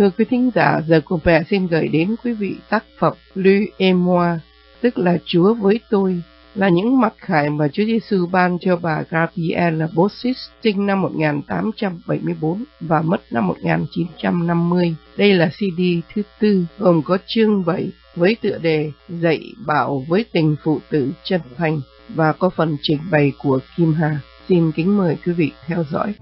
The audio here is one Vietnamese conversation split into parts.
Thưa quý thính giả, giờ cô mẹ xin gửi đến quý vị tác phẩm Lui et moi, tức là Chúa với tôi, là những mặc khải mà Chúa Giêsu ban cho bà Gabrielle Bossis, sinh năm 1874 và mất năm 1950. Đây là CD thứ tư, gồm có chương 7 với tựa đề Dạy bảo với tình phụ tử chân thành và có phần trình bày của Kim Hà. Xin kính mời quý vị theo dõi.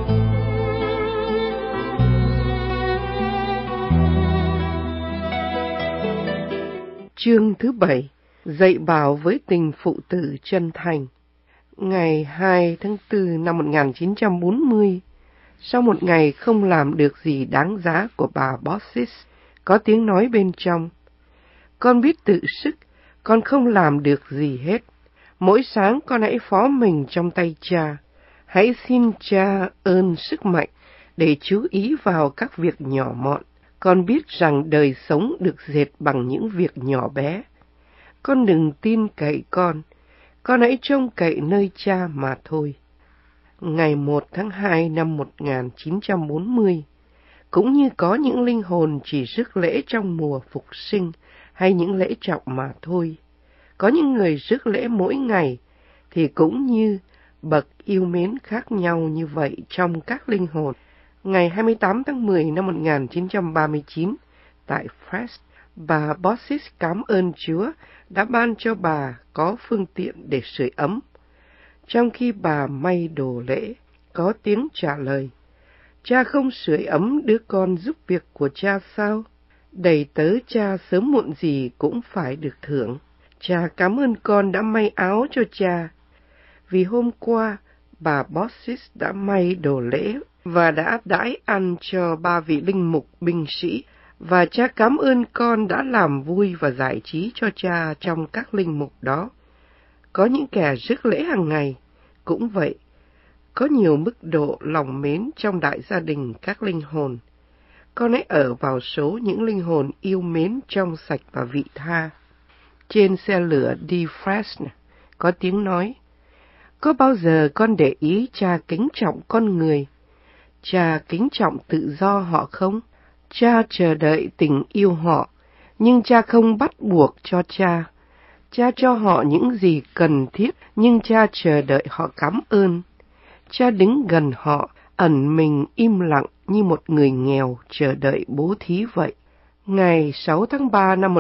Chương thứ 7, Dạy bảo với tình phụ tử chân thành. Ngày 2 tháng 4 năm 1940, sau một ngày không làm được gì đáng giá của bà Bossis, có tiếng nói bên trong: "Con biết tự sức, con không làm được gì hết. Mỗi sáng con hãy phó mình trong tay Cha. Hãy xin Cha ơn sức mạnh để chú ý vào các việc nhỏ mọn. Con biết rằng đời sống được dệt bằng những việc nhỏ bé. Con đừng tin cậy con hãy trông cậy nơi Cha mà thôi." Ngày 1 tháng 2 năm 1940, cũng như có những linh hồn chỉ rước lễ trong mùa phục sinh hay những lễ trọng mà thôi, có những người rước lễ mỗi ngày, thì cũng như bậc yêu mến khác nhau như vậy trong các linh hồn. Ngày 28 tháng 10 năm 1939, tại Fres, bà Bossis cảm ơn Chúa đã ban cho bà có phương tiện để sưởi ấm. Trong khi bà may đồ lễ, có tiếng trả lời: "Cha không sưởi ấm đứa con giúp việc của Cha sao? Đầy tớ Cha sớm muộn gì cũng phải được thưởng. Cha cảm ơn con đã may áo cho Cha." Vì hôm qua, bà Bossis đã may đồ lễ và đã đãi ăn cho 3 vị linh mục binh sĩ, và Cha cảm ơn con đã làm vui và giải trí cho Cha trong các linh mục đó. Có những kẻ rước lễ hàng ngày, cũng vậy. Có nhiều mức độ lòng mến trong đại gia đình các linh hồn. Con hãy ở vào số những linh hồn yêu mến, trong sạch và vị tha. Trên xe lửa đi Fresno, có tiếng nói: "Có bao giờ con để ý Cha kính trọng con người? Cha kính trọng tự do họ không? Cha chờ đợi tình yêu họ, nhưng Cha không bắt buộc cho Cha. Cha cho họ những gì cần thiết, nhưng Cha chờ đợi họ cảm ơn. Cha đứng gần họ, ẩn mình im lặng như một người nghèo chờ đợi bố thí vậy." Ngày 6 tháng 3 năm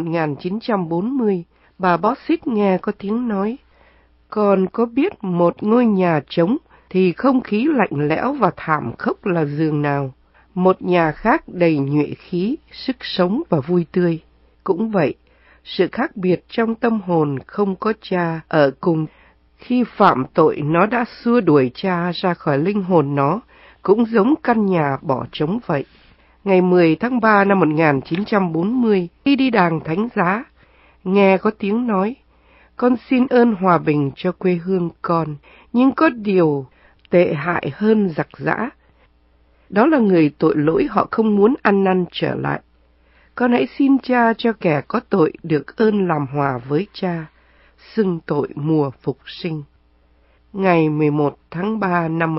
1940, bà Bossis nghe có tiếng nói: "Con có biết một ngôi nhà trống thì không khí lạnh lẽo và thảm khốc là giường nào. Một nhà khác đầy nhuệ khí, sức sống và vui tươi. Cũng vậy, sự khác biệt trong tâm hồn không có Cha ở cùng. Khi phạm tội, nó đã xua đuổi Cha ra khỏi linh hồn nó, cũng giống căn nhà bỏ trống vậy." Ngày 10 tháng 3 năm 1940, khi đi đàng thánh giá, nghe có tiếng nói: "Con xin ơn hòa bình cho quê hương con, nhưng có điều tệ hại hơn giặc giã. Đó là người tội lỗi họ không muốn ăn năn trở lại. Con hãy xin Cha cho kẻ có tội được ơn làm hòa với Cha, xưng tội mùa phục sinh." Ngày 11 tháng 3 năm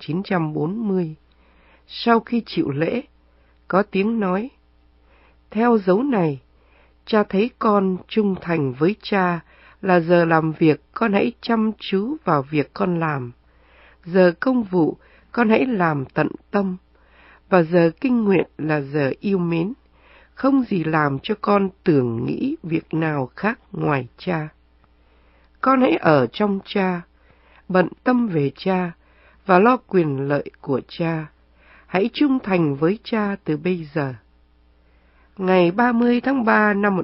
1940, sau khi chịu lễ, có tiếng nói: "Theo dấu này, Cha thấy con trung thành với Cha là giờ làm việc con hãy chăm chú vào việc con làm. Giờ công vụ con hãy làm tận tâm. Và giờ kinh nguyện là giờ yêu mến. Không gì làm cho con tưởng nghĩ việc nào khác ngoài Cha. Con hãy ở trong Cha, bận tâm về Cha và lo quyền lợi của Cha. Hãy trung thành với Cha từ bây giờ." Ngày 30 tháng 3 năm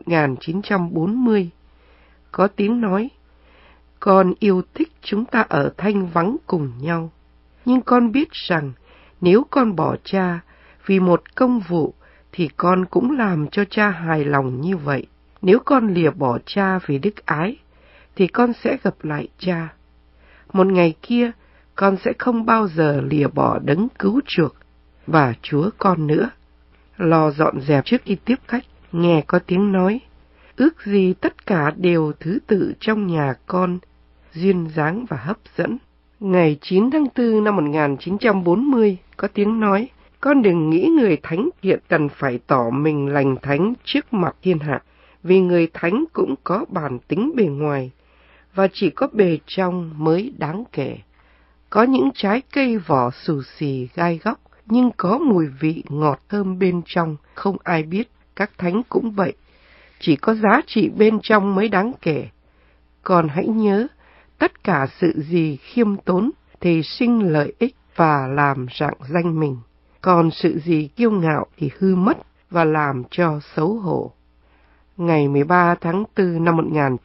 1940, có tiếng nói: "Con yêu thích chúng ta ở thanh vắng cùng nhau. Nhưng con biết rằng nếu con bỏ Cha vì một công vụ, thì con cũng làm cho Cha hài lòng như vậy. Nếu con lìa bỏ Cha vì đức ái, thì con sẽ gặp lại Cha. Một ngày kia, con sẽ không bao giờ lìa bỏ đấng cứu chuộc và Chúa con nữa." Lo dọn dẹp trước khi tiếp khách, nghe có tiếng nói: "Ước gì tất cả đều thứ tự trong nhà con, duyên dáng và hấp dẫn." Ngày 9 tháng 4 năm 1940, có tiếng nói: Con đừng nghĩ người thánh thiện cần phải tỏ mình lành thánh trước mặt thiên hạ, vì người thánh cũng có bản tính bề ngoài, và chỉ có bề trong mới đáng kể. Có những trái cây vỏ xù xì gai góc, nhưng có mùi vị ngọt thơm bên trong, không ai biết, các thánh cũng vậy. Chỉ có giá trị bên trong mới đáng kể. Còn hãy nhớ, tất cả sự gì khiêm tốn thì sinh lợi ích và làm rạng danh mình. Còn sự gì kiêu ngạo thì hư mất và làm cho xấu hổ. Ngày 13 tháng 4 năm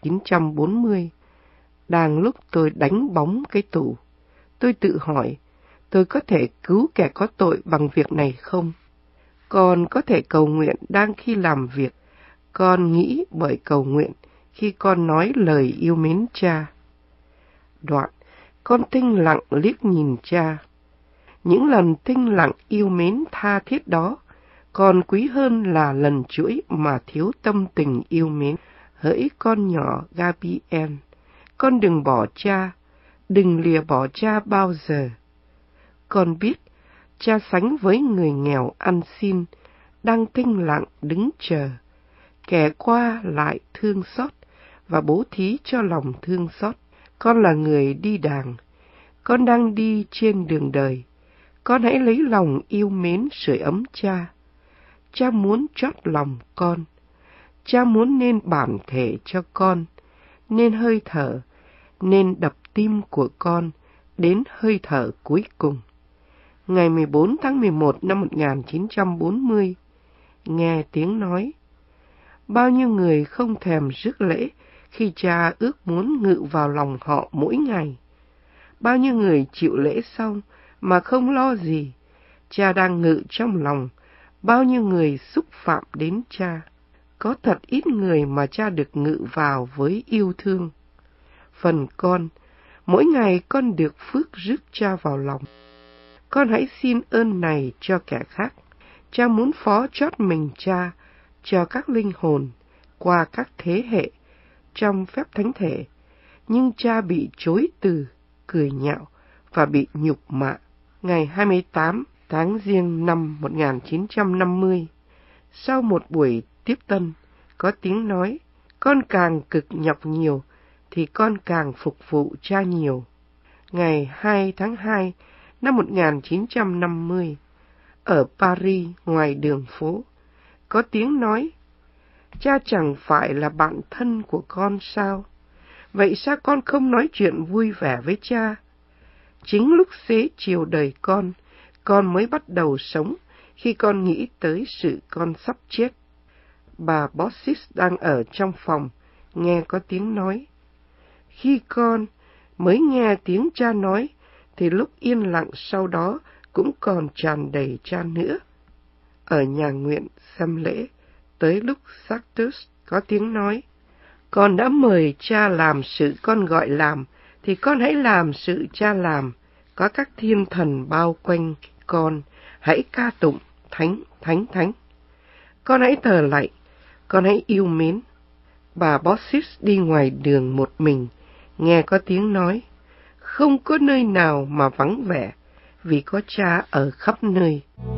1940, đang lúc tôi đánh bóng cái tủ, tôi tự hỏi, tôi có thể cứu kẻ có tội bằng việc này không? Con có thể cầu nguyện đang khi làm việc, con nghĩ bởi cầu nguyện khi con nói lời yêu mến Cha. Đoạn, con thinh lặng liếc nhìn Cha. Những lần thinh lặng yêu mến tha thiết đó, còn quý hơn là lần chuỗi mà thiếu tâm tình yêu mến. Hỡi con nhỏ Gabriel, con đừng bỏ Cha, đừng lìa bỏ Cha bao giờ. Con biết, Cha sánh với người nghèo ăn xin, đang thinh lặng đứng chờ, kẻ qua lại thương xót và bố thí cho lòng thương xót. Con là người đi đàng, con đang đi trên đường đời. Con hãy lấy lòng yêu mến sưởi ấm Cha. Cha muốn trót lòng con. Cha muốn nên bản thể cho con, nên hơi thở, nên đập tim của con đến hơi thở cuối cùng. Ngày 14 tháng 11 năm 1940, nghe tiếng nói, bao nhiêu người không thèm rước lễ khi Cha ước muốn ngự vào lòng họ mỗi ngày. Bao nhiêu người chịu lễ xong mà không lo gì, Cha đang ngự trong lòng. Bao nhiêu người xúc phạm đến Cha. Có thật ít người mà Cha được ngự vào với yêu thương. Phần con, mỗi ngày con được phước rước Cha vào lòng. Con hãy xin ơn này cho kẻ khác. Cha muốn phó chót mình Cha cho các linh hồn qua các thế hệ trong phép thánh thể, nhưng Cha bị chối từ, cười nhạo và bị nhục mạ. Ngày 28 tháng Giêng năm 1950, sau một buổi tiếp tân, có tiếng nói, con càng cực nhọc nhiều thì con càng phục vụ Cha nhiều. Ngày 2 tháng 2 năm 1950, ở Paris ngoài đường phố, có tiếng nói, Cha chẳng phải là bạn thân của con sao? Vậy sao con không nói chuyện vui vẻ với Cha? Chính lúc xế chiều đời con mới bắt đầu sống khi con nghĩ tới sự con sắp chết. Bà Bossis đang ở trong phòng, nghe có tiếng nói. Khi con mới nghe tiếng Cha nói, thì lúc yên lặng sau đó cũng còn tràn đầy Cha nữa. Ở nhà nguyện xem lễ, tới lúc Sanctus có tiếng nói, con đã mời Cha làm sự con gọi làm, thì con hãy làm sự Cha làm. Có các thiên thần bao quanh con, hãy ca tụng, thánh, thánh, thánh. Con hãy thờ lạy, con hãy yêu mến. Bà Bossis đi ngoài đường một mình, nghe có tiếng nói, không có nơi nào mà vắng vẻ, vì có Cha ở khắp nơi.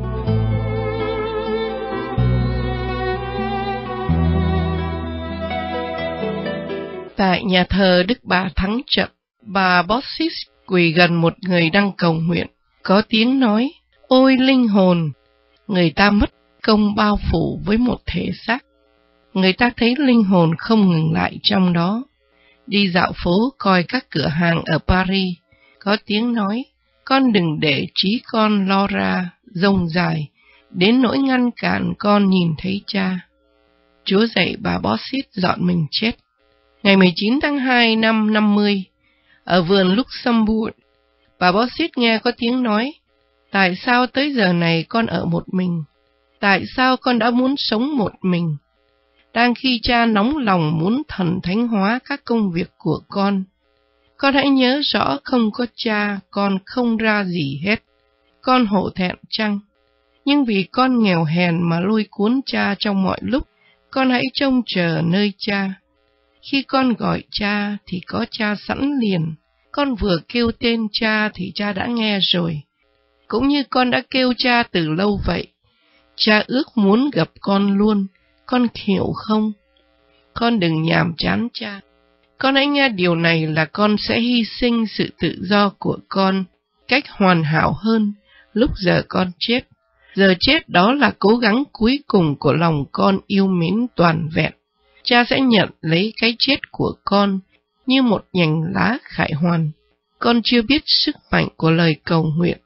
Tại nhà thờ Đức Bà Thắng Trận, bà Bossis quỳ gần một người đang cầu nguyện. Có tiếng nói, ôi linh hồn, người ta mất công bao phủ với một thể xác. Người ta thấy linh hồn không ngừng lại trong đó. Đi dạo phố coi các cửa hàng ở Paris, có tiếng nói, con đừng để trí con lo ra, rông dài, đến nỗi ngăn cản con nhìn thấy Cha. Chúa dạy bà Bossis dọn mình chết. Ngày 19 tháng 2 năm 50, ở vườn Luxembourg, bà Bossis nghe có tiếng nói, tại sao tới giờ này con ở một mình? Tại sao con đã muốn sống một mình? Đang khi Cha nóng lòng muốn thần thánh hóa các công việc của con hãy nhớ rõ không có Cha, con không ra gì hết. Con hổ thẹn chăng? Nhưng vì con nghèo hèn mà lôi cuốn Cha trong mọi lúc, con hãy trông chờ nơi Cha. Khi con gọi Cha thì có Cha sẵn liền. Con vừa kêu tên Cha thì Cha đã nghe rồi. cũng như con đã kêu cha từ lâu vậy. Cha ước muốn gặp con luôn, con hiểu không? Con đừng nhàm chán cha. Con hãy nghe điều này là con sẽ hy sinh sự tự do của con cách hoàn hảo hơn lúc giờ con chết. Giờ chết đó là cố gắng cuối cùng của lòng con yêu mến toàn vẹn. Cha sẽ nhận lấy cái chết của con như một nhành lá khải hoàn. Con chưa biết sức mạnh của lời cầu nguyện.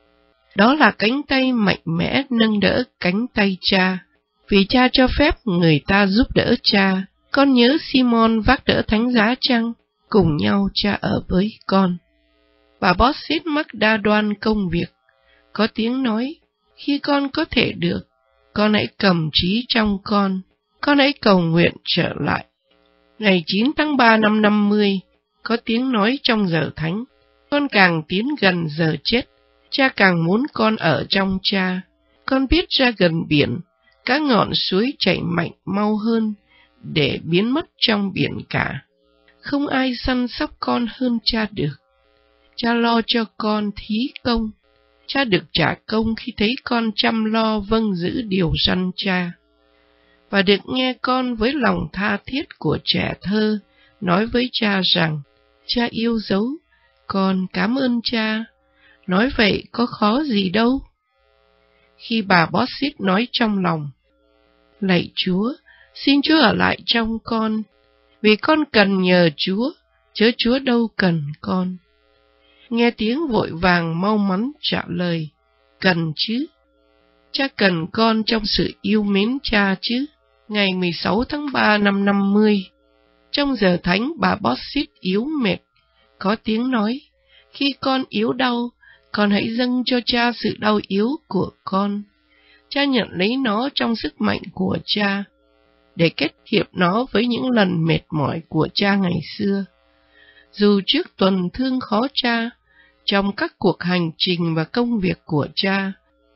Đó là cánh tay mạnh mẽ nâng đỡ cánh tay cha, vì cha cho phép người ta giúp đỡ cha. Con nhớ Simon vác đỡ thánh giá chăng? Cùng nhau cha ở với con. Bà Bossit mắc đa đoan công việc. Có tiếng nói, khi con có thể được, con hãy cầm trí trong con hãy cầu nguyện trở lại. Ngày 9 tháng 3 năm 50, có tiếng nói trong giờ thánh, con càng tiến gần giờ chết, cha càng muốn con ở trong cha. Con biết ra gần biển, các ngọn suối chảy mạnh mau hơn, để biến mất trong biển cả. Không ai săn sóc con hơn cha được. Cha lo cho con thí công. Cha được trả công khi thấy con chăm lo vâng giữ điều răn cha. Và được nghe con với lòng tha thiết của trẻ thơ nói với cha rằng, cha yêu dấu, con cảm ơn cha. Nói vậy có khó gì đâu. Khi bà Bossit nói trong lòng, lạy Chúa, xin Chúa ở lại trong con, vì con cần nhờ Chúa, chớ Chúa đâu cần con. Nghe tiếng vội vàng mau mắn trả lời, cần chứ. Cha cần con trong sự yêu mến cha chứ. Ngày 16 tháng 3 năm 50, trong giờ thánh bà Bossit yếu mệt, có tiếng nói, khi con yếu đau, con hãy dâng cho cha sự đau yếu của con. Cha nhận lấy nó trong sức mạnh của cha, để kết hiệp nó với những lần mệt mỏi của cha ngày xưa. Dù trước tuần thương khó cha, trong các cuộc hành trình và công việc của cha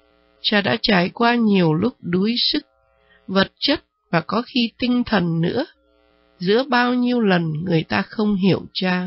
đã trải qua nhiều lúc đuối sức, vật chất và có khi tinh thần nữa, giữa bao nhiêu lần người ta không hiểu cha.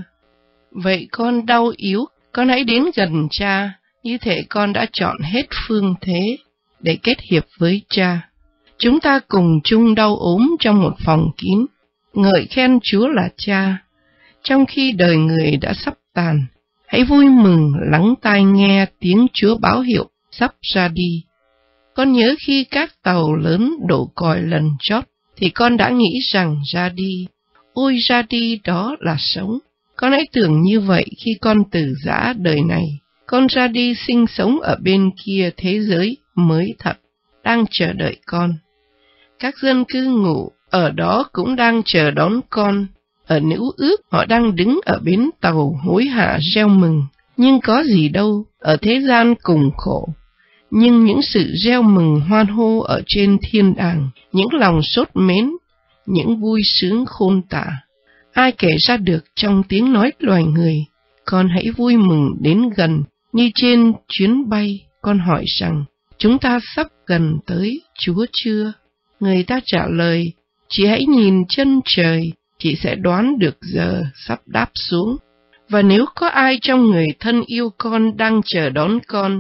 Vậy con đau yếu, con hãy đến gần cha, như thể con đã chọn hết phương thế để kết hiệp với cha. Chúng ta cùng chung đau ốm trong một phòng kín, ngợi khen Chúa là cha. Trong khi đời người đã sắp tàn, hãy vui mừng lắng tai nghe tiếng Chúa báo hiệu sắp ra đi. Con nhớ khi các tàu lớn đổ còi lần chót, thì con đã nghĩ rằng ra đi. Ôi ra đi đó là sống. Con hãy tưởng như vậy khi con từ giã đời này. Con ra đi sinh sống ở bên kia thế giới mới thật, đang chờ đợi con. Các dân cư ngụ ở đó cũng đang chờ đón con. Ở Nữ Ước họ đang đứng ở bến tàu hối hả reo mừng. Nhưng có gì đâu, ở thế gian cùng khổ. Nhưng những sự reo mừng hoan hô ở trên thiên đàng, những lòng sốt mến, những vui sướng khôn tả, ai kể ra được trong tiếng nói loài người. Con hãy vui mừng đến gần, như trên chuyến bay. Con hỏi rằng, chúng ta sắp gần tới Chúa chưa? Người ta trả lời, chị hãy nhìn chân trời, chị sẽ đoán được giờ sắp đáp xuống. Và nếu có ai trong người thân yêu con đang chờ đón con,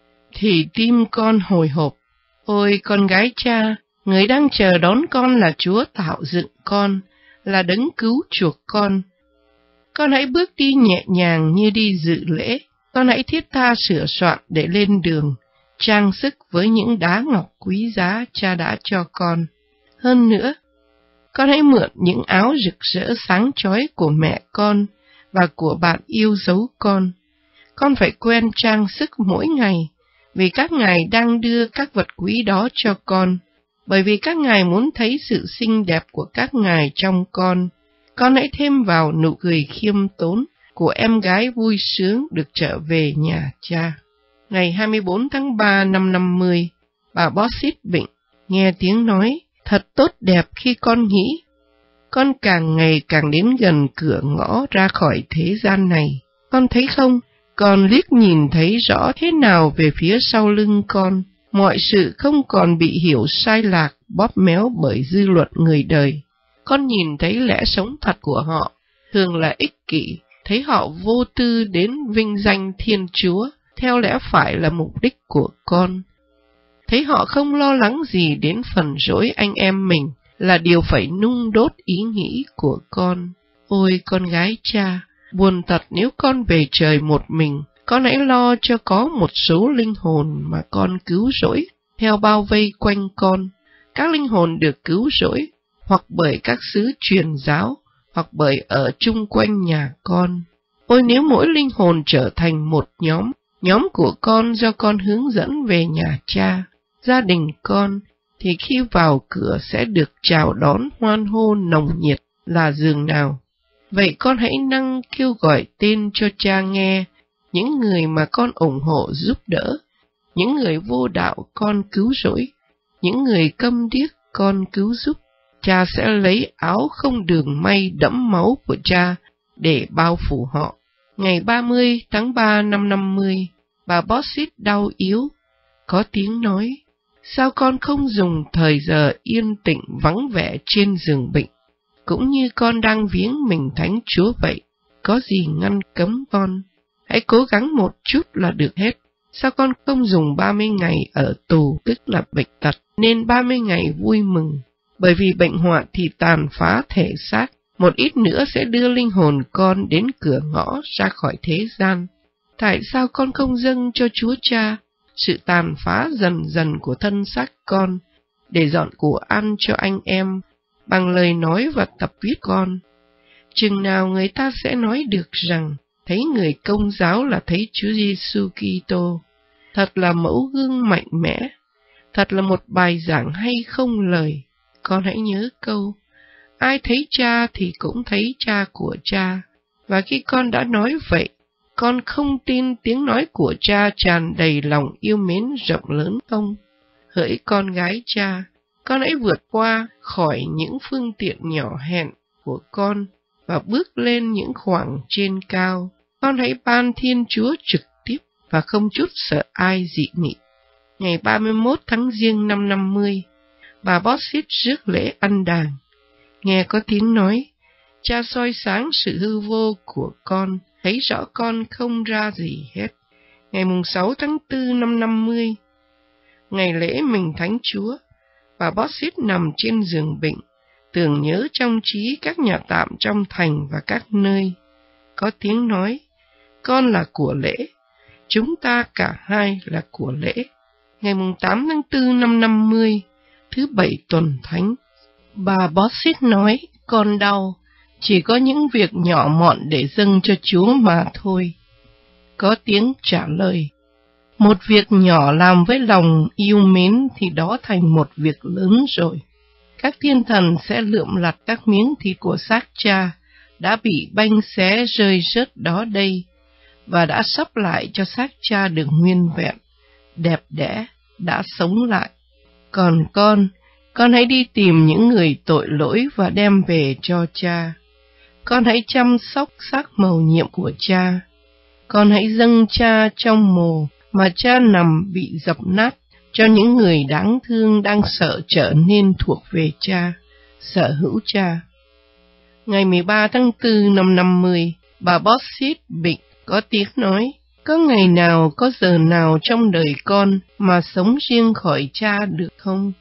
thì tim con hồi hộp. Ôi con gái cha, người đang chờ đón con là Chúa tạo dựng con, là đấng cứu chuộc con. Con hãy bước đi nhẹ nhàng như đi dự lễ. Con hãy thiết tha sửa soạn để lên đường, trang sức với những đá ngọc quý giá cha đã cho con. Hơn nữa, con hãy mượn những áo rực rỡ sáng chói của mẹ con và của bạn yêu dấu con. Con phải quen trang sức mỗi ngày, vì các ngài đang đưa các vật quý đó cho con, bởi vì các ngài muốn thấy sự xinh đẹp của các ngài trong con. Con hãy thêm vào nụ cười khiêm tốn của em gái vui sướng được trở về nhà cha. Ngày 24 tháng 3 năm 50, bà Bossit bệnh, nghe tiếng nói, thật tốt đẹp khi con nghĩ. Con càng ngày càng đến gần cửa ngõ ra khỏi thế gian này. Con thấy không? Con liếc nhìn thấy rõ thế nào về phía sau lưng con. Mọi sự không còn bị hiểu sai lạc, bóp méo bởi dư luận người đời. Con nhìn thấy lẽ sống thật của họ, thường là ích kỷ, thấy họ vô tư đến vinh danh Thiên Chúa, theo lẽ phải là mục đích của con. Thấy họ không lo lắng gì đến phần rỗi anh em mình là điều phải nung đốt ý nghĩ của con. Ôi con gái cha, buồn thật nếu con về trời một mình, con hãy lo cho có một số linh hồn mà con cứu rỗi theo bao vây quanh con. Các linh hồn được cứu rỗi hoặc bởi các xứ truyền giáo, hoặc bởi ở chung quanh nhà con. Ôi nếu mỗi linh hồn trở thành một nhóm của con do con hướng dẫn về nhà cha, gia đình con, thì khi vào cửa sẽ được chào đón hoan hô nồng nhiệt là giường nào. Vậy con hãy năng kêu gọi tên cho cha nghe, những người mà con ủng hộ giúp đỡ, những người vô đạo con cứu rỗi, những người câm điếc con cứu giúp. Cha sẽ lấy áo không đường may đẫm máu của cha để bao phủ họ. Ngày 30 tháng 3 năm 50, bà Bossit đau yếu, có tiếng nói, sao con không dùng thời giờ yên tĩnh vắng vẻ trên giường bệnh, cũng như con đang viếng mình Thánh Chúa vậy, có gì ngăn cấm con? Hãy cố gắng một chút là được hết. Sao con không dùng 30 ngày ở tù, tức là bệnh tật, nên 30 ngày vui mừng? Bởi vì bệnh hoạn thì tàn phá thể xác, một ít nữa sẽ đưa linh hồn con đến cửa ngõ ra khỏi thế gian. Tại sao con không dâng cho Chúa Cha sự tàn phá dần dần của thân xác con, để dọn của ăn cho anh em, bằng lời nói và tập viết con? Chừng nào người ta sẽ nói được rằng, thấy người Công giáo là thấy Chúa Giêsu Kitô, thật là mẫu gương mạnh mẽ, thật là một bài giảng hay không lời. Con hãy nhớ câu, ai thấy cha thì cũng thấy cha của cha. Và khi con đã nói vậy, con không tin tiếng nói của cha tràn đầy lòng yêu mến rộng lớn không? Hỡi con gái cha, con hãy vượt qua khỏi những phương tiện nhỏ hẹn của con và bước lên những khoảng trên cao. Con hãy ban Thiên Chúa trực tiếp và không chút sợ ai dị nghị. Ngày 31 tháng Giêng năm 50, bà Bossit rước lễ ăn đàng. Nghe có tiếng nói, cha soi sáng sự hư vô của con, thấy rõ con không ra gì hết. Ngày 6 tháng 4 năm 50, ngày lễ Mình Thánh Chúa, bà Bossit nằm trên giường bệnh, tưởng nhớ trong trí các nhà tạm trong thành và các nơi. Có tiếng nói, con là của lễ, chúng ta cả hai là của lễ. Ngày 8 tháng 4 năm 50, thứ Bảy tuần Thánh, bà Bossit nói, con đau, chỉ có những việc nhỏ mọn để dâng cho Chúa mà thôi. Có tiếng trả lời, một việc nhỏ làm với lòng yêu mến thì đó thành một việc lớn rồi. Các thiên thần sẽ lượm lặt các miếng thịt của xác cha đã bị banh xé rơi rớt đó đây, và đã sắp lại cho xác cha được nguyên vẹn, đẹp đẽ, đã sống lại. Còn con hãy đi tìm những người tội lỗi và đem về cho cha. Con hãy chăm sóc xác mầu nhiệm của cha. Con hãy dâng cha trong mồ mà cha nằm bị dập nát cho những người đáng thương đang sợ trở nên thuộc về cha, sở hữu cha. Ngày 13 tháng 4 năm 50, bà Bossit bệnh, có tiếng nói, có ngày nào, có giờ nào trong đời con mà sống riêng khỏi cha được không?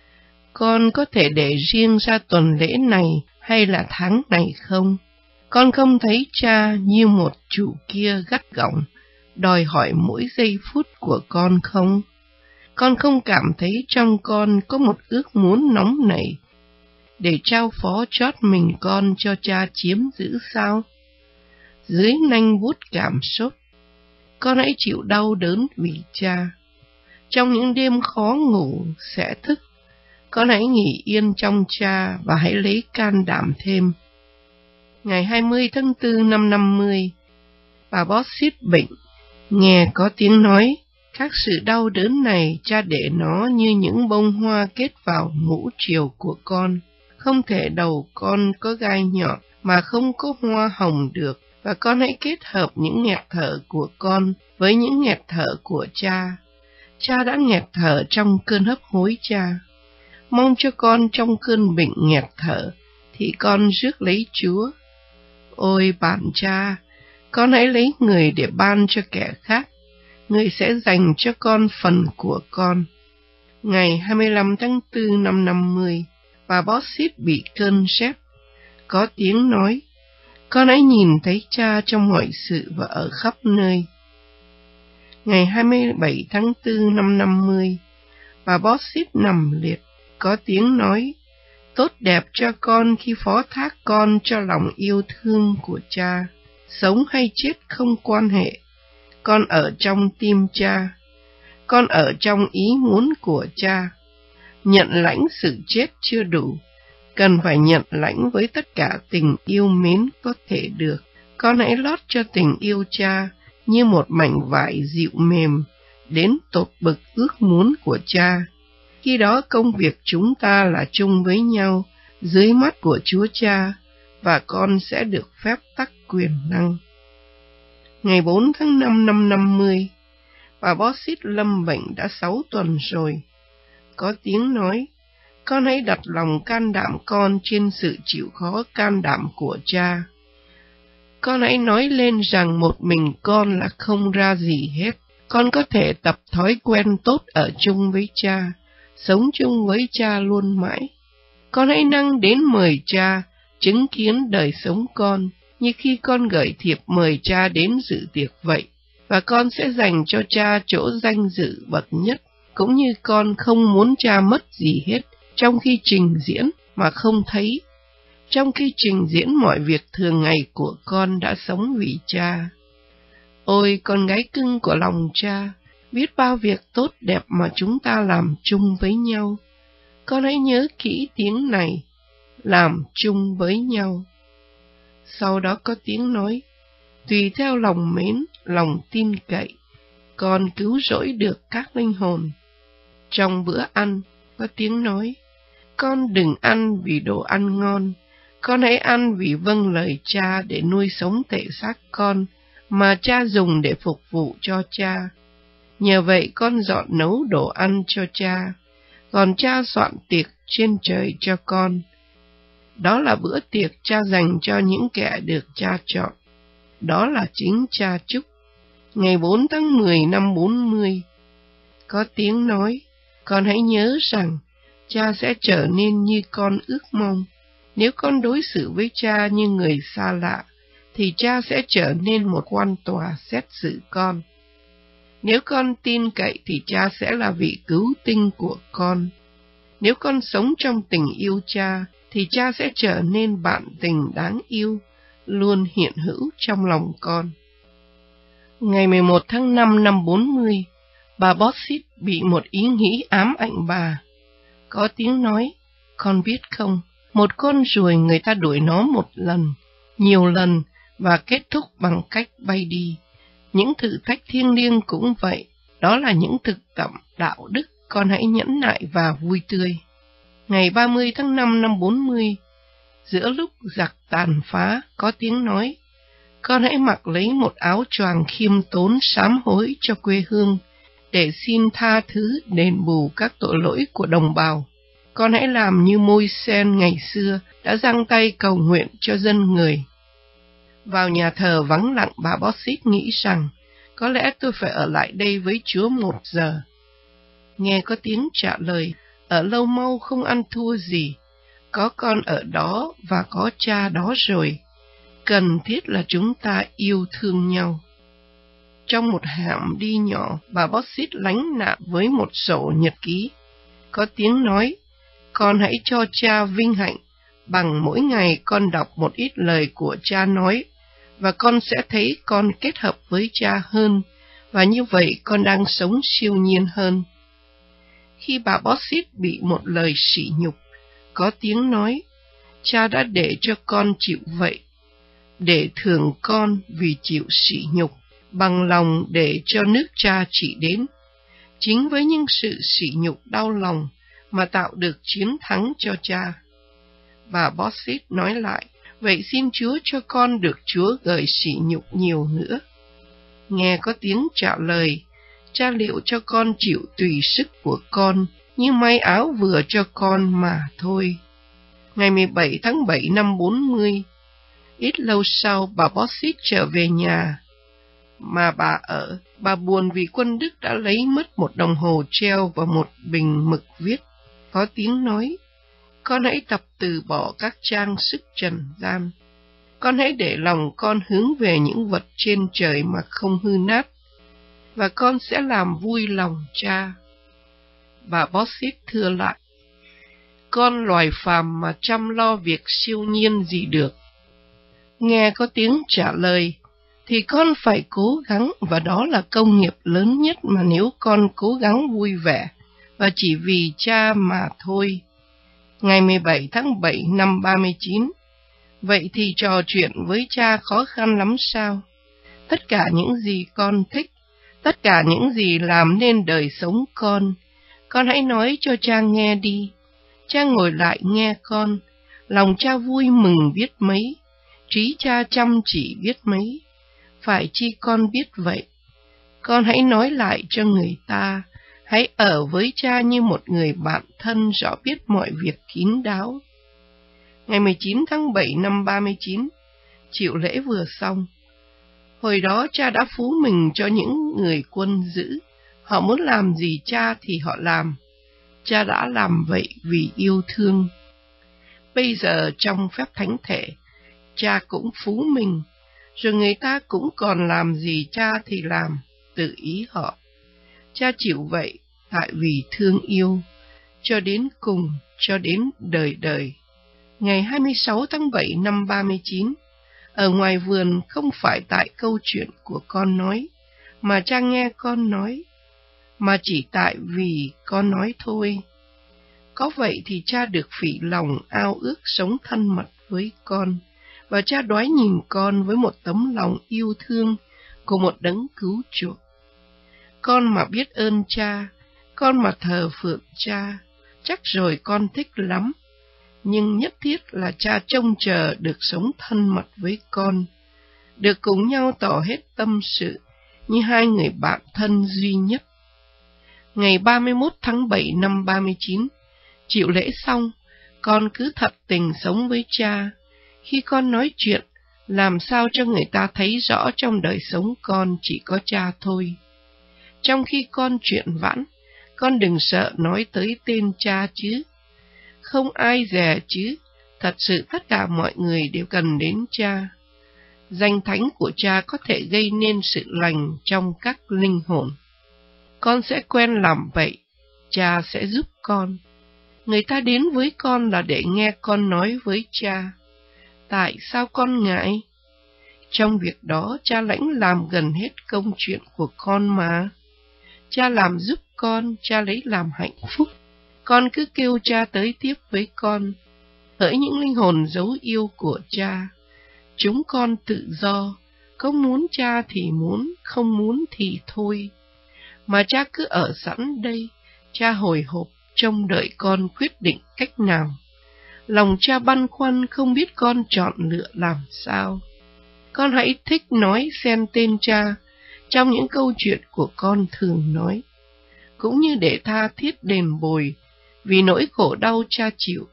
Con có thể để riêng ra tuần lễ này hay là tháng này không? Con không thấy cha như một chủ kia gắt gỏng, đòi hỏi mỗi giây phút của con không? Con không cảm thấy trong con có một ước muốn nóng nảy để trao phó trót mình con cho cha chiếm giữ sao? Dưới nanh vuốt cảm xúc, con hãy chịu đau đớn vì cha. Trong những đêm khó ngủ sẽ thức, con hãy nghỉ yên trong cha và hãy lấy can đảm thêm. Ngày 20 tháng 4 năm 50, bà Bossit bệnh, nghe có tiếng nói, các sự đau đớn này cha để nó như những bông hoa kết vào ngũ triều của con. Không thể đầu con có gai nhọn mà không có hoa hồng được, và con hãy kết hợp những nghẹt thở của con với những nghẹt thở của cha. Cha đã nghẹt thở trong cơn hấp hối cha. Mong cho con trong cơn bệnh nghẹt thở, thì con rước lấy Chúa. Ôi bạn cha, con hãy lấy người để ban cho kẻ khác, người sẽ dành cho con phần của con. Ngày 25 tháng 4 năm 50, bà Bossit bị cơn rét. Có tiếng nói, con hãy nhìn thấy cha trong mọi sự và ở khắp nơi. Ngày 27 tháng 4 năm 50, bà Bossit nằm liệt. Có tiếng nói, tốt đẹp cho con khi phó thác con cho lòng yêu thương của cha. Sống hay chết không quan hệ. Con ở trong tim cha. Con ở trong ý muốn của cha. Nhận lãnh sự chết chưa đủ. Cần phải nhận lãnh với tất cả tình yêu mến có thể được. Con hãy lót cho tình yêu cha như một mảnh vải dịu mềm, đến tột bực ước muốn của cha. Khi đó công việc chúng ta là chung với nhau dưới mắt của Chúa Cha, và con sẽ được phép tắc quyền năng. Ngày 4 tháng 5 năm 50, bà Bossit lâm bệnh đã 6 tuần rồi. Có tiếng nói, con hãy đặt lòng can đảm con trên sự chịu khó can đảm của cha. Con hãy nói lên rằng một mình con là không ra gì hết. Con có thể tập thói quen tốt ở chung với cha, sống chung với cha luôn mãi. Con hãy năng đến mời cha, chứng kiến đời sống con, như khi con gửi thiệp mời cha đến dự tiệc vậy. Và con sẽ dành cho cha chỗ danh dự bậc nhất, cũng như con không muốn cha mất gì hết trong khi trình diễn mà không thấy. Trong khi trình diễn mọi việc thường ngày của con đã sống vì cha. Ôi con gái cưng của lòng cha, biết bao việc tốt đẹp mà chúng ta làm chung với nhau. Con hãy nhớ kỹ tiếng này, làm chung với nhau. Sau đó có tiếng nói, tùy theo lòng mến, lòng tin cậy, con cứu rỗi được các linh hồn. Trong bữa ăn, có tiếng nói, con đừng ăn vì đồ ăn ngon, con hãy ăn vì vâng lời cha để nuôi sống thể xác con, mà cha dùng để phục vụ cho cha. Nhờ vậy con dọn nấu đồ ăn cho cha, còn cha soạn tiệc trên trời cho con. Đó là bữa tiệc cha dành cho những kẻ được cha chọn. Đó là chính cha chúc. Ngày 4 tháng 10 năm 40, có tiếng nói, con hãy nhớ rằng cha sẽ trở nên như con ước mong. Nếu con đối xử với cha như người xa lạ, thì cha sẽ trở nên một quan tòa xét xử con. Nếu con tin cậy thì cha sẽ là vị cứu tinh của con. Nếu con sống trong tình yêu cha, thì cha sẽ trở nên bạn tình đáng yêu, luôn hiện hữu trong lòng con. Ngày 11 tháng 5 năm 40, bà Bossit bị một ý nghĩ ám ảnh bà. Có tiếng nói, con biết không, một con ruồi người ta đuổi nó một lần, nhiều lần và kết thúc bằng cách bay đi. Những thử thách thiêng liêng cũng vậy, đó là những thực tập đạo đức, con hãy nhẫn nại và vui tươi. Ngày 30 tháng 5 năm 40, giữa lúc giặc tàn phá, có tiếng nói, con hãy mặc lấy một áo choàng khiêm tốn sám hối cho quê hương, để xin tha thứ đền bù các tội lỗi của đồng bào. Con hãy làm như Môi-sen ngày xưa đã giang tay cầu nguyện cho dân người. Vào nhà thờ vắng lặng, bà Bossit nghĩ rằng, có lẽ tôi phải ở lại đây với Chúa 1 giờ. Nghe có tiếng trả lời, ở lâu mau không ăn thua gì, có con ở đó và có cha đó rồi. Cần thiết là chúng ta yêu thương nhau. Trong một hẻm đi nhỏ, bà Bossit lánh nạn với một sổ nhật ký. Có tiếng nói, con hãy cho cha vinh hạnh bằng mỗi ngày con đọc một ít lời của cha nói, và con sẽ thấy con kết hợp với cha hơn, và như vậy con đang sống siêu nhiên hơn. Khi bà Bossit bị một lời sỉ nhục, có tiếng nói, cha đã để cho con chịu vậy, để thưởng con vì chịu sỉ nhục, bằng lòng để cho nước cha trị đến. Chính với những sự sỉ nhục đau lòng mà tạo được chiến thắng cho cha. Bà Bossit nói lại, vậy xin Chúa cho con được Chúa gợi sỉ nhục nhiều nữa. Nghe có tiếng trả lời, cha liệu cho con chịu tùy sức của con, như may áo vừa cho con mà thôi. Ngày 17 tháng 7 năm 40, ít lâu sau bà Bossit trở về nhà. mà bà ở. Bà buồn vì quân Đức đã lấy mất một đồng hồ treo và một bình mực viết. Có tiếng nói, con hãy tập từ bỏ các trang sức trần gian. Con hãy để lòng con hướng về những vật trên trời mà không hư nát, và con sẽ làm vui lòng cha. Bà Bossit thưa lại, con loài phàm mà chăm lo việc siêu nhiên gì được. Nghe có tiếng trả lời, thì con phải cố gắng, và đó là công nghiệp lớn nhất mà nếu con cố gắng vui vẻ, và chỉ vì cha mà thôi. Ngày 17 tháng 7 năm 39, vậy thì trò chuyện với cha khó khăn lắm sao? Tất cả những gì con thích, tất cả những gì làm nên đời sống con hãy nói cho cha nghe đi. Cha ngồi lại nghe con, lòng cha vui mừng biết mấy, trí cha chăm chỉ biết mấy. Phải chi con biết vậy? Con hãy nói lại cho người ta, hãy ở với cha như một người bạn thân rõ biết mọi việc kín đáo. Ngày 19 tháng 7 năm 39, chịu lễ vừa xong. Hồi đó cha đã phú mình cho những người quân giữ. Họ muốn làm gì cha thì họ làm. Cha đã làm vậy vì yêu thương. Bây giờ trong phép thánh thể, cha cũng phú mình, rồi người ta cũng còn làm gì cha thì làm, tự ý họ. Cha chịu vậy tại vì thương yêu, cho đến cùng, cho đến đời đời. Ngày 26 tháng 7 năm 39, ở ngoài vườn không phải tại câu chuyện của con nói, mà cha nghe con nói, mà chỉ tại vì con nói thôi. Có vậy thì cha được phỉ lòng ao ước sống thân mật với con, và cha đoái nhìn con với một tấm lòng yêu thương của một đấng cứu chuộc. Con mà biết ơn cha, con mà thờ phượng cha, chắc rồi con thích lắm. Nhưng nhất thiết là cha trông chờ được sống thân mật với con, được cùng nhau tỏ hết tâm sự như hai người bạn thân duy nhất. Ngày 31 tháng 7 năm 39, chịu lễ xong, con cứ thật tình sống với cha. Khi con nói chuyện, làm sao cho người ta thấy rõ trong đời sống con chỉ có cha thôi. Trong khi con chuyện vãn, con đừng sợ nói tới tên cha chứ. Không ai dè chứ, thật sự tất cả mọi người đều cần đến cha. Danh thánh của cha có thể gây nên sự lành trong các linh hồn. Con sẽ quen làm vậy, cha sẽ giúp con. Người ta đến với con là để nghe con nói với cha. Tại sao con ngại? Trong việc đó cha lãnh làm gần hết công chuyện của con mà. Cha làm giúp con, cha lấy làm hạnh phúc. Con cứ kêu cha tới tiếp với con. Hỡi những linh hồn dấu yêu của cha, chúng con tự do, có muốn cha thì muốn, không muốn thì thôi. Mà cha cứ ở sẵn đây, cha hồi hộp trông đợi con quyết định cách nào. Lòng cha băn khoăn không biết con chọn lựa làm sao. Con hãy thích nói xen tên cha trong những câu chuyện của con thường nói, cũng như để tha thiết đền bồi vì nỗi khổ đau cha chịu.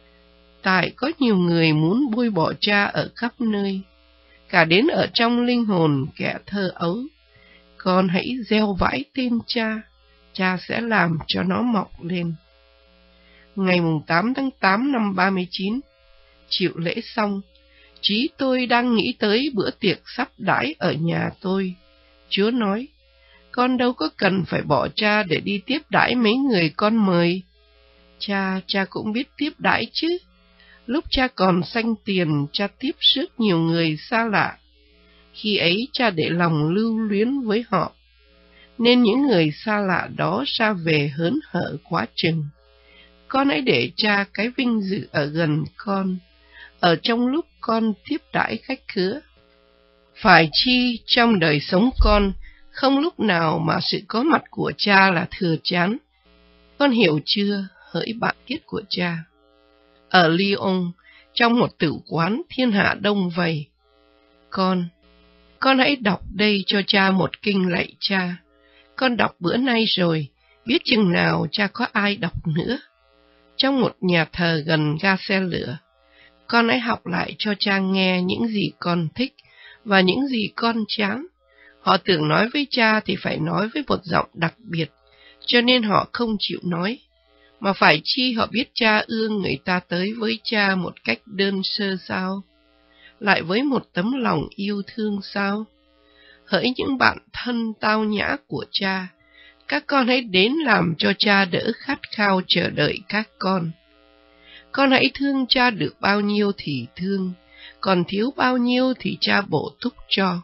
Tại có nhiều người muốn bôi bỏ cha ở khắp nơi, cả đến ở trong linh hồn kẻ thơ ấu. Con hãy gieo vãi tên cha, cha sẽ làm cho nó mọc lên. Ngày 8 tháng 8 năm 39, chịu lễ xong, trí tôi đang nghĩ tới bữa tiệc sắp đãi ở nhà tôi. Chúa nói, con đâu có cần phải bỏ cha để đi tiếp đãi mấy người con mời. Cha cũng biết tiếp đãi chứ. Lúc cha còn xanh tiền, cha tiếp rất nhiều người xa lạ. Khi ấy cha để lòng lưu luyến với họ, nên những người xa lạ đó ra về hớn hở quá chừng. Con hãy để cha cái vinh dự ở gần con, ở trong lúc con tiếp đãi khách khứa. Phải chi trong đời sống con, không lúc nào mà sự có mặt của cha là thừa chán. Con hiểu chưa, hỡi bạn kiết của cha? Ở Lyon, trong một tử quán thiên hạ đông vầy. Con hãy đọc đây cho cha một kinh lạy cha. Con đọc bữa nay rồi, biết chừng nào cha có ai đọc nữa. Trong một nhà thờ gần ga xe lửa, con hãy học lại cho cha nghe những gì con thích và những gì con chán. Họ tưởng nói với cha thì phải nói với một giọng đặc biệt, cho nên họ không chịu nói. Mà phải chi họ biết cha ưa người ta tới với cha một cách đơn sơ sao? Lại với một tấm lòng yêu thương sao? Hỡi những bạn thân tao nhã của cha, các con hãy đến làm cho cha đỡ khát khao chờ đợi các con. Con hãy thương cha được bao nhiêu thì thương, còn thiếu bao nhiêu thì cha bổ túc cho.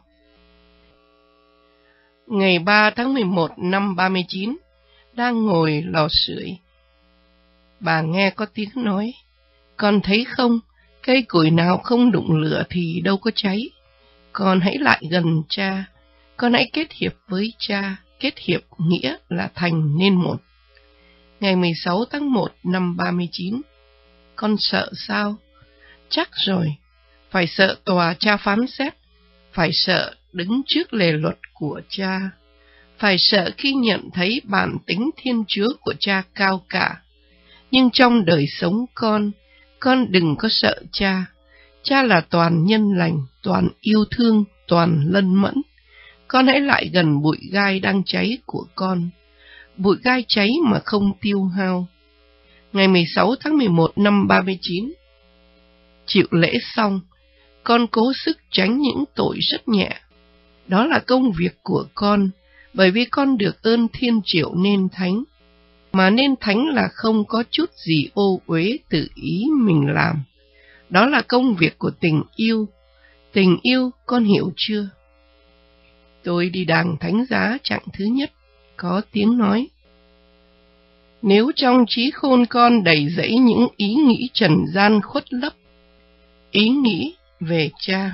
Ngày 3 tháng 11 năm 39, đang ngồi lò sưởi, bà nghe có tiếng nói, con thấy không, cây củi nào không đụng lửa thì đâu có cháy. Con hãy lại gần cha, con hãy kết hiệp với cha, kết hiệp nghĩa là thành nên một. Ngày 16 tháng 1 năm 39, con sợ sao? Chắc rồi, phải sợ tòa cha phán xét, phải sợ đứng trước lề luật của cha, phải sợ khi nhận thấy bản tính Thiên Chúa của cha cao cả. Nhưng trong đời sống con đừng có sợ cha. Cha là toàn nhân lành, toàn yêu thương, toàn lân mẫn. Con hãy lại gần bụi gai đang cháy của con. Bụi gai cháy mà không tiêu hao. Ngày 16 tháng 11 năm 39, chịu lễ xong, con cố sức tránh những tội rất nhẹ. Đó là công việc của con, bởi vì con được ơn Thiên Triệu nên thánh. Mà nên thánh là không có chút gì ô uế tự ý mình làm. Đó là công việc của tình yêu. Tình yêu con hiểu chưa? Tôi đi đàng thánh giá chặng thứ nhất, có tiếng nói. Nếu trong trí khôn con đầy dẫy những ý nghĩ trần gian khuất lấp, ý nghĩ về cha,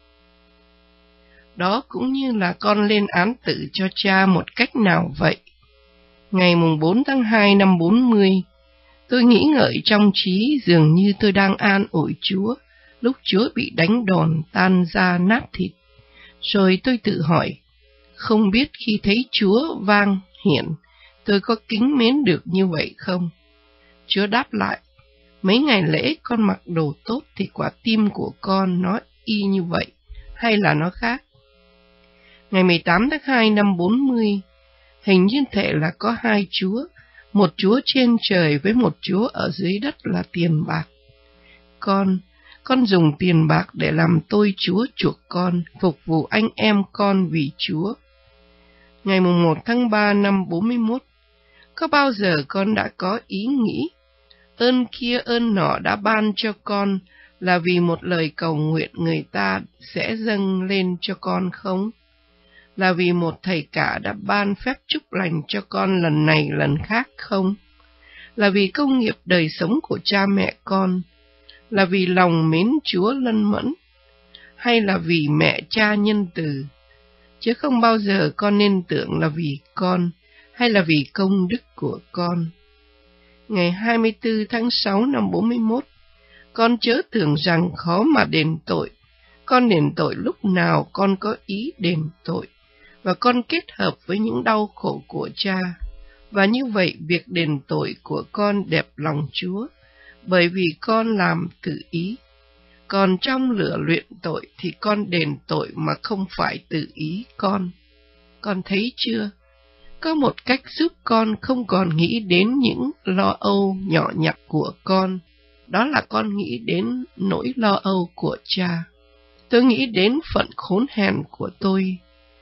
đó cũng như là con lên án tự cho cha một cách nào vậy? Ngày 4 tháng 2 năm 40, tôi nghĩ ngợi trong trí dường như tôi đang an ủi Chúa, lúc Chúa bị đánh đòn tan ra nát thịt. Rồi tôi tự hỏi, không biết khi thấy Chúa vang hiện, tôi có kính mến được như vậy không? Chúa đáp lại, mấy ngày lễ con mặc đồ tốt thì quả tim của con nó y như vậy, hay là nó khác? Ngày 18 tháng 2 năm 40, hình như thể là có hai Chúa, một Chúa trên trời với một Chúa ở dưới đất là tiền bạc. Con dùng tiền bạc để làm tôi Chúa chuộc con, phục vụ anh em con vì Chúa. Ngày 1 tháng 3 năm 41, có bao giờ con đã có ý nghĩ, ơn kia ơn nọ đã ban cho con là vì một lời cầu nguyện người ta sẽ dâng lên cho con không? Là vì một thầy cả đã ban phép chúc lành cho con lần này lần khác không? Là vì công nghiệp đời sống của cha mẹ con? Là vì lòng mến Chúa lân mẫn? Hay là vì mẹ cha nhân từ? Chứ không bao giờ con nên tưởng là vì con, hay là vì công đức của con. Ngày 24 tháng 6 năm 41, con chớ tưởng rằng khó mà đền tội. Con đền tội lúc nào con có ý đền tội, và con kết hợp với những đau khổ của cha. Và như vậy việc đền tội của con đẹp lòng Chúa, bởi vì con làm tự ý. Còn trong lửa luyện tội thì con đền tội mà không phải tự ý con. Con thấy chưa? Có một cách giúp con không còn nghĩ đến những lo âu nhỏ nhặt của con. Đó là con nghĩ đến nỗi lo âu của cha. Tôi nghĩ đến phận khốn hèn của tôi.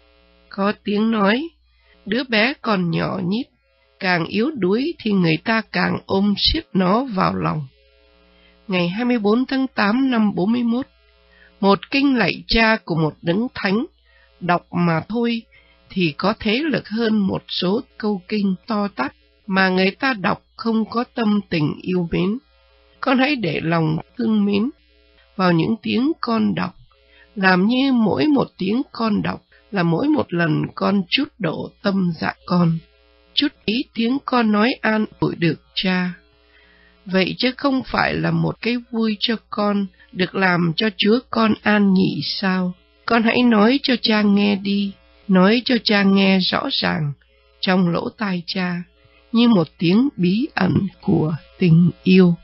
Có tiếng nói, đứa bé còn nhỏ nhít, càng yếu đuối thì người ta càng ôm siết nó vào lòng. Ngày 24 tháng 8 năm 41, một kinh lạy cha của một đấng thánh, đọc mà thôi thì có thế lực hơn một số câu kinh to tát mà người ta đọc không có tâm tình yêu mến. Con hãy để lòng thương mến vào những tiếng con đọc, làm như mỗi một tiếng con đọc là mỗi một lần con chút độ tâm dạ con, chút ý tiếng con nói an ủi được cha. Vậy chứ không phải là một cái vui cho con được làm cho Chúa con an nhị sao? Con hãy nói cho cha nghe đi, nói cho cha nghe rõ ràng trong lỗ tai cha, như một tiếng bí ẩn của tình yêu.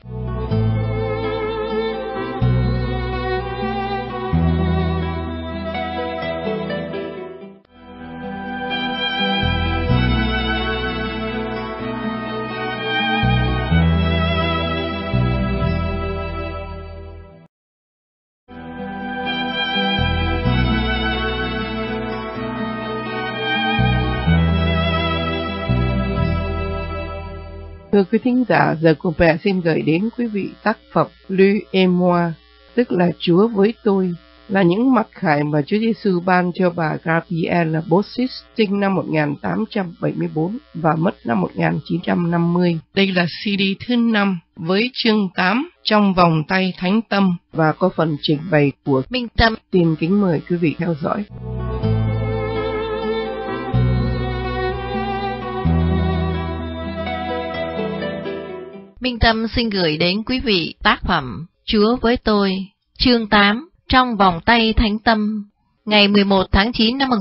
Thưa quý thính giả, giờ cô Pè xin gửi đến quý vị tác phẩm Lui et moi, tức là Chúa với tôi, là những mặc khải mà Chúa Giêsu ban cho bà Gabrielle Bossis sinh năm 1874 và mất năm 1950. Đây là CD thứ 5 với chương 8 Trong vòng tay Thánh Tâm và có phần trình bày của Minh Tâm. Xin kính mời quý vị theo dõi. Minh Tâm xin gửi đến quý vị tác phẩm Chúa với tôi, chương 8, Trong vòng tay Thánh Tâm. Ngày 11 tháng 9 năm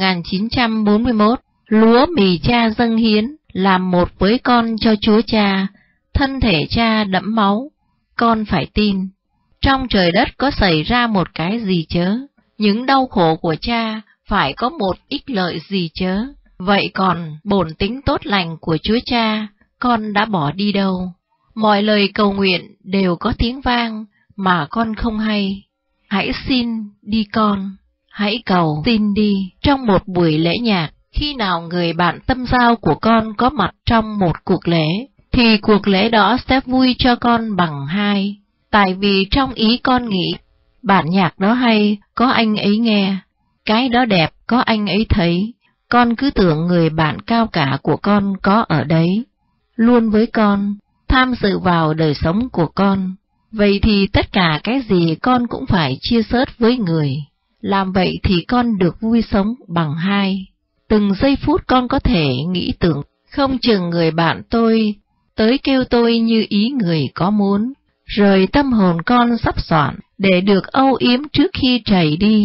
1941, lúa mì cha dâng hiến, làm một với con cho Chúa Cha, thân thể cha đẫm máu. Con phải tin, trong trời đất có xảy ra một cái gì chớ, những đau khổ của cha phải có một ích lợi gì chớ. Vậy còn bổn tính tốt lành của Chúa Cha, con đã bỏ đi đâu? Mọi lời cầu nguyện đều có tiếng vang mà con không hay. Hãy xin đi con, hãy cầu xin đi. Trong một buổi lễ nhạc, khi nào người bạn tâm giao của con có mặt trong một cuộc lễ, thì cuộc lễ đó sẽ vui cho con bằng hai. Tại vì trong ý con nghĩ, bản nhạc đó hay, có anh ấy nghe, cái đó đẹp, có anh ấy thấy. Con cứ tưởng người bạn cao cả của con có ở đấy, luôn với con, tham dự vào đời sống của con. Vậy thì tất cả cái gì con cũng phải chia sớt với người. Làm vậy thì con được vui sống bằng hai. Từng giây phút con có thể nghĩ tưởng, không chừng người bạn tôi tới kêu tôi như ý người có muốn, rồi tâm hồn con sắp soạn để được âu yếm trước khi trầy đi,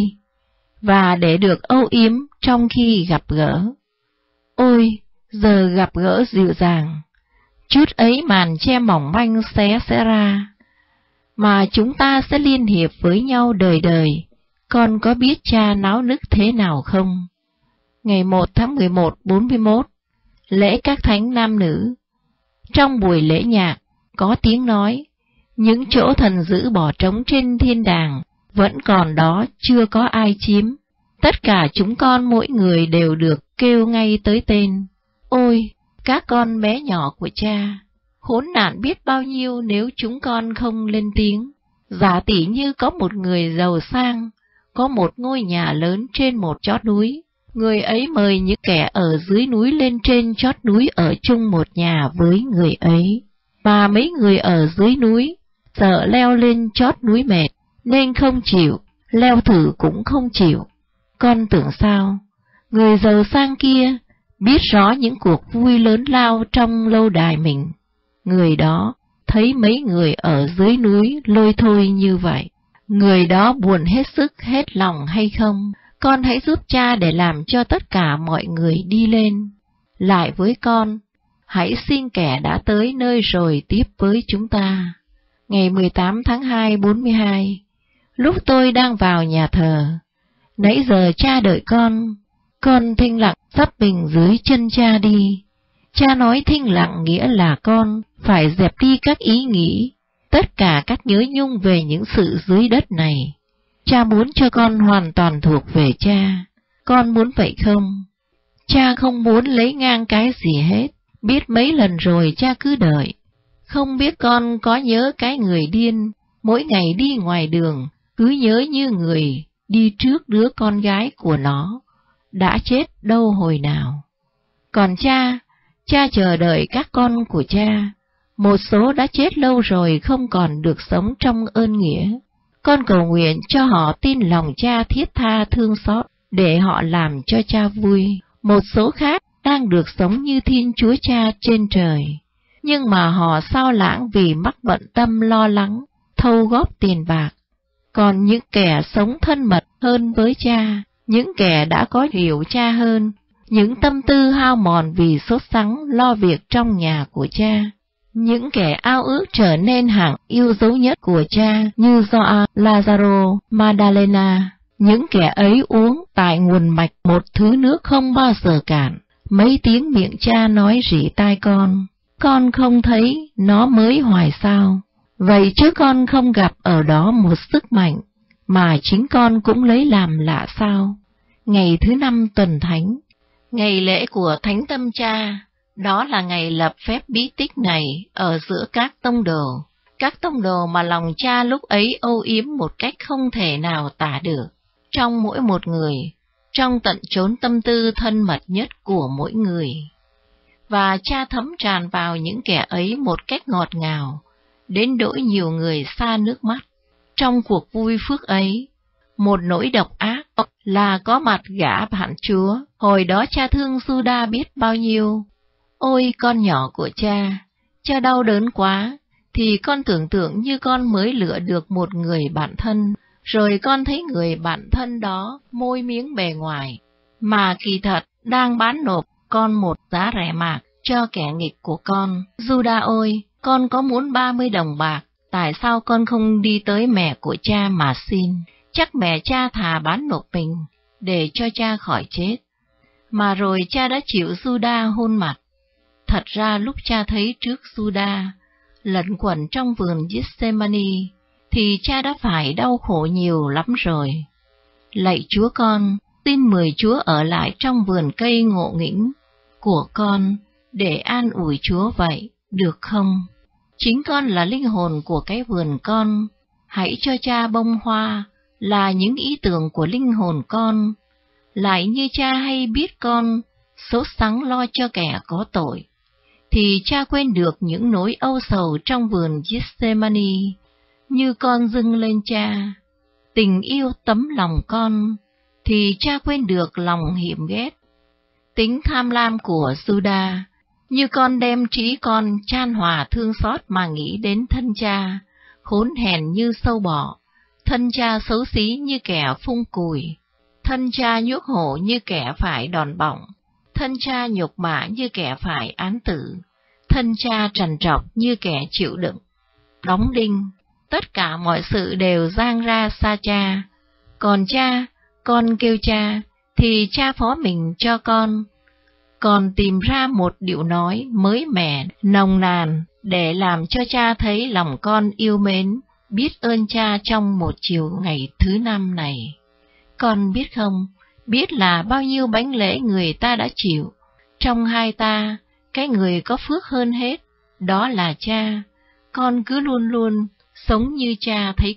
và để được âu yếm trong khi gặp gỡ. Ôi, giờ gặp gỡ dịu dàng, chút ấy màn che mỏng manh xé ra, mà chúng ta sẽ liên hiệp với nhau đời đời. Con có biết cha náo nức thế nào không? Ngày 1 tháng 11, 41, lễ các thánh nam nữ. Trong buổi lễ nhạc, có tiếng nói, những chỗ thần giữ bỏ trống trên thiên đàng, vẫn còn đó, chưa có ai chiếm. Tất cả chúng con mỗi người đều được kêu ngay tới tên. Ôi, các con bé nhỏ của cha, khốn nạn biết bao nhiêu nếu chúng con không lên tiếng. Giả tỷ như có một người giàu sang, có một ngôi nhà lớn trên một chót núi. Người ấy mời những kẻ ở dưới núi lên trên chót núi ở chung một nhà với người ấy. Mà mấy người ở dưới núi sợ leo lên chót núi mệt, nên không chịu, leo thử cũng không chịu. Con tưởng sao? Người giàu sang kia biết rõ những cuộc vui lớn lao trong lâu đài mình. Người đó thấy mấy người ở dưới núi lôi thôi như vậy, người đó buồn hết sức hết lòng hay không? Con hãy giúp cha để làm cho tất cả mọi người đi lên. Lại với con, hãy xin kẻ đã tới nơi rồi tiếp với chúng ta. Ngày 18 tháng 2, 42, lúc tôi đang vào nhà thờ, nãy giờ cha đợi con thinh lặng sắp mình dưới chân cha đi. Cha nói thinh lặng nghĩa là con phải dẹp đi các ý nghĩ, tất cả các nhớ nhung về những sự dưới đất này. Cha muốn cho con hoàn toàn thuộc về cha. Con muốn vậy không? Cha không muốn lấy ngang cái gì hết. Biết mấy lần rồi cha cứ đợi. Không biết con có nhớ cái người điên, mỗi ngày đi ngoài đường, cứ nhớ như người đi trước đứa con gái của nó, đã chết đâu hồi nào. Còn cha chờ đợi các con của cha. Một số đã chết lâu rồi không còn được sống trong ơn nghĩa. Con cầu nguyện cho họ tin lòng cha thiết tha thương xót, để họ làm cho cha vui. Một số khác đang được sống như Thiên Chúa Cha trên trời, nhưng mà họ sao lãng vì mắc bận tâm lo lắng, thâu góp tiền bạc. Còn những kẻ sống thân mật hơn với cha, những kẻ đã có hiểu cha hơn, những tâm tư hao mòn vì sốt sắng lo việc trong nhà của cha, những kẻ ao ước trở nên hạng yêu dấu nhất của cha như Gioan, Lazaro, Madalena. Những kẻ ấy uống tại nguồn mạch một thứ nước không bao giờ cạn. Mấy tiếng miệng cha nói rỉ tai con không thấy nó mới hoài sao? Vậy chứ con không gặp ở đó một sức mạnh, mà chính con cũng lấy làm lạ sao? Ngày thứ 5 tuần thánh, ngày lễ của Thánh Tâm Cha, Đó là ngày lập phép bí tích này ở giữa các tông đồ. Các tông đồ mà lòng cha lúc ấy âu yếm một cách không thể nào tả được. Trong mỗi một người, trong tận chốn tâm tư thân mật nhất của mỗi người. Và cha thấm tràn vào những kẻ ấy một cách ngọt ngào, đến nỗi nhiều người xa nước mắt. Trong cuộc vui phước ấy, một nỗi độc ác là có mặt gã bạn Chúa. Hồi đó cha thương Giuđa biết bao nhiêu. Ôi con nhỏ của cha đau đớn quá, thì con tưởng tượng như con mới lựa được một người bạn thân, rồi con thấy người bạn thân đó môi miếng bề ngoài, mà kỳ thật đang bán nộp con một giá rẻ mạt cho kẻ nghịch của con. Giuđa ơi, con có muốn 30 đồng bạc, tại sao con không đi tới mẹ của cha mà xin? Chắc mẹ cha thà bán nộp mình, để cho cha khỏi chết. Mà rồi cha đã chịu Giuđa hôn mặt. Thật ra lúc cha thấy trước Giuđa lẩn quẩn trong vườn Gethsemane, thì cha đã phải đau khổ nhiều lắm rồi. Lạy Chúa con, xin mời Chúa ở lại trong vườn cây ngộ nghĩnh của con để an ủi Chúa vậy, được không? Chính con là linh hồn của cái vườn con, hãy cho cha bông hoa là những ý tưởng của linh hồn con. Lại như cha hay biết con sốt sắng lo cho kẻ có tội, thì cha quên được những nỗi âu sầu trong vườn Gethsemane. Như con dâng lên cha tình yêu tấm lòng con, thì cha quên được lòng hiểm ghét, tính tham lam của Giuđa. Như con đem trí con chan hòa thương xót mà nghĩ đến thân cha, khốn hèn như sâu bọ, thân cha xấu xí như kẻ phung cùi, thân cha nhuốc hổ như kẻ phải đòn bỏng, thân cha nhục mạ như kẻ phải án tử, thân cha trằn trọc như kẻ chịu đựng đóng đinh. Tất cả mọi sự đều giang ra xa cha. Còn cha, con kêu cha, thì cha phó mình cho con. Còn tìm ra một điệu nói mới mẻ, nồng nàn, để làm cho cha thấy lòng con yêu mến, biết ơn cha trong một chiều ngày thứ 5 này. Con biết không, biết là bao nhiêu bánh lễ người ta đã chịu. Trong hai ta, cái người có phước hơn hết, đó là cha. Con cứ luôn luôn sống như cha thấy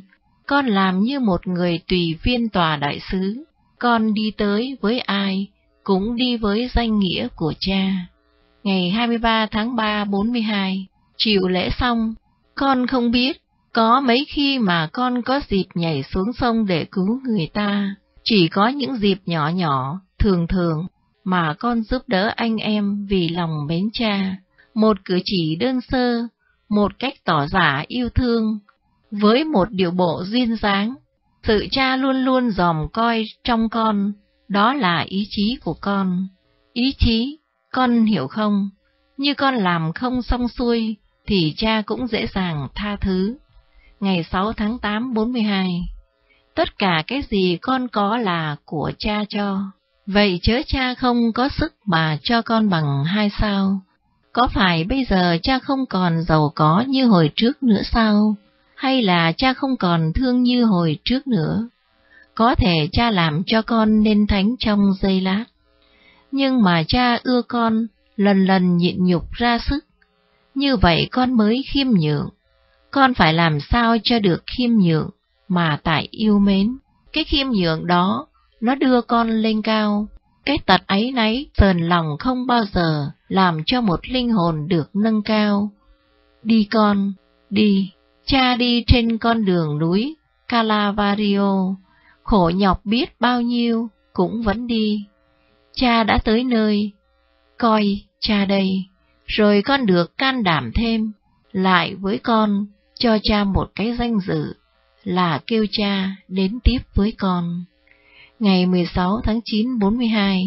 con làm như một người tùy viên tòa đại sứ. Con đi tới với ai, cũng đi với danh nghĩa của cha. Ngày 23 tháng 3 42, chiều lễ xong, con không biết có mấy khi mà con có dịp nhảy xuống sông để cứu người ta. Chỉ có những dịp nhỏ nhỏ, thường thường, mà con giúp đỡ anh em vì lòng mến cha. Một cử chỉ đơn sơ, một cách tỏ giả yêu thương, với một điệu bộ duyên dáng. Sự cha luôn luôn dòm coi trong con, đó là ý chí của con. Ý chí, con hiểu không? Như con làm không xong xuôi, thì cha cũng dễ dàng tha thứ. Ngày 6 tháng 8 42, tất cả cái gì con có là của cha cho. Vậy chớ cha không có sức mà cho con bằng 2 sao? Có phải bây giờ cha không còn giàu có như hồi trước nữa sao? Hay là cha không còn thương như hồi trước nữa? Có thể cha làm cho con nên thánh trong giây lát. Nhưng mà cha ưa con lần lần nhịn nhục ra sức. Như vậy con mới khiêm nhượng. Con phải làm sao cho được khiêm nhượng mà tại yêu mến. Cái khiêm nhượng đó, nó đưa con lên cao. Cái tật áy náy, sờn lòng không bao giờ làm cho một linh hồn được nâng cao. Đi con, đi. Cha đi trên con đường núi Calvario, khổ nhọc biết bao nhiêu, cũng vẫn đi. Cha đã tới nơi, coi cha đây, rồi con được can đảm thêm, lại với con, cho cha một cái danh dự, là kêu cha đến tiếp với con. Ngày 16 tháng 9 42,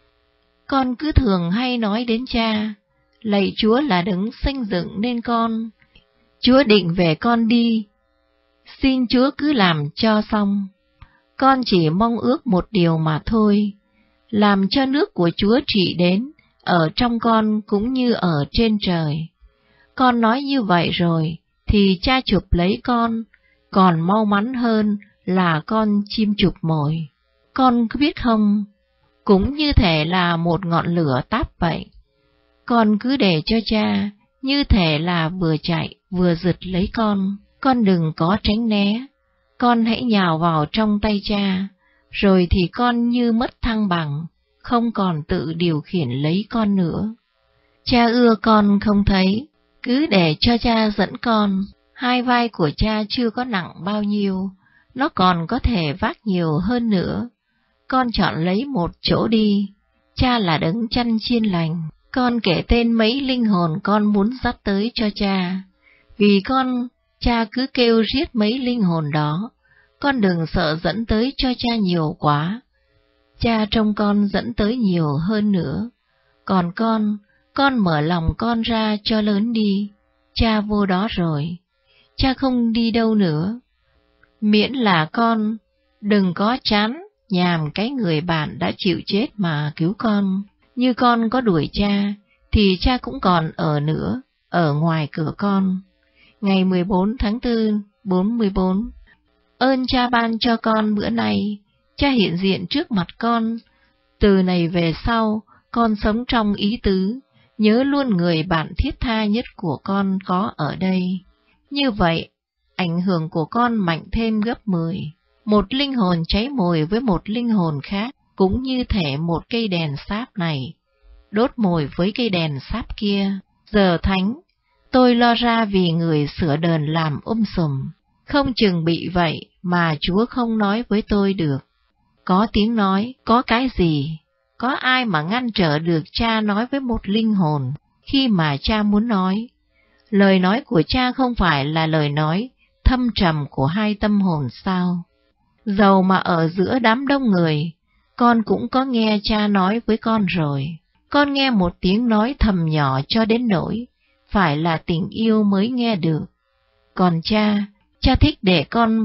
con cứ thường hay nói đến cha, lạy Chúa là đấng xây dựng nên con. Chúa định về con đi, xin Chúa cứ làm cho xong. Con chỉ mong ước một điều mà thôi, làm cho nước của Chúa trị đến, ở trong con cũng như ở trên trời. Con nói như vậy rồi, thì cha chụp lấy con, còn mau mắn hơn là con chim chụp mồi. Con có biết không, cũng như thể là một ngọn lửa táp vậy. Con cứ để cho cha, như thể là vừa chạy vừa giật lấy con đừng có tránh né. Con hãy nhào vào trong tay cha, rồi thì con như mất thăng bằng, không còn tự điều khiển lấy con nữa. Cha ưa con không thấy, cứ để cho cha dẫn con. Hai vai của cha chưa có nặng bao nhiêu, nó còn có thể vác nhiều hơn nữa. Con chọn lấy một chỗ đi, cha là đấng chăn chiên lành. Con kể tên mấy linh hồn con muốn dắt tới cho cha. Vì cha cứ kêu riết mấy linh hồn đó, con đừng sợ dẫn tới cho cha nhiều quá. Cha trông con dẫn tới nhiều hơn nữa. Còn con mở lòng con ra cho lớn đi, cha vô đó rồi, cha không đi đâu nữa. Miễn là con đừng có chán nhàm cái người bạn đã chịu chết mà cứu con. Như con có đuổi cha, thì cha cũng còn ở nữa, ở ngoài cửa con. Ngày 14 tháng 4, 44. Ơn cha ban cho con bữa nay, cha hiện diện trước mặt con. Từ này về sau, con sống trong ý tứ, nhớ luôn người bạn thiết tha nhất của con có ở đây. Như vậy, ảnh hưởng của con mạnh thêm gấp 10. Một linh hồn cháy mồi với một linh hồn khác, cũng như thể một cây đèn sáp này đốt mồi với cây đèn sáp kia. Giờ thánh, tôi lo ra vì người sửa đờn làm sùm. Không chừng bị vậy mà Chúa không nói với tôi được. Có tiếng nói, có cái gì? Có ai mà ngăn trở được cha nói với một linh hồn khi mà cha muốn nói? Lời nói của cha không phải là lời nói thâm trầm của hai tâm hồn sao? Dầu mà ở giữa đám đông người, con cũng có nghe cha nói với con rồi. Con nghe một tiếng nói thầm nhỏ cho đến nỗi phải là tình yêu mới nghe được. Còn cha thích để con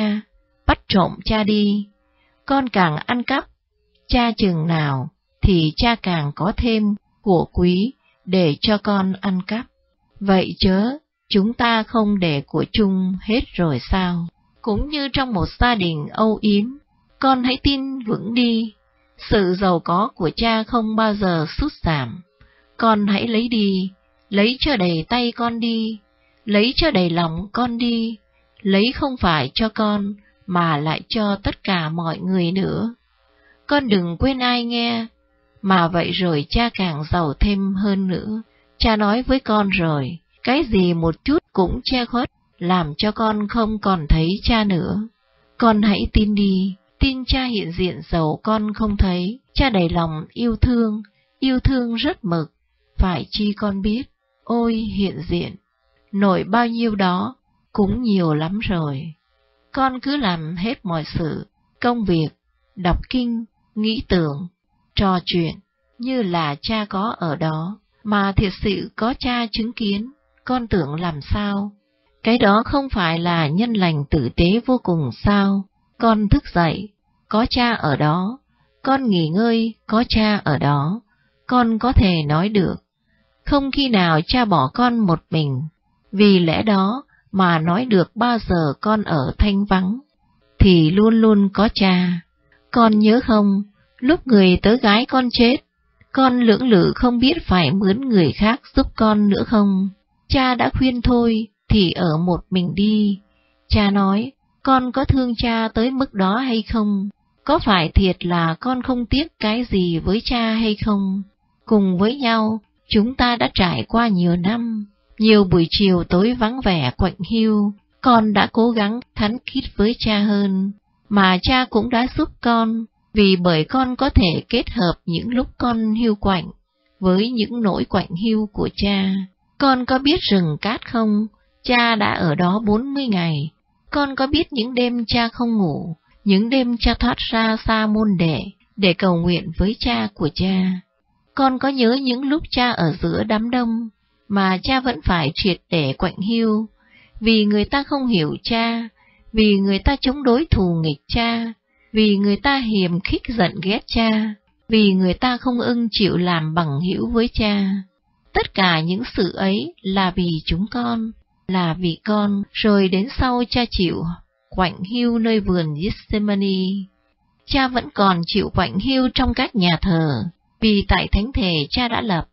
bắt trộm cha đi. Con càng ăn cắp cha chừng nào thì cha càng có thêm của quý để cho con ăn cắp. Vậy chớ, chúng ta không để của chung hết rồi sao? Cũng như trong một gia đình âu yếm, con hãy tin vững đi. Sự giàu có của cha không bao giờ sút giảm. Con hãy lấy đi, lấy cho đầy tay con đi, lấy cho đầy lòng con đi, lấy không phải cho con, mà lại cho tất cả mọi người nữa. Con đừng quên ai nghe, mà vậy rồi cha càng giàu thêm hơn nữa. Cha nói với con rồi, cái gì một chút cũng che khuất, làm cho con không còn thấy cha nữa. Con hãy tin đi, tin cha hiện diện dầu con không thấy, cha đầy lòng yêu thương rất mực, phải chi con biết, ôi hiện diện, nổi bao nhiêu đó, cũng nhiều lắm rồi. Con cứ làm hết mọi sự, công việc, đọc kinh, nghĩ tưởng, trò chuyện, như là cha có ở đó, mà thiệt sự có cha chứng kiến, con tưởng làm sao? Cái đó không phải là nhân lành tử tế vô cùng sao? Con thức dậy, có cha ở đó, con nghỉ ngơi, có cha ở đó, con có thể nói được. Không khi nào cha bỏ con một mình, vì lẽ đó mà nói được bao giờ con ở thanh vắng, thì luôn luôn có cha. Con nhớ không, lúc người tớ gái con chết, con lưỡng lự không biết phải mướn người khác giúp con nữa không? Cha đã khuyên thôi, thì ở một mình đi. Cha nói, con có thương cha tới mức đó hay không? Có phải thiệt là con không tiếc cái gì với cha hay không? Cùng với nhau, chúng ta đã trải qua nhiều năm, nhiều buổi chiều tối vắng vẻ quạnh hiu, con đã cố gắng thắn khít với cha hơn, mà cha cũng đã giúp con, vì bởi con có thể kết hợp những lúc con hiu quạnh với những nỗi quạnh hiu của cha. Con có biết rừng cát không? Cha đã ở đó 40 ngày. Con có biết những đêm cha không ngủ, những đêm cha thoát ra xa môn để cầu nguyện với cha của cha? Con có nhớ những lúc cha ở giữa đám đông, mà cha vẫn phải triệt để quạnh hiu, vì người ta không hiểu cha, vì người ta chống đối thù nghịch cha, vì người ta hiềm khích giận ghét cha, vì người ta không ưng chịu làm bằng hữu với cha. Tất cả những sự ấy là vì chúng con, là vì con, rồi đến sau cha chịu quạnh hiu nơi vườn Gethsemane. Cha vẫn còn chịu quạnh hiu trong các nhà thờ, vì tại thánh thể cha đã lập,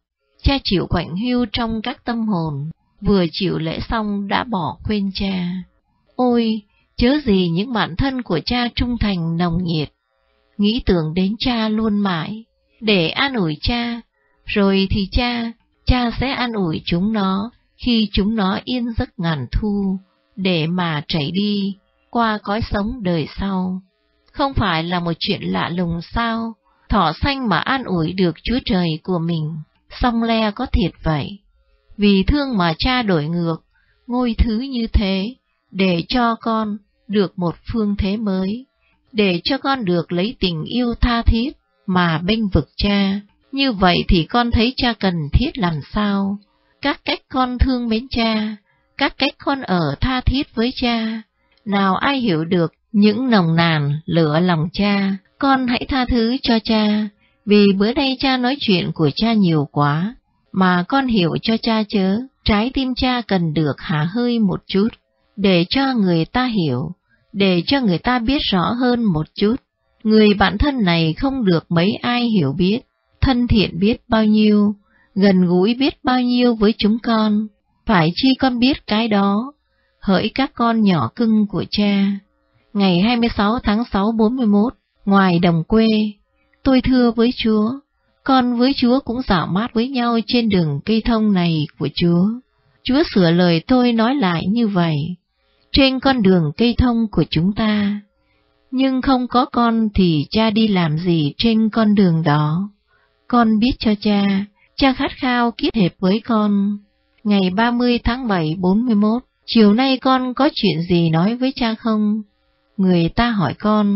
cha chịu quạnh hiu trong các tâm hồn, vừa chịu lễ xong đã bỏ quên cha. Ôi, chớ gì những bạn thân của cha trung thành nồng nhiệt, nghĩ tưởng đến cha luôn mãi, để an ủi cha, rồi thì cha sẽ an ủi chúng nó khi chúng nó yên giấc ngàn thu, để mà chảy đi qua cõi sống đời sau. Không phải là một chuyện lạ lùng sao, thỏ xanh mà an ủi được Chúa Trời của mình, song le có thiệt vậy. Vì thương mà cha đổi ngược ngôi thứ như thế, để cho con được một phương thế mới, để cho con được lấy tình yêu tha thiết mà bênh vực cha. Như vậy thì con thấy cha cần thiết làm sao? Các cách con thương mến cha, các cách con ở tha thiết với cha, nào ai hiểu được những nồng nàn lửa lòng cha. Con hãy tha thứ cho cha, vì bữa nay cha nói chuyện của cha nhiều quá, mà con hiểu cho cha chớ. Trái tim cha cần được hả hơi một chút, để cho người ta hiểu, để cho người ta biết rõ hơn một chút. Người bạn thân này không được mấy ai hiểu biết, thân thiện biết bao nhiêu, gần gũi biết bao nhiêu với chúng con, phải chi con biết cái đó, hỡi các con nhỏ cưng của cha. Ngày 26 tháng 6 41, ngoài đồng quê, tôi thưa với Chúa, con với Chúa cũng dạo mát với nhau trên đường cây thông này của Chúa. Chúa sửa lời tôi nói lại như vậy, trên con đường cây thông của chúng ta. Nhưng không có con thì cha đi làm gì trên con đường đó? Con biết cho cha khát khao kết hiệp với con. Ngày 30 tháng 7 41, chiều nay con có chuyện gì nói với cha không? Người ta hỏi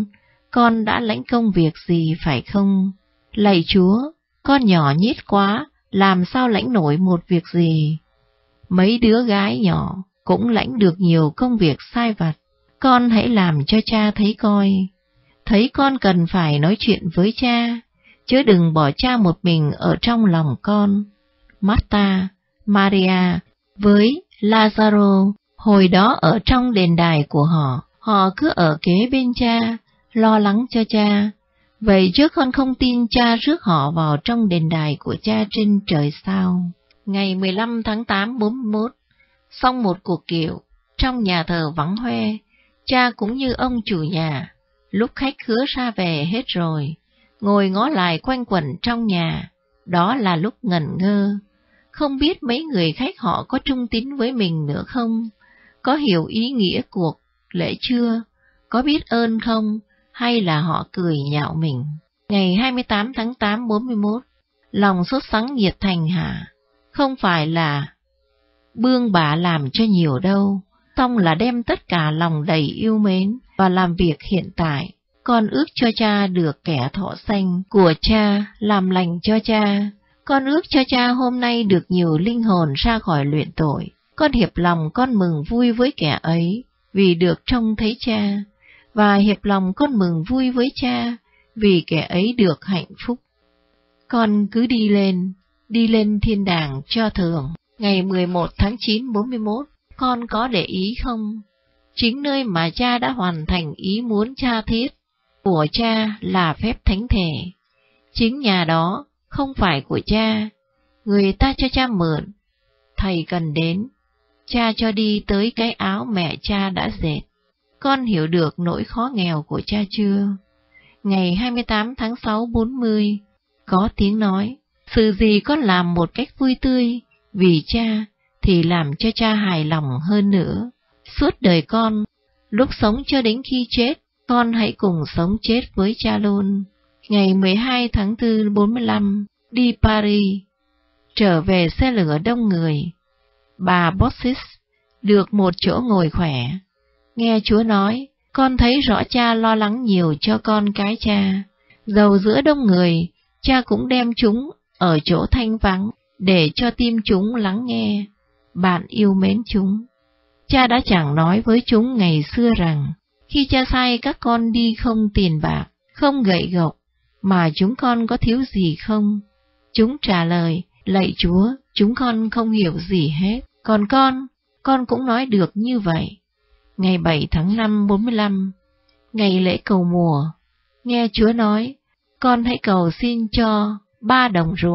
con đã lãnh công việc gì phải không? Lạy Chúa, con nhỏ nhít quá, làm sao lãnh nổi một việc gì? Mấy đứa gái nhỏ cũng lãnh được nhiều công việc sai vặt. Con hãy làm cho cha thấy coi. Thấy con cần phải nói chuyện với cha, chứ đừng bỏ cha một mình ở trong lòng con. Marta, Maria với Lazaro hồi đó ở trong đền đài của họ cứ ở kế bên cha, lo lắng cho cha. Vậy chứ con không tin cha rước họ vào trong đền đài của cha trên trời sao? Ngày 15 tháng 8 41, xong một cuộc kiệu, trong nhà thờ vắng hoe, cha cũng như ông chủ nhà, lúc khách khứa ra về hết rồi, ngồi ngó lại quanh quẩn trong nhà, đó là lúc ngẩn ngơ. Không biết mấy người khách họ có trung tín với mình nữa không? Có hiểu ý nghĩa cuộc lễ chưa? Có biết ơn không? Hay là họ cười nhạo mình? Ngày 28 tháng 8 41, lòng sốt sắng nhiệt thành hả? Không phải là bương bả làm cho nhiều đâu, xong là đem tất cả lòng đầy yêu mến và làm việc hiện tại. Con ước cho cha được kẻ thọ sanh của cha, làm lành cho cha. Con ước cho cha hôm nay được nhiều linh hồn ra khỏi luyện tội. Con hiệp lòng con mừng vui với kẻ ấy, vì được trông thấy cha, và hiệp lòng con mừng vui với cha, vì kẻ ấy được hạnh phúc. Con cứ đi lên thiên đàng cho thường. Ngày 11 tháng 9 41, con có để ý không? Chính nơi mà cha đã hoàn thành ý muốn cha thiết của cha là phép thánh thể. Chính nhà đó không phải của cha, người ta cho cha mượn. Thầy cần đến, cha cho đi tới cái áo mẹ cha đã dệt. Con hiểu được nỗi khó nghèo của cha chưa? Ngày 28 tháng 6 40, có tiếng nói, sự gì con làm một cách vui tươi, vì cha thì làm cho cha hài lòng hơn nữa. Suốt đời con, lúc sống cho đến khi chết, con hãy cùng sống chết với cha luôn. Ngày 12 tháng 4 45, đi Paris, trở về xe lửa đông người. Bà Bossis được một chỗ ngồi khỏe. Nghe Chúa nói, con thấy rõ cha lo lắng nhiều cho con cái cha. Dầu giữa đông người, cha cũng đem chúng ở chỗ thanh vắng, để cho tim chúng lắng nghe. Bạn yêu mến chúng. Cha đã chẳng nói với chúng ngày xưa rằng, khi cha sai các con đi không tiền bạc, không gậy gộc, mà chúng con có thiếu gì không? Chúng trả lời, lạy Chúa, chúng con không hiểu gì hết. Còn con cũng nói được như vậy. Ngày 7 tháng 5 45, ngày lễ cầu mùa, nghe Chúa nói, con hãy cầu xin cho 3 đồng ruộng,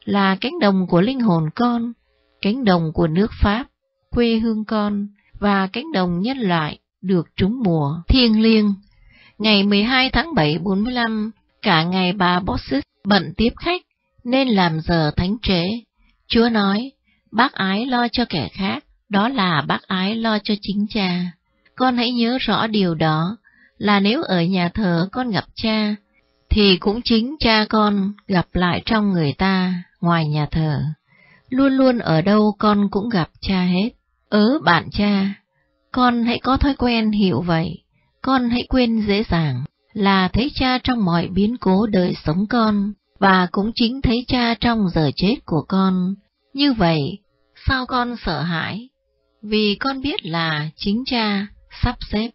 là cánh đồng của linh hồn con, cánh đồng của nước Pháp, quê hương con, và cánh đồng nhân loại được trúng mùa thiêng liêng. Ngày 12 tháng 7 45, cả ngày bà Bossis bận tiếp khách nên làm giờ thánh trễ. Chúa nói, bác ái lo cho kẻ khác, đó là bác ái lo cho chính cha. Con hãy nhớ rõ điều đó, là nếu ở nhà thờ con gặp cha, thì cũng chính cha con gặp lại trong người ta ngoài nhà thờ. Luôn luôn ở đâu con cũng gặp cha hết. Bạn cha, con hãy có thói quen hiểu vậy. Con hãy quên dễ dàng là thấy cha trong mọi biến cố đời sống con, và cũng chính thấy cha trong giờ chết của con. Như vậy, sao con sợ hãi? Vì con biết là chính cha sắp xếp.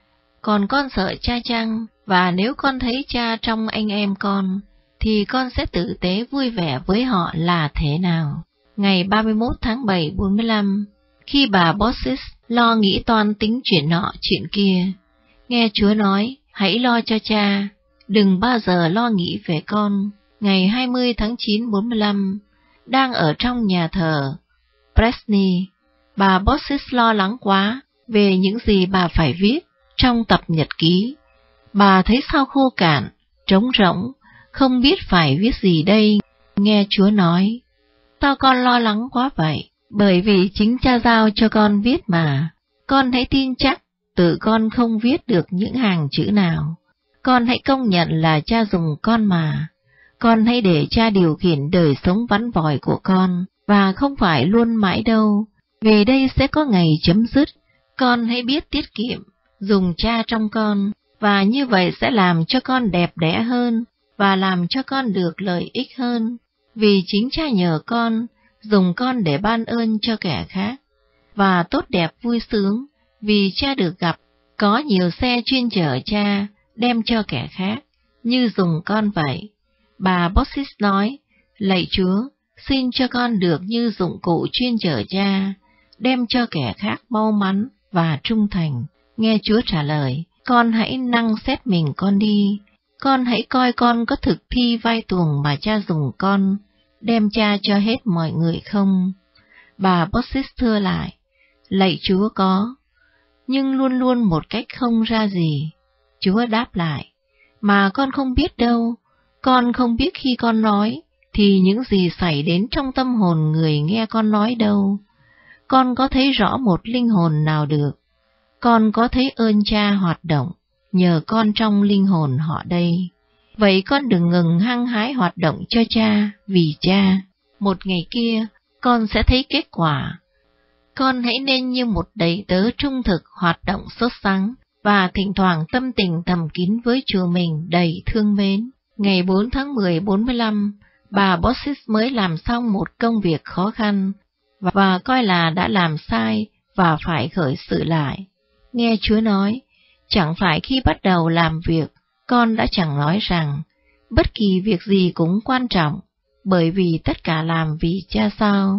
Còn con sợ cha chăng? Và nếu con thấy cha trong anh em con, thì con sẽ tử tế vui vẻ với họ là thế nào? Ngày 31 tháng 7 45, khi bà Bossis lo nghĩ toan tính chuyện nọ chuyện kia, nghe Chúa nói, hãy lo cho cha, đừng bao giờ lo nghĩ về con. Ngày 20 tháng 9 45, đang ở trong nhà thờ Presney, bà Bossis lo lắng quá về những gì bà phải viết trong tập nhật ký. Bà thấy sao khô cạn, trống rỗng, không biết phải viết gì đây. Nghe Chúa nói, sao con lo lắng quá vậy? Bởi vì chính cha giao cho con viết mà. Con hãy tin chắc, tự con không viết được những hàng chữ nào. Con hãy công nhận là cha dùng con mà. Con hãy để cha điều khiển đời sống vắn vòi của con, và không phải luôn mãi đâu, vì đây sẽ có ngày chấm dứt. Con hãy biết tiết kiệm, dùng cha trong con, và như vậy sẽ làm cho con đẹp đẽ hơn, và làm cho con được lợi ích hơn, vì chính cha nhờ con, dùng con để ban ơn cho kẻ khác, và tốt đẹp vui sướng, vì cha được gặp, có nhiều xe chuyên chở cha, đem cho kẻ khác, như dùng con vậy. Bà Bossis nói, lạy Chúa, xin cho con được như dụng cụ chuyên chở cha, đem cho kẻ khác mau mắn và trung thành. Nghe Chúa trả lời, con hãy năng xét mình con đi, con hãy coi con có thực thi vai tuồng mà cha dùng con, đem cha cho hết mọi người không? Bà Bossis thưa lại, lạy Chúa có, nhưng luôn luôn một cách không ra gì. Chúa đáp lại, mà con không biết đâu, con không biết khi con nói, thì những gì xảy đến trong tâm hồn người nghe con nói đâu. Con có thấy rõ một linh hồn nào được, con có thấy ơn cha hoạt động, nhờ con trong linh hồn họ đây. Vậy con đừng ngừng hăng hái hoạt động cho cha, vì cha. Một ngày kia, con sẽ thấy kết quả. Con hãy nên như một đầy tớ trung thực hoạt động sốt sắng, và thỉnh thoảng tâm tình thầm kín với Chúa mình đầy thương mến. Ngày 4 tháng 10 45, bà Bossis mới làm xong một công việc khó khăn, và coi là đã làm sai và phải khởi sự lại. Nghe Chúa nói, chẳng phải khi bắt đầu làm việc, con đã chẳng nói rằng, bất kỳ việc gì cũng quan trọng, bởi vì tất cả làm vì cha sao.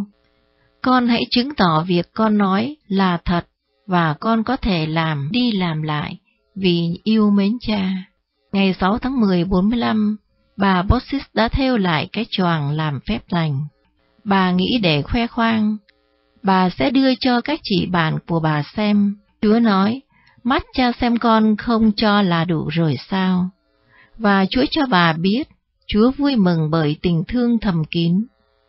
Con hãy chứng tỏ việc con nói là thật, và con có thể làm đi làm lại, vì yêu mến cha. Ngày 6 tháng 10 45, bà Bossis đã thêu lại cái choàng làm phép lành. Bà nghĩ để khoe khoang, bà sẽ đưa cho các chị bạn của bà xem. Chúa nói, mắt cha xem con không cho là đủ rồi sao? Và Chúa cho bà biết, Chúa vui mừng bởi tình thương thầm kín.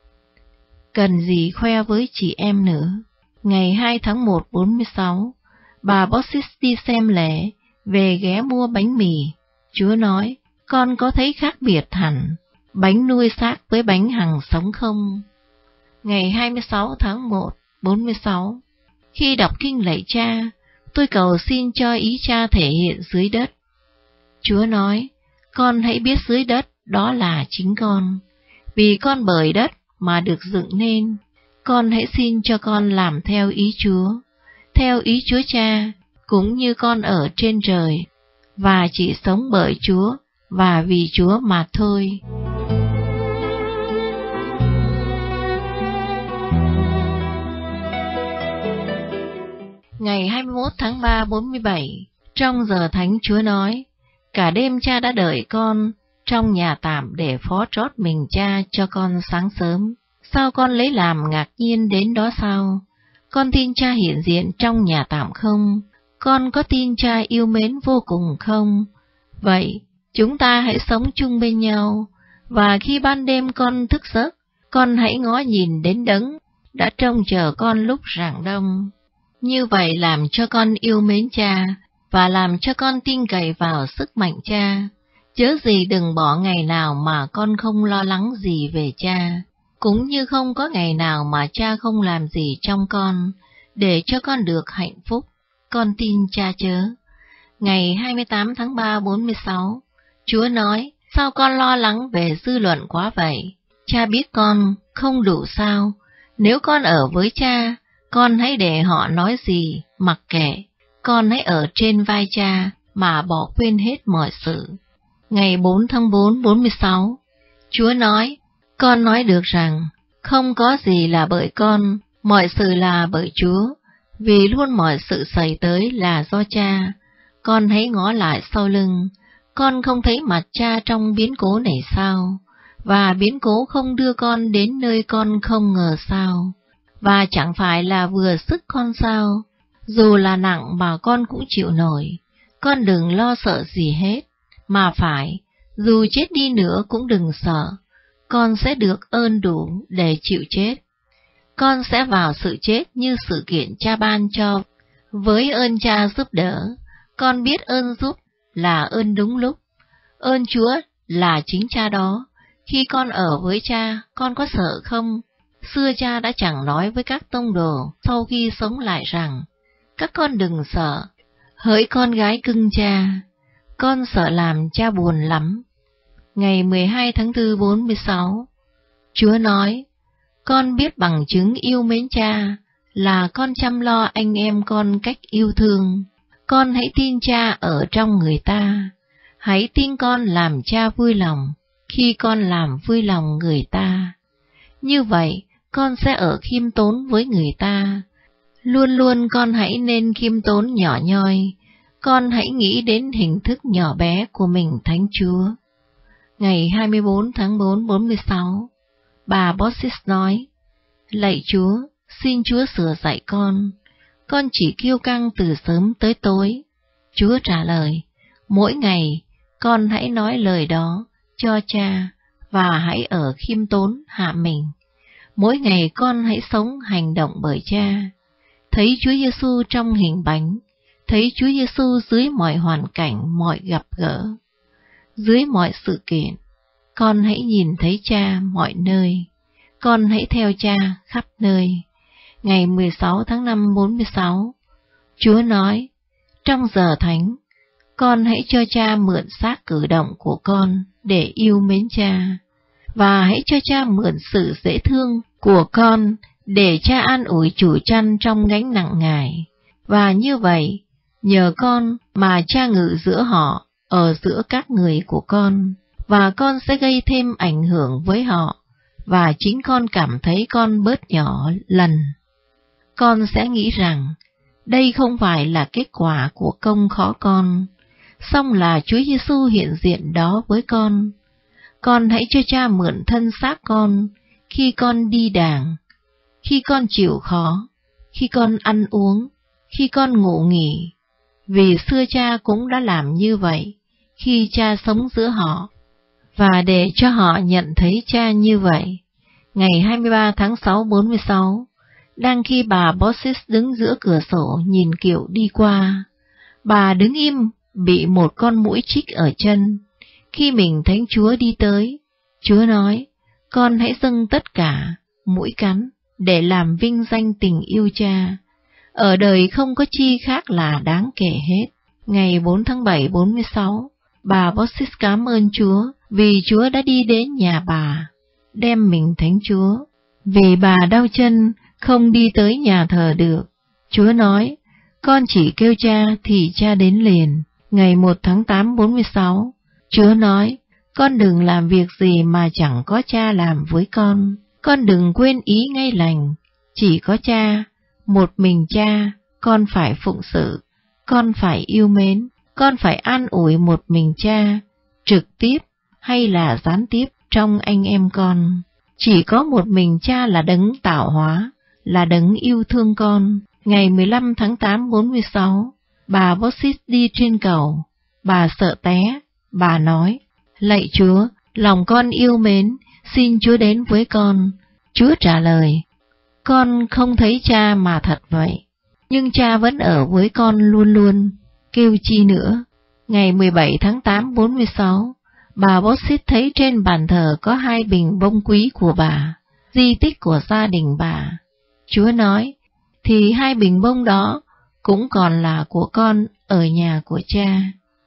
Cần gì khoe với chị em nữa. Ngày 2 tháng 1 46, bà Bossis đi xem lễ, về ghé mua bánh mì. Chúa nói, con có thấy khác biệt hẳn, bánh nuôi xác với bánh hằng sống không? Ngày 26 tháng 1 46, khi đọc kinh lạy cha, tôi cầu xin cho ý cha thể hiện dưới đất. Chúa nói, con hãy biết dưới đất đó là chính con, vì con bởi đất mà được dựng nên. Con hãy xin cho con làm theo ý Chúa cha, cũng như con ở trên trời, và chỉ sống bởi Chúa và vì Chúa mà thôi. Ngày 21 tháng 3 47, trong giờ thánh Chúa nói, cả đêm cha đã đợi con trong nhà tạm để phó trót mình cha cho con sáng sớm. Sao con lấy làm ngạc nhiên đến đó sao? Con tin cha hiện diện trong nhà tạm không? Con có tin cha yêu mến vô cùng không? Vậy, chúng ta hãy sống chung bên nhau, và khi ban đêm con thức giấc, con hãy ngó nhìn đến Đấng đã trông chờ con lúc rạng đông. Như vậy làm cho con yêu mến cha, và làm cho con tin cậy vào sức mạnh cha. Chớ gì đừng bỏ ngày nào mà con không lo lắng gì về cha, cũng như không có ngày nào mà cha không làm gì trong con, để cho con được hạnh phúc. Con tin cha chớ. Ngày 28 tháng 3 46, Chúa nói, sao con lo lắng về dư luận quá vậy? Cha biết con không đủ sao? Nếu con ở với cha, con hãy để họ nói gì, mặc kệ. Con hãy ở trên vai cha mà bỏ quên hết mọi sự. Ngày 4 tháng 4 46, Chúa nói, con nói được rằng, không có gì là bởi con, mọi sự là bởi Chúa, vì luôn mọi sự xảy tới là do cha. Con hãy ngó lại sau lưng, con không thấy mặt cha trong biến cố này sao? Và biến cố không đưa con đến nơi con không ngờ sao? Và chẳng phải là vừa sức con sao? Dù là nặng mà con cũng chịu nổi, con đừng lo sợ gì hết, mà phải, dù chết đi nữa cũng đừng sợ, con sẽ được ơn đủ để chịu chết. Con sẽ vào sự chết như sự kiện cha ban cho, với ơn cha giúp đỡ, con biết ơn giúp là ơn đúng lúc. Ơn Chúa là chính cha đó. Khi con ở với cha, con có sợ không? Xưa cha đã chẳng nói với các tông đồ sau khi sống lại rằng, các con đừng sợ, hỡi con gái cưng cha, con sợ làm cha buồn lắm. Ngày 12 tháng 4 46, Chúa nói, con biết bằng chứng yêu mến cha là con chăm lo anh em con cách yêu thương. Con hãy tin cha ở trong người ta, hãy tin con làm cha vui lòng khi con làm vui lòng người ta. Như vậy, con sẽ ở khiêm tốn với người ta. Luôn luôn con hãy nên khiêm tốn nhỏ nhoi, con hãy nghĩ đến hình thức nhỏ bé của mình Thánh Chúa. Ngày 24 tháng 4 46, bà Bossis nói, lạy Chúa, xin Chúa sửa dạy con chỉ kiêu căng từ sớm tới tối. Chúa trả lời, mỗi ngày con hãy nói lời đó cho cha, và hãy ở khiêm tốn hạ mình. Mỗi ngày con hãy sống hành động bởi cha. Thấy Chúa Giêsu trong hình bánh, thấy Chúa Giêsu dưới mọi hoàn cảnh, mọi gặp gỡ, dưới mọi sự kiện. Con hãy nhìn thấy cha mọi nơi, con hãy theo cha khắp nơi. Ngày 16 tháng 5 46, Chúa nói, trong giờ thánh, con hãy cho cha mượn xác cử động của con để yêu mến cha, và hãy cho cha mượn sự dễ thương của con để cha an ủi chủ chăn trong gánh nặng Ngài. Và như vậy, nhờ con mà cha ngự giữa họ, ở giữa các người của con, và con sẽ gây thêm ảnh hưởng với họ, và chính con cảm thấy con bớt nhỏ lần. Con sẽ nghĩ rằng, đây không phải là kết quả của công khó con, song là Chúa Giêsu hiện diện đó với con. Con hãy cho cha mượn thân xác con khi con đi đàng, khi con chịu khó, khi con ăn uống, khi con ngủ nghỉ, vì xưa cha cũng đã làm như vậy khi cha sống giữa họ, và để cho họ nhận thấy cha như vậy. Ngày 23 tháng 6 46, đang khi bà Bossis đứng giữa cửa sổ nhìn Kiệu đi qua, bà đứng im bị một con muỗi chích ở chân. Khi mình Thánh Chúa đi tới, Chúa nói, con hãy dâng tất cả, muỗi cắn, để làm vinh danh tình yêu cha. Ở đời không có chi khác là đáng kể hết. Ngày 4 tháng 7 46, bà Bossis cảm ơn Chúa vì Chúa đã đi đến nhà bà, đem mình Thánh Chúa. Vì bà đau chân, không đi tới nhà thờ được. Chúa nói, con chỉ kêu cha thì cha đến liền. Ngày 1 tháng 8 46, Chúa nói, con đừng làm việc gì mà chẳng có cha làm với con. Con đừng quên ý ngay lành, chỉ có cha, một mình cha, con phải phụng sự, con phải yêu mến, con phải an ủi một mình cha, trực tiếp, hay là gián tiếp trong anh em con. Chỉ có một mình Cha là đấng tạo hóa, là đấng yêu thương con. Ngày 15 tháng 8 46, bà Bossis đi trên cầu. Bà sợ té, bà nói: Lạy Chúa, lòng con yêu mến, xin Chúa đến với con. Chúa trả lời: Con không thấy Cha mà thật vậy, nhưng Cha vẫn ở với con luôn luôn, kêu chi nữa. Ngày 17 tháng 8 46, bà Bossis thấy trên bàn thờ có 2 bình bông quý của bà, di tích của gia đình bà. Chúa nói: Thì 2 bình bông đó cũng còn là của con ở nhà của Cha.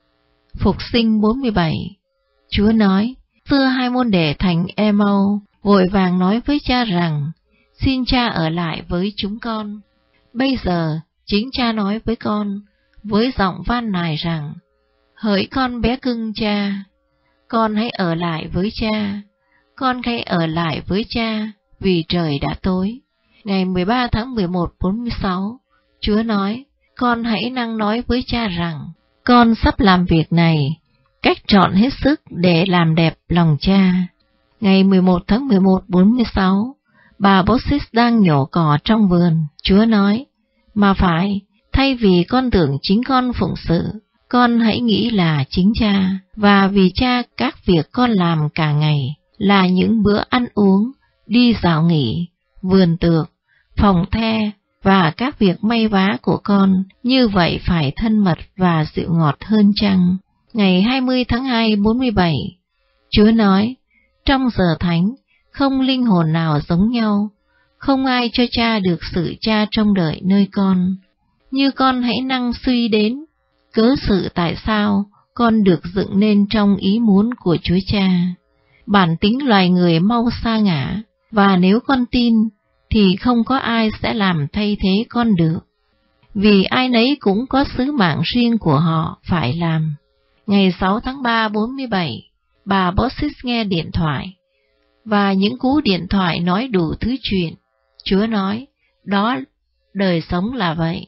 Phục sinh 47, Chúa nói: Xưa 2 môn đệ thành Emau vội vàng nói với Cha rằng: Xin Cha ở lại với chúng con. Bây giờ chính Cha nói với con với giọng van nài rằng: Hỡi con bé cưng Cha, con hãy ở lại với Cha, con hãy ở lại với Cha, vì trời đã tối. Ngày 13 tháng 11 46, Chúa nói: Con hãy năng nói với Cha rằng con sắp làm việc này, cách trọn hết sức để làm đẹp lòng Cha. Ngày 11 tháng 11 46, bà Bossis đang nhổ cỏ trong vườn. Chúa nói: Mà phải, thay vì con tưởng chính con phụng sự, con hãy nghĩ là chính Cha, và vì Cha các việc con làm cả ngày là những bữa ăn uống, đi dạo nghỉ, vườn tược, phòng the và các việc may vá của con, như vậy phải thân mật và dịu ngọt hơn chăng? Ngày 20 tháng 2 47, Chúa nói: Trong giờ thánh, không linh hồn nào giống nhau, không ai cho Cha được sự Cha trông đợi nơi con. Như con hãy năng suy đến cớ sự tại sao con được dựng nên trong ý muốn của Chúa Cha. Bản tính loài người mau sa ngã, và nếu con tin, thì không có ai sẽ làm thay thế con được, vì ai nấy cũng có sứ mạng riêng của họ phải làm. Ngày 6 tháng 3 47, bà Bossis nghe điện thoại, và những cú điện thoại nói đủ thứ chuyện. Chúa nói: Đó, đời sống là vậy.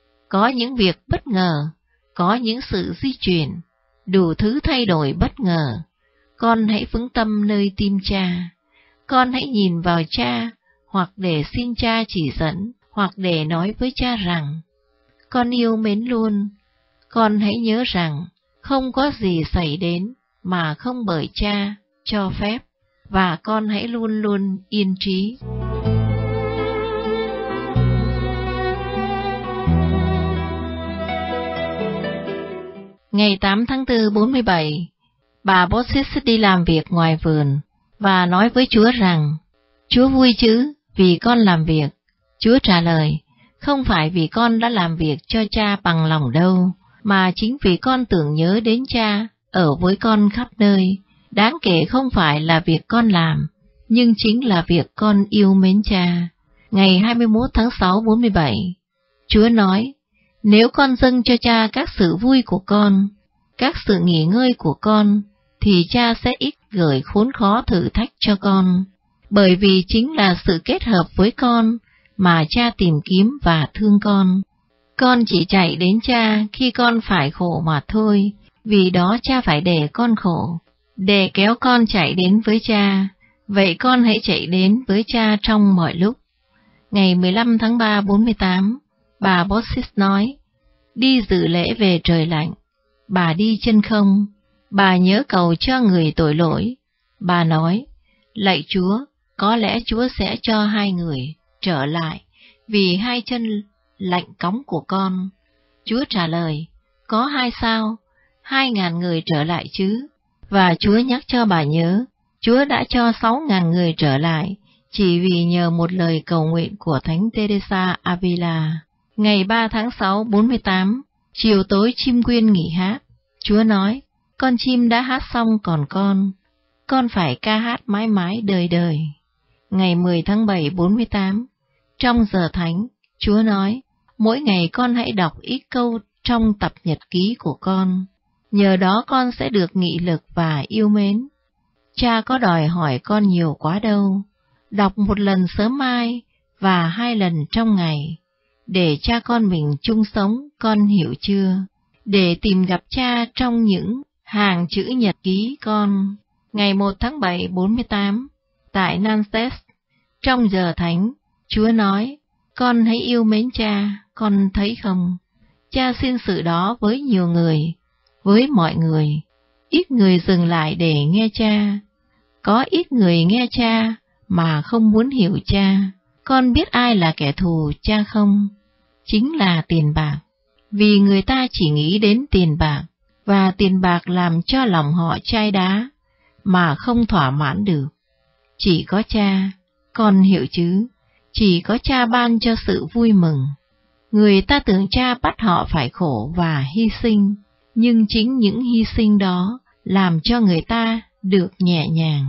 Có những việc bất ngờ, có những sự di chuyển, đủ thứ thay đổi bất ngờ. Con hãy vững tâm nơi tim Cha. Con hãy nhìn vào Cha, hoặc để xin Cha chỉ dẫn, hoặc để nói với Cha rằng: Con yêu mến luôn. Con hãy nhớ rằng không có gì xảy đến mà không bởi Cha cho phép, và con hãy luôn luôn yên trí. Ngày 8 tháng 4 47, bà Bossis đi làm việc ngoài vườn và nói với Chúa rằng: Chúa vui chứ vì con làm việc? Chúa trả lời: Không phải vì con đã làm việc cho Cha bằng lòng đâu, mà chính vì con tưởng nhớ đến Cha ở với con khắp nơi. Đáng kể không phải là việc con làm, nhưng chính là việc con yêu mến Cha. Ngày 21 tháng 6 47, Chúa nói: Nếu con dâng cho Cha các sự vui của con, các sự nghỉ ngơi của con, thì Cha sẽ ít gửi khốn khó thử thách cho con, bởi vì chính là sự kết hợp với con mà Cha tìm kiếm và thương con. Con chỉ chạy đến Cha khi con phải khổ mà thôi, vì đó Cha phải để con khổ, để kéo con chạy đến với Cha. Vậy con hãy chạy đến với Cha trong mọi lúc. Ngày 15 tháng 3 48, bà Bossis nói: Đi dự lễ về trời lạnh. Bà đi chân không. Bà nhớ cầu cho người tội lỗi. Bà nói: Lạy Chúa, có lẽ Chúa sẽ cho 2 người trở lại vì 2 chân lạnh cóng của con. Chúa trả lời: Có 2 sao? 2.000 người trở lại chứ. Và Chúa nhắc cho bà nhớ, Chúa đã cho 6.000 người trở lại, chỉ vì nhờ một lời cầu nguyện của Thánh Teresa Avila. Ngày 3 tháng 6 48, chiều tối chim quyên nghỉ hát. Chúa nói: Con chim đã hát xong còn con phải ca hát mãi mãi đời đời. Ngày 10 tháng 7 48, trong giờ thánh, Chúa nói: Mỗi ngày con hãy đọc ít câu trong tập nhật ký của con, nhờ đó con sẽ được nghị lực và yêu mến. Cha có đòi hỏi con nhiều quá đâu. Đọc 1 lần sớm mai và 2 lần trong ngày, để cha con mình chung sống, con hiểu chưa? Để tìm gặp Cha trong những hàng chữ nhật ký con. Ngày 1 tháng 7 48, tại Nantes, trong giờ thánh, Chúa nói, con hãy yêu mến Cha, con thấy không? Cha xin sự đó với nhiều người, với mọi người. Ít người dừng lại để nghe Cha. Có ít người nghe Cha mà không muốn hiểu Cha. Con biết ai là kẻ thù Cha không? Chính là tiền bạc. Vì người ta chỉ nghĩ đến tiền bạc, và tiền bạc làm cho lòng họ chai đá, mà không thỏa mãn được. Chỉ có Cha, con hiểu chứ, chỉ có Cha ban cho sự vui mừng. Người ta tưởng Cha bắt họ phải khổ và hy sinh, nhưng chính những hy sinh đó làm cho người ta được nhẹ nhàng.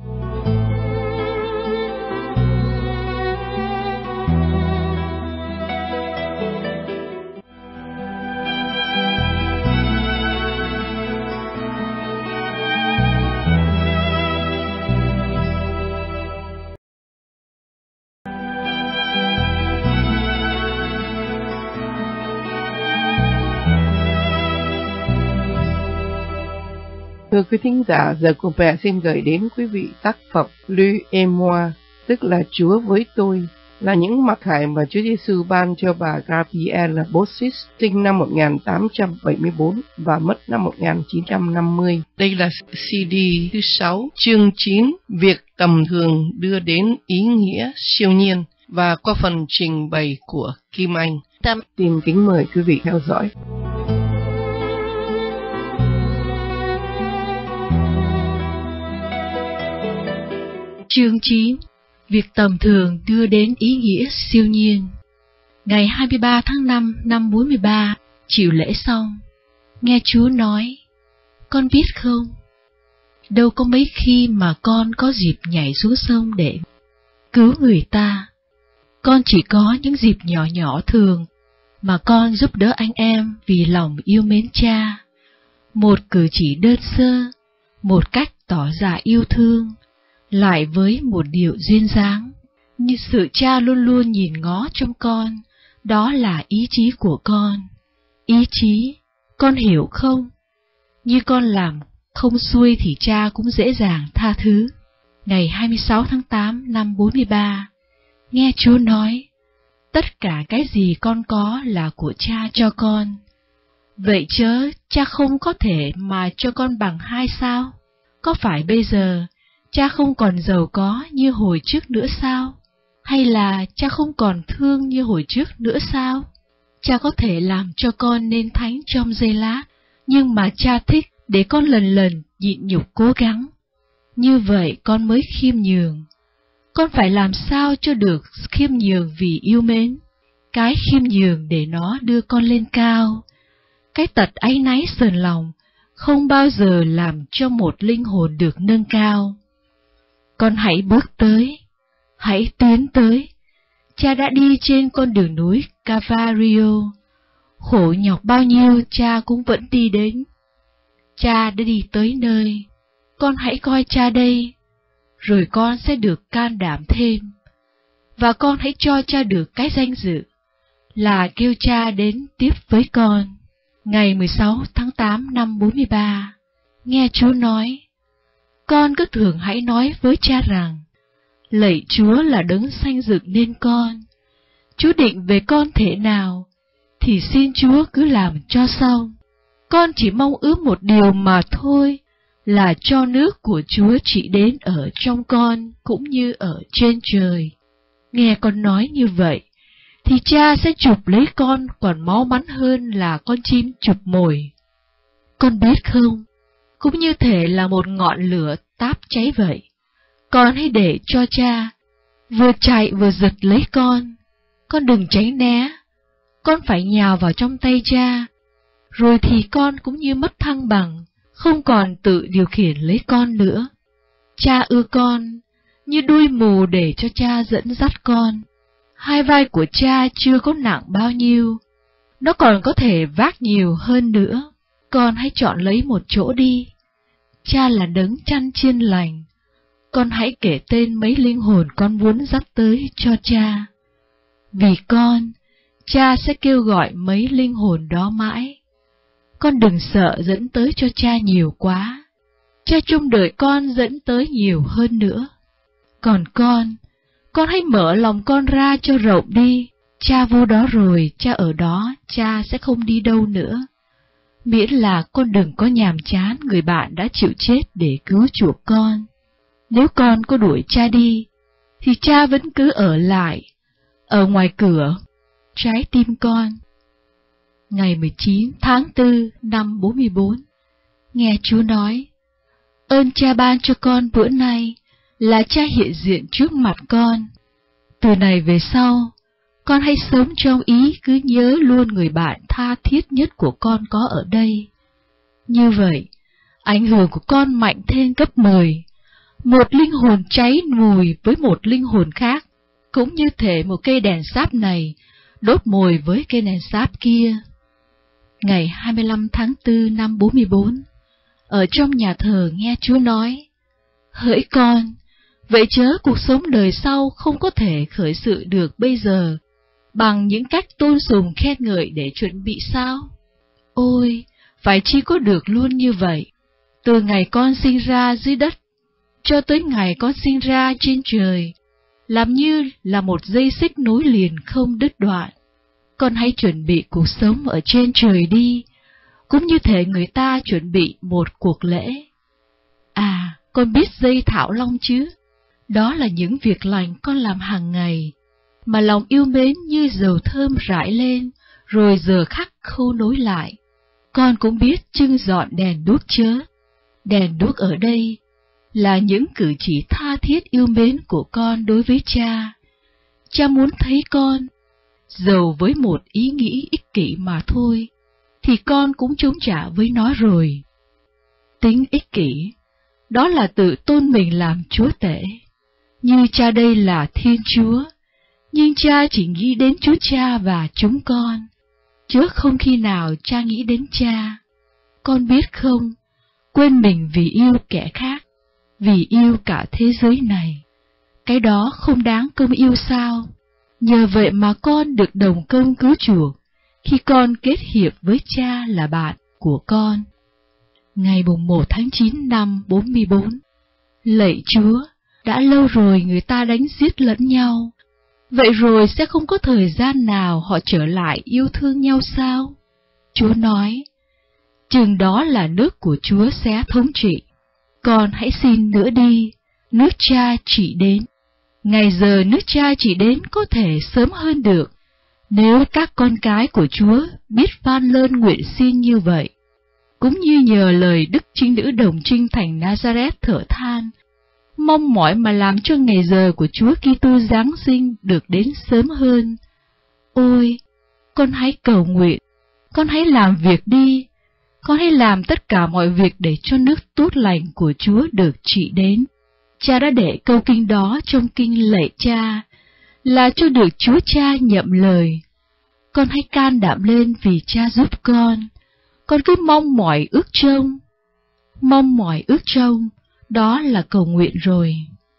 Thưa quý thính giả, giờ của mẹ xin gửi đến quý vị tác phẩm Lui et moi, tức là Chúa với tôi, là những mặc khải mà Chúa Giêsu ban cho bà Gabrielle Bossis, sinh năm 1874 và mất năm 1950. Đây là CD thứ 6, chương 9, Việc tầm thường đưa đến ý nghĩa siêu nhiên, và qua phần trình bày của Kim Anh. Xin kính mời quý vị theo dõi. Chương 9. Việc tầm thường đưa đến ý nghĩa siêu nhiên. Ngày 23 tháng 5 năm 43, chịu lễ xong, nghe Chúa nói, con biết không, đâu có mấy khi mà con có dịp nhảy xuống sông để cứu người ta. Con chỉ có những dịp nhỏ nhỏ thường mà con giúp đỡ anh em vì lòng yêu mến Cha. Một cử chỉ đơn sơ, một cách tỏ ra yêu thương, lại với một điều duyên dáng, như sự Cha luôn luôn nhìn ngó trong con, đó là ý chí của con. Ý chí, con hiểu không? Như con làm không xuôi thì Cha cũng dễ dàng tha thứ. Ngày 26 tháng 8 năm 43, nghe Chúa nói, tất cả cái gì con có là của Cha cho con. Vậy chớ, Cha không có thể mà cho con bằng hai sao? Có phải bây giờ Cha không còn giàu có như hồi trước nữa sao? Hay là Cha không còn thương như hồi trước nữa sao? Cha có thể làm cho con nên thánh trong giây lát, nhưng mà Cha thích để con lần lần nhịn nhục cố gắng. Như vậy con mới khiêm nhường. Con phải làm sao cho được khiêm nhường vì yêu mến. Cái khiêm nhường để nó đưa con lên cao. Cái tật áy náy sờn lòng không bao giờ làm cho một linh hồn được nâng cao. Con hãy bước tới, hãy tiến tới. Cha đã đi trên con đường núi Calvario. Khổ nhọc bao nhiêu Cha cũng vẫn đi đến. Cha đã đi tới nơi. Con hãy coi Cha đây, rồi con sẽ được can đảm thêm. Và con hãy cho Cha được cái danh dự là kêu Cha đến tiếp với con. Ngày 16 tháng 8 năm 43, nghe Chúa nói, con cứ thường hãy nói với Cha rằng, lạy Chúa là đấng sanh dựng nên con. Chúa định về con thế nào, thì xin Chúa cứ làm cho xong. Con chỉ mong ước một điều mà thôi, là cho nước của Chúa chỉ đến ở trong con cũng như ở trên trời. Nghe con nói như vậy, thì Cha sẽ chụp lấy con còn máu mắn hơn là con chim chụp mồi. Con biết không, cũng như thể là một ngọn lửa táp cháy vậy. Con hãy để cho Cha vừa chạy vừa giật lấy con. Con đừng tránh né, con phải nhào vào trong tay Cha. Rồi thì con cũng như mất thăng bằng, không còn tự điều khiển lấy con nữa. Cha ưa con, như đuôi mù để cho Cha dẫn dắt con. Hai vai của Cha chưa có nặng bao nhiêu, nó còn có thể vác nhiều hơn nữa. Con hãy chọn lấy một chỗ đi. Cha là đấng chăn chiên lành. Con hãy kể tên mấy linh hồn con muốn dắt tới cho Cha. Vì con, Cha sẽ kêu gọi mấy linh hồn đó mãi. Con đừng sợ dẫn tới cho Cha nhiều quá. cha trông đợi con dẫn tới nhiều hơn nữa. Còn con hãy mở lòng con ra cho rộng đi. Cha vô đó rồi, cha ở đó, cha sẽ không đi đâu nữa. Miễn là con đừng có nhàm chán người bạn đã chịu chết để cứu chuộc con. Nếu con có đuổi cha đi, thì cha vẫn cứ ở lại, ở ngoài cửa, trái tim con. Ngày 19 tháng 4 năm 44, nghe Chúa nói, ơn cha ban cho con bữa nay là cha hiện diện trước mặt con. Từ này về sau, con hãy sống trong ý cứ nhớ luôn người bạn tha thiết nhất của con có ở đây. Như vậy, ảnh hưởng của con mạnh thêm gấp 10. Một linh hồn cháy mùi với một linh hồn khác, cũng như thể một cây đèn sáp này đốt mồi với cây đèn sáp kia. Ngày 25 tháng 4 năm 44, ở trong nhà thờ nghe Chúa nói, hỡi con, vậy chớ cuộc sống đời sau không có thể khởi sự được bây giờ bằng những cách tôn sùng khen ngợi để chuẩn bị sao? Ôi, phải chi có được luôn như vậy, từ ngày con sinh ra dưới đất cho tới ngày con sinh ra trên trời, làm như là một dây xích nối liền không đứt đoạn. Con hãy chuẩn bị cuộc sống ở trên trời đi, cũng như thể người ta chuẩn bị một cuộc lễ. À, con biết dây thảo long chứ? Đó là những việc lành con làm hàng ngày, mà lòng yêu mến như dầu thơm rải lên, rồi giờ khắc khâu nối lại. Con cũng biết trưng dọn đèn đuốc chớ. Đèn đuốc ở đây là những cử chỉ tha thiết yêu mến của con đối với cha. Cha muốn thấy con, dầu với một ý nghĩ ích kỷ mà thôi, thì con cũng chống trả với nó rồi. Tính ích kỷ, đó là tự tôn mình làm chúa tể. Như cha đây là Thiên Chúa, nhưng cha chỉ nghĩ đến Chúa Cha và chúng con, chứ không khi nào cha nghĩ đến cha. Con biết không, quên mình vì yêu kẻ khác, vì yêu cả thế giới này. Cái đó không đáng công yêu sao? Nhờ vậy mà con được đồng công cứu chuộc, khi con kết hiệp với cha là bạn của con. Ngày 1 tháng 9 năm 44, lạy Chúa, đã lâu rồi người ta đánh giết lẫn nhau, vậy rồi sẽ không có thời gian nào họ trở lại yêu thương nhau sao? Chúa nói, chừng đó là nước của Chúa sẽ thống trị. Con hãy xin nữa đi, nước cha chỉ đến. Ngày giờ nước cha chỉ đến có thể sớm hơn được, nếu các con cái của Chúa biết van lơn nguyện xin như vậy. Cũng như nhờ lời Đức Trinh Nữ Đồng Trinh thành Nazareth thở than, mong mỏi mà làm cho ngày giờ của Chúa Kitô Giáng sinh được đến sớm hơn. Ôi, con hãy cầu nguyện, con hãy làm việc đi, con hãy làm tất cả mọi việc để cho nước tốt lành của Chúa được trị đến. Cha đã để câu kinh đó trong kinh lạy cha, là cho được Chúa Cha nhậm lời. Con hãy can đảm lên vì cha giúp con cứ mong mỏi ước trông. Mong mỏi ước trông, đó là cầu nguyện rồi.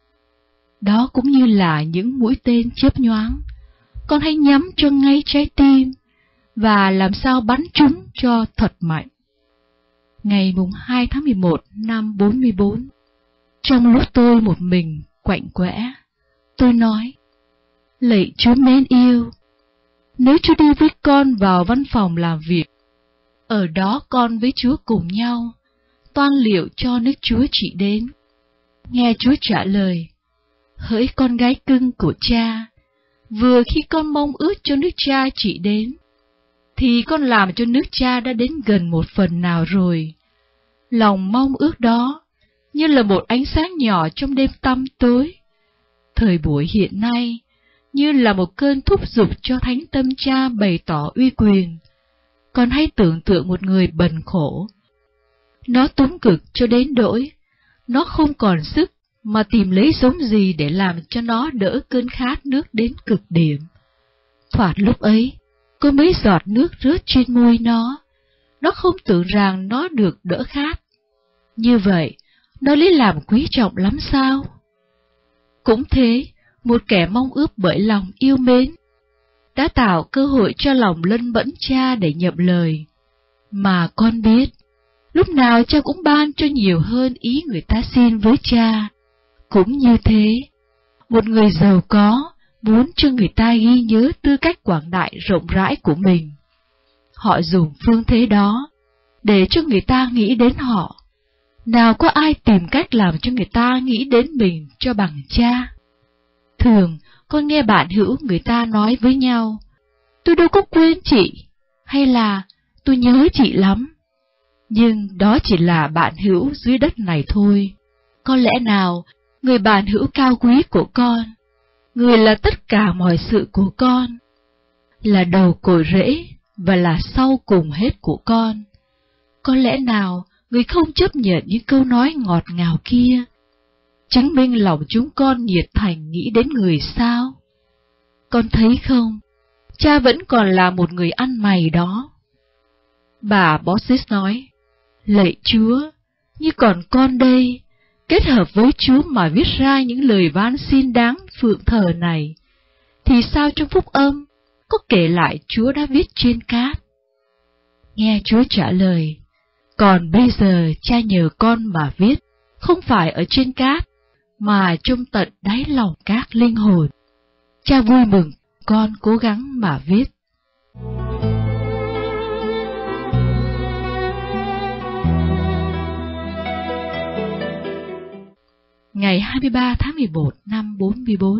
Đó cũng như là những mũi tên chớp nhoáng, con hãy nhắm cho ngay trái tim, và làm sao bắn chúng cho thật mạnh. Ngày 2 tháng 11 năm 44, trong lúc tôi một mình quạnh quẽ, tôi nói, lạy Chúa mến yêu, nếu Chúa đi với con vào văn phòng làm việc, ở đó con với Chúa cùng nhau, toan liệu cho nước Chúa trị đến. Nghe Chúa trả lời, hỡi con gái cưng của cha, vừa khi con mong ước cho nước cha trị đến, thì con làm cho nước cha đã đến gần một phần nào rồi. Lòng mong ước đó như là một ánh sáng nhỏ trong đêm tăm tối. Thời buổi hiện nay như là một cơn thúc giục cho thánh tâm cha bày tỏ uy quyền. Con hãy tưởng tượng một người bần khổ. Nó túng cực cho đến nỗi nó không còn sức mà tìm lấy giống gì để làm cho nó đỡ cơn khát nước đến cực điểm. Thoạt lúc ấy, có mấy giọt nước rớt trên môi nó không tưởng rằng nó được đỡ khát. Như vậy, nó lấy làm quý trọng lắm sao? Cũng thế, một kẻ mong ước bởi lòng yêu mến, đã tạo cơ hội cho lòng lân bẫn cha để nhậm lời. Mà con biết, lúc nào cha cũng ban cho nhiều hơn ý người ta xin với cha. Cũng như thế, một người giàu có muốn cho người ta ghi nhớ tư cách quảng đại rộng rãi của mình. Họ dùng phương thế đó để cho người ta nghĩ đến họ. Nào có ai tìm cách làm cho người ta nghĩ đến mình cho bằng cha. Thường, con nghe bạn hữu người ta nói với nhau, tôi đâu có quên chị, hay là tôi nhớ chị lắm. Nhưng đó chỉ là bạn hữu dưới đất này thôi. Có lẽ nào, người bạn hữu cao quý của con, người là tất cả mọi sự của con, là đầu cội rễ và là sau cùng hết của con. Có lẽ nào, người không chấp nhận những câu nói ngọt ngào kia, chứng minh lòng chúng con nhiệt thành nghĩ đến người sao? Con thấy không, cha vẫn còn là một người ăn mày đó. Bà Bossis nói, lạy Chúa, như còn con đây, kết hợp với Chúa mà viết ra những lời van xin đáng phượng thờ này, thì sao trong phúc âm có kể lại Chúa đã viết trên cát? Nghe Chúa trả lời, còn bây giờ cha nhờ con mà viết, không phải ở trên cát, mà trong tận đáy lòng các linh hồn. Cha vui mừng con cố gắng mà viết. Ngày 23 tháng 11 năm 44.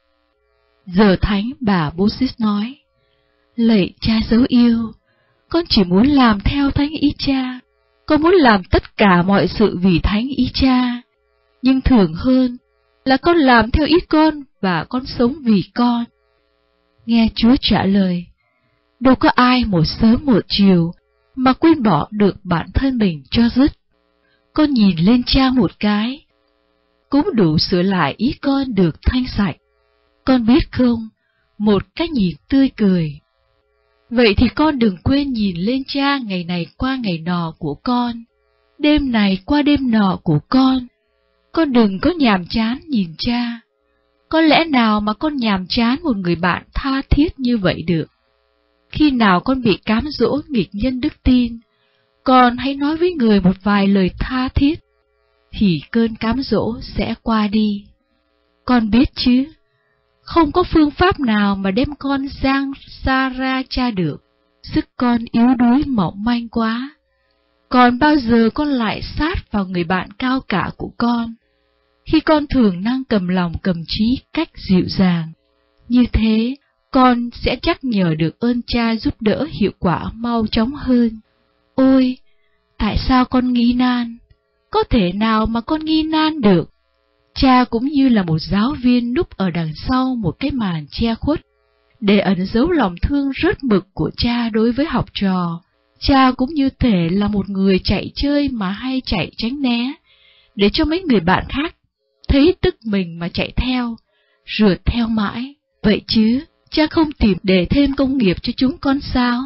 Giờ thánh bà Bossis nói, lạy cha dấu yêu, con chỉ muốn làm theo thánh ý cha, con muốn làm tất cả mọi sự vì thánh ý cha, nhưng thường hơn là con làm theo ý con và con sống vì con. Nghe Chúa trả lời, đâu có ai một sớm một chiều mà quên bỏ được bản thân mình cho dứt. Con nhìn lên cha một cái, cũng đủ sửa lại ý con được thanh sạch. Con biết không, một cái nhìn tươi cười. Vậy thì con đừng quên nhìn lên cha ngày này qua ngày nọ của con, đêm này qua đêm nọ của con. Con đừng có nhàm chán nhìn cha. Có lẽ nào mà con nhàm chán một người bạn tha thiết như vậy được? Khi nào con bị cám dỗ nghịch nhân đức tin, con hãy nói với người một vài lời tha thiết, thì cơn cám dỗ sẽ qua đi. Con biết chứ, không có phương pháp nào mà đem con giang xa ra cha được. Sức con yếu đuối mỏng manh quá. Còn bao giờ con lại sát vào người bạn cao cả của con, khi con thường năng cầm lòng cầm trí cách dịu dàng. Như thế, con sẽ chắc nhờ được ơn cha giúp đỡ hiệu quả mau chóng hơn. Ôi, tại sao con nghi nan? Có thể nào mà con nghi nan được? Cha cũng như là một giáo viên núp ở đằng sau một cái màn che khuất, để ẩn giấu lòng thương rất mực của cha đối với học trò. Cha cũng như thể là một người chạy chơi mà hay chạy tránh né, để cho mấy người bạn khác thấy tức mình mà chạy theo, rượt theo mãi. Vậy chứ, cha không tìm để thêm công nghiệp cho chúng con sao?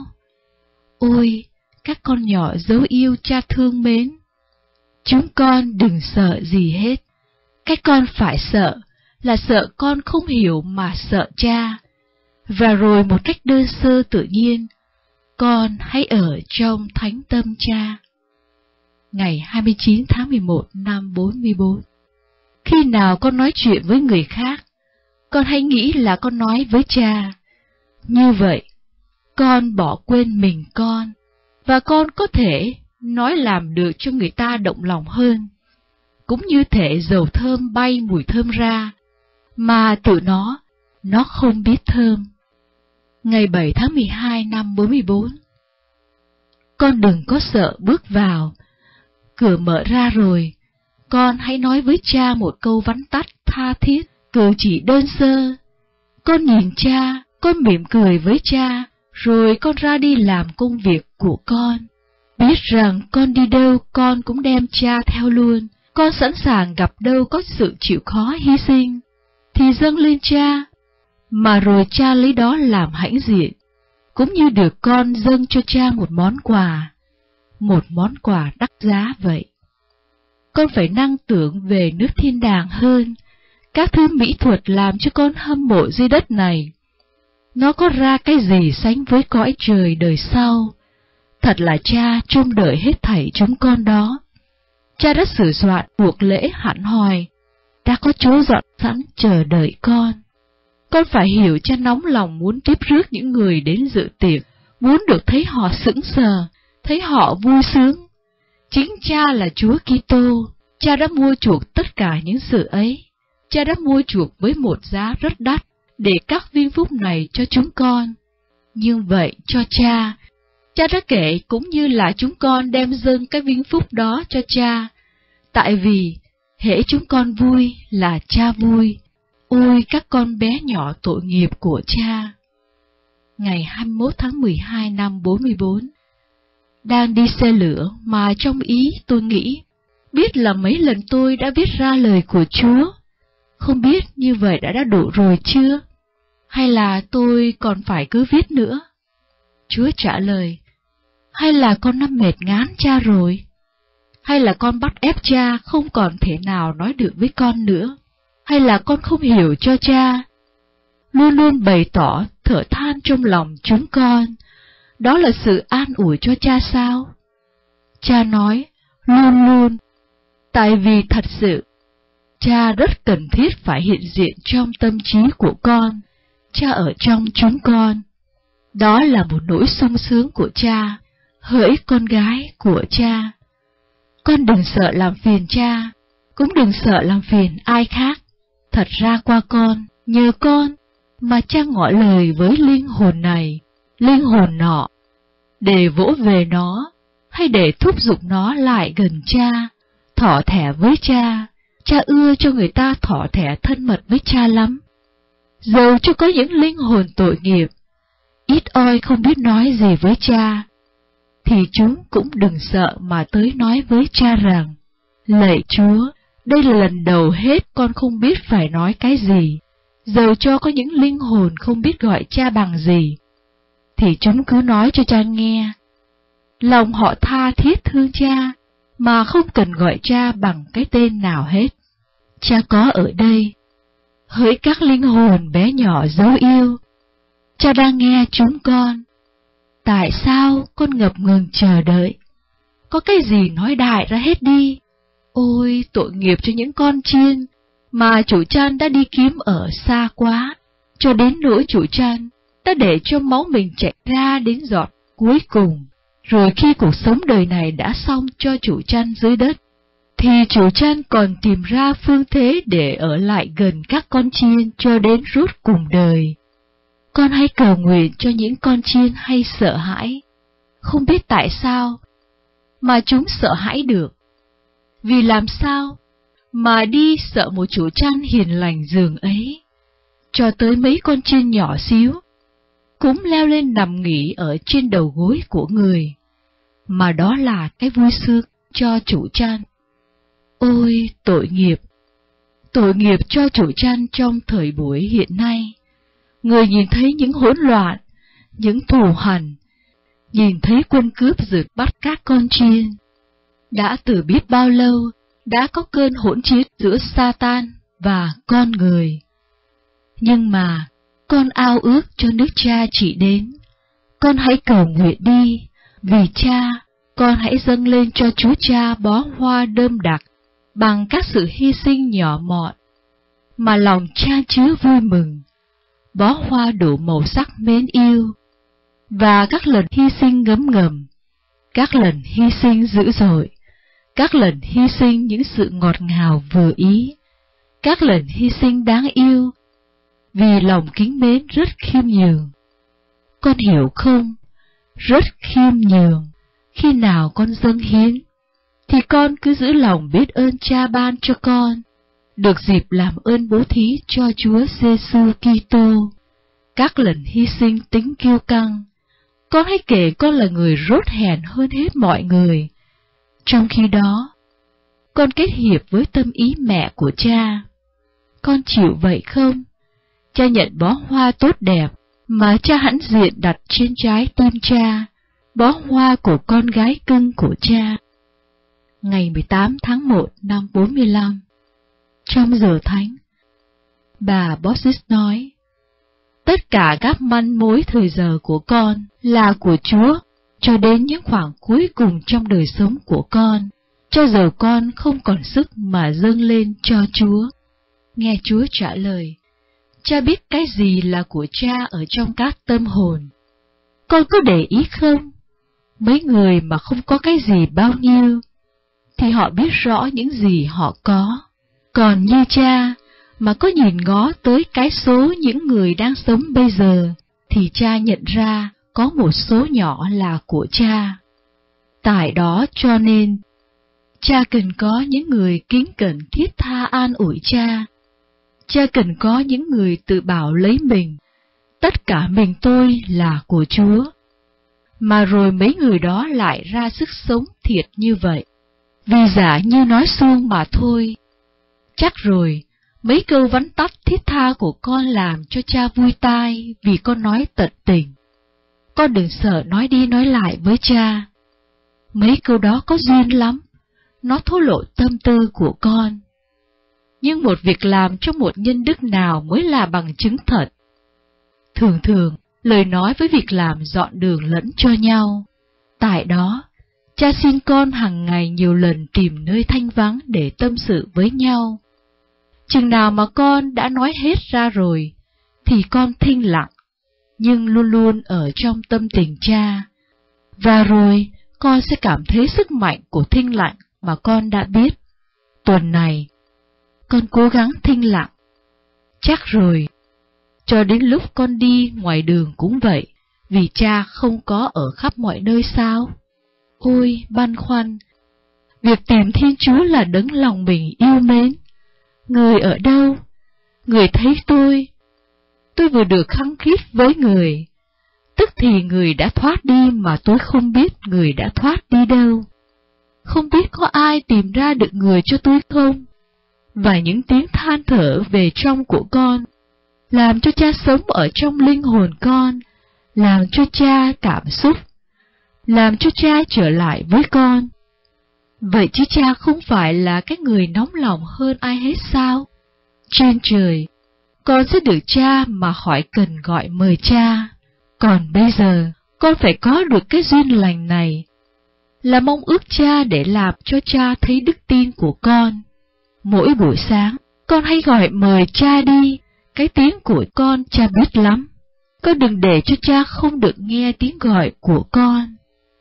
Ôi, các con nhỏ dấu yêu cha thương mến, chúng con đừng sợ gì hết. Cái con phải sợ là sợ con không hiểu mà sợ cha. Và rồi một cách đơn sơ tự nhiên, con hãy ở trong thánh tâm cha. Ngày 29 tháng 11 năm 44. Khi nào con nói chuyện với người khác, con hãy nghĩ là con nói với cha. Như vậy, con bỏ quên mình con, và con có thể nói làm được cho người ta động lòng hơn. Cũng như thể dầu thơm bay mùi thơm ra, mà tự nó không biết thơm. Ngày 7 tháng 12 năm 44. Con đừng có sợ bước vào. Cửa mở ra rồi, con hãy nói với cha một câu vắn tắt tha thiết, cử chỉ đơn sơ. Con nhìn cha, con mỉm cười với cha, rồi con ra đi làm công việc của con. Biết rằng con đi đâu con cũng đem cha theo luôn. Con sẵn sàng gặp đâu có sự chịu khó hy sinh, thì dâng lên cha, mà rồi cha lấy đó làm hãnh diện, cũng như được con dâng cho cha một món quà đắt giá vậy. Con phải năng tưởng về nước thiên đàng hơn. Các thứ mỹ thuật làm cho con hâm mộ dưới đất này, nó có ra cái gì sánh với cõi trời đời sau? Thật là Cha trông đợi hết thảy chúng con đó. Cha đã sửa soạn buộc lễ hẳn hòi, đã có chỗ dọn sẵn chờ đợi con. Con phải hiểu Cha nóng lòng muốn tiếp rước những người đến dự tiệc, muốn được thấy họ sững sờ, thấy họ vui sướng. Chính Cha là Chúa Kitô, Cha đã mua chuộc tất cả những sự ấy. Cha đã mua chuộc với một giá rất đắt để các vinh phúc này cho chúng con. Nhưng vậy cho Cha, Cha đã kể cũng như là chúng con đem dâng cái vinh phúc đó cho Cha. Tại vì hễ chúng con vui là Cha vui. Ôi các con bé nhỏ tội nghiệp của Cha. Ngày 21 tháng 12 năm 44, đang đi xe lửa mà trong ý tôi nghĩ, biết là mấy lần tôi đã viết ra lời của Chúa. Không biết như vậy đã đủ rồi chưa? Hay là tôi còn phải cứ viết nữa? Chúa trả lời, hay là con đã mệt ngán Cha rồi? Hay là con bắt ép Cha không còn thể nào nói được với con nữa? Hay là con không hiểu cho Cha? Luôn luôn bày tỏ thở than trong lòng chúng con, đó là sự an ủi cho Cha sao? Cha nói, luôn luôn, tại vì thật sự, Cha rất cần thiết phải hiện diện trong tâm trí của con, Cha ở trong chúng con. Đó là một nỗi sung sướng của Cha, hỡi con gái của Cha. Con đừng sợ làm phiền Cha, cũng đừng sợ làm phiền ai khác. Thật ra qua con, nhờ con, mà Cha ngỏ lời với linh hồn này, linh hồn nọ, để vỗ về nó, hay để thúc giục nó lại gần Cha, thỏ thẻ với Cha. Cha ưa cho người ta thỏ thẻ thân mật với Cha lắm. Dầu cho có những linh hồn tội nghiệp, ít oi không biết nói gì với Cha, thì chúng cũng đừng sợ mà tới nói với Cha rằng, lạy Chúa, đây là lần đầu hết con không biết phải nói cái gì. Dầu cho có những linh hồn không biết gọi Cha bằng gì, thì chúng cứ nói cho Cha nghe. Lòng họ tha thiết thương Cha, mà không cần gọi Cha bằng cái tên nào hết. Cha có ở đây. Hỡi các linh hồn bé nhỏ dấu yêu, Cha đang nghe chúng con. Tại sao con ngập ngừng chờ đợi? Có cái gì nói đại ra hết đi. Ôi tội nghiệp cho những con chiên mà chủ chăn đã đi kiếm ở xa quá, cho đến nỗi chủ chăn đã để cho máu mình chảy ra đến giọt cuối cùng. Rồi khi cuộc sống đời này đã xong cho chủ chăn dưới đất, thì chủ chăn còn tìm ra phương thế để ở lại gần các con chiên cho đến rốt cùng đời. Con hãy cầu nguyện cho những con chiên hay sợ hãi, không biết tại sao mà chúng sợ hãi được. Vì làm sao mà đi sợ một chủ chăn hiền lành giường ấy, cho tới mấy con chiên nhỏ xíu cũng leo lên nằm nghỉ ở trên đầu gối của người, mà đó là cái vui sướng cho chủ chăn. Ôi tội nghiệp cho chủ chăn trong thời buổi hiện nay. Người nhìn thấy những hỗn loạn, những thù hằn, nhìn thấy quân cướp rượt bắt các con chiên. Đã từ biết bao lâu, đã có cơn hỗn chiến giữa Satan và con người. Nhưng mà, con ao ước cho nước Cha chỉ đến. Con hãy cầu nguyện đi, vì Cha, con hãy dâng lên cho Chúa Cha bó hoa đơm đặc, bằng các sự hy sinh nhỏ mọn, mà lòng Cha chứa vui mừng, bó hoa đủ màu sắc mến yêu, và các lần hy sinh ngấm ngầm, các lần hy sinh dữ dội, các lần hy sinh những sự ngọt ngào vừa ý, các lần hy sinh đáng yêu, vì lòng kính mến rất khiêm nhường. Con hiểu không? Rất khiêm nhường. Khi nào con dâng hiến, thì con cứ giữ lòng biết ơn Cha ban cho con, được dịp làm ơn bố thí cho Chúa Giêsu Kitô. Các lần hy sinh tính kiêu căng, con hãy kể con là người rốt hèn hơn hết mọi người. Trong khi đó, con kết hiệp với tâm ý mẹ của Cha. Con chịu vậy không? Cha nhận bó hoa tốt đẹp mà Cha hãnh diện đặt trên trái tim Cha, bó hoa của con gái cưng của Cha. Ngày 18 tháng 1 năm 45, trong giờ thánh, bà Bossis nói, tất cả các manh mối thời giờ của con là của Chúa, cho đến những khoảng cuối cùng trong đời sống của con, cho dầu con không còn sức mà dâng lên cho Chúa. Nghe Chúa trả lời, cha biết cái gì là của cha ở trong các tâm hồn. Con có để ý không? Mấy người mà không có cái gì bao nhiêu, thì họ biết rõ những gì họ có. Còn như cha, mà có nhìn ngó tới cái số những người đang sống bây giờ, thì cha nhận ra có một số nhỏ là của cha. Tại đó cho nên, cha cần có những người kính cẩn thiết tha an ủi cha. Cha cần có những người tự bảo lấy mình, tất cả mình tôi là của Chúa. Mà rồi mấy người đó lại ra sức sống thiệt như vậy, vì giả như nói suông mà thôi. Chắc rồi, mấy câu vắn tắt thiết tha của con làm cho cha vui tai vì con nói tận tình. Con đừng sợ nói đi nói lại với cha. Mấy câu đó có duyên lắm, nó thổ lộ tâm tư của con. Nhưng một việc làm cho một nhân đức nào mới là bằng chứng thật. Thường thường, lời nói với việc làm dọn đường lẫn cho nhau. Tại đó, cha xin con hàng ngày nhiều lần tìm nơi thanh vắng để tâm sự với nhau. Chừng nào mà con đã nói hết ra rồi, thì con thinh lặng, nhưng luôn luôn ở trong tâm tình cha. Và rồi, con sẽ cảm thấy sức mạnh của thinh lặng mà con đã biết. Tuần này, con cố gắng thinh lặng. Chắc rồi, cho đến lúc con đi ngoài đường cũng vậy, vì cha không có ở khắp mọi nơi sao? Ôi, băn khoăn! Việc tìm Thiên Chúa là đấng lòng mình yêu mến. Người ở đâu? Người thấy tôi vừa được khăng khít với người, tức thì người đã thoát đi mà tôi không biết người đã thoát đi đâu. Không biết có ai tìm ra được người cho tôi không? Và những tiếng than thở về trong của con, làm cho cha sống ở trong linh hồn con, làm cho cha cảm xúc, làm cho cha trở lại với con. Vậy chứ cha không phải là cái người nóng lòng hơn ai hết sao? Trên trời, con sẽ được cha mà khỏi cần gọi mời cha. Còn bây giờ, con phải có được cái duyên lành này, là mong ước cha để làm cho cha thấy đức tin của con. Mỗi buổi sáng, con hay gọi mời cha đi, cái tiếng của con cha biết lắm. Con đừng để cho cha không được nghe tiếng gọi của con.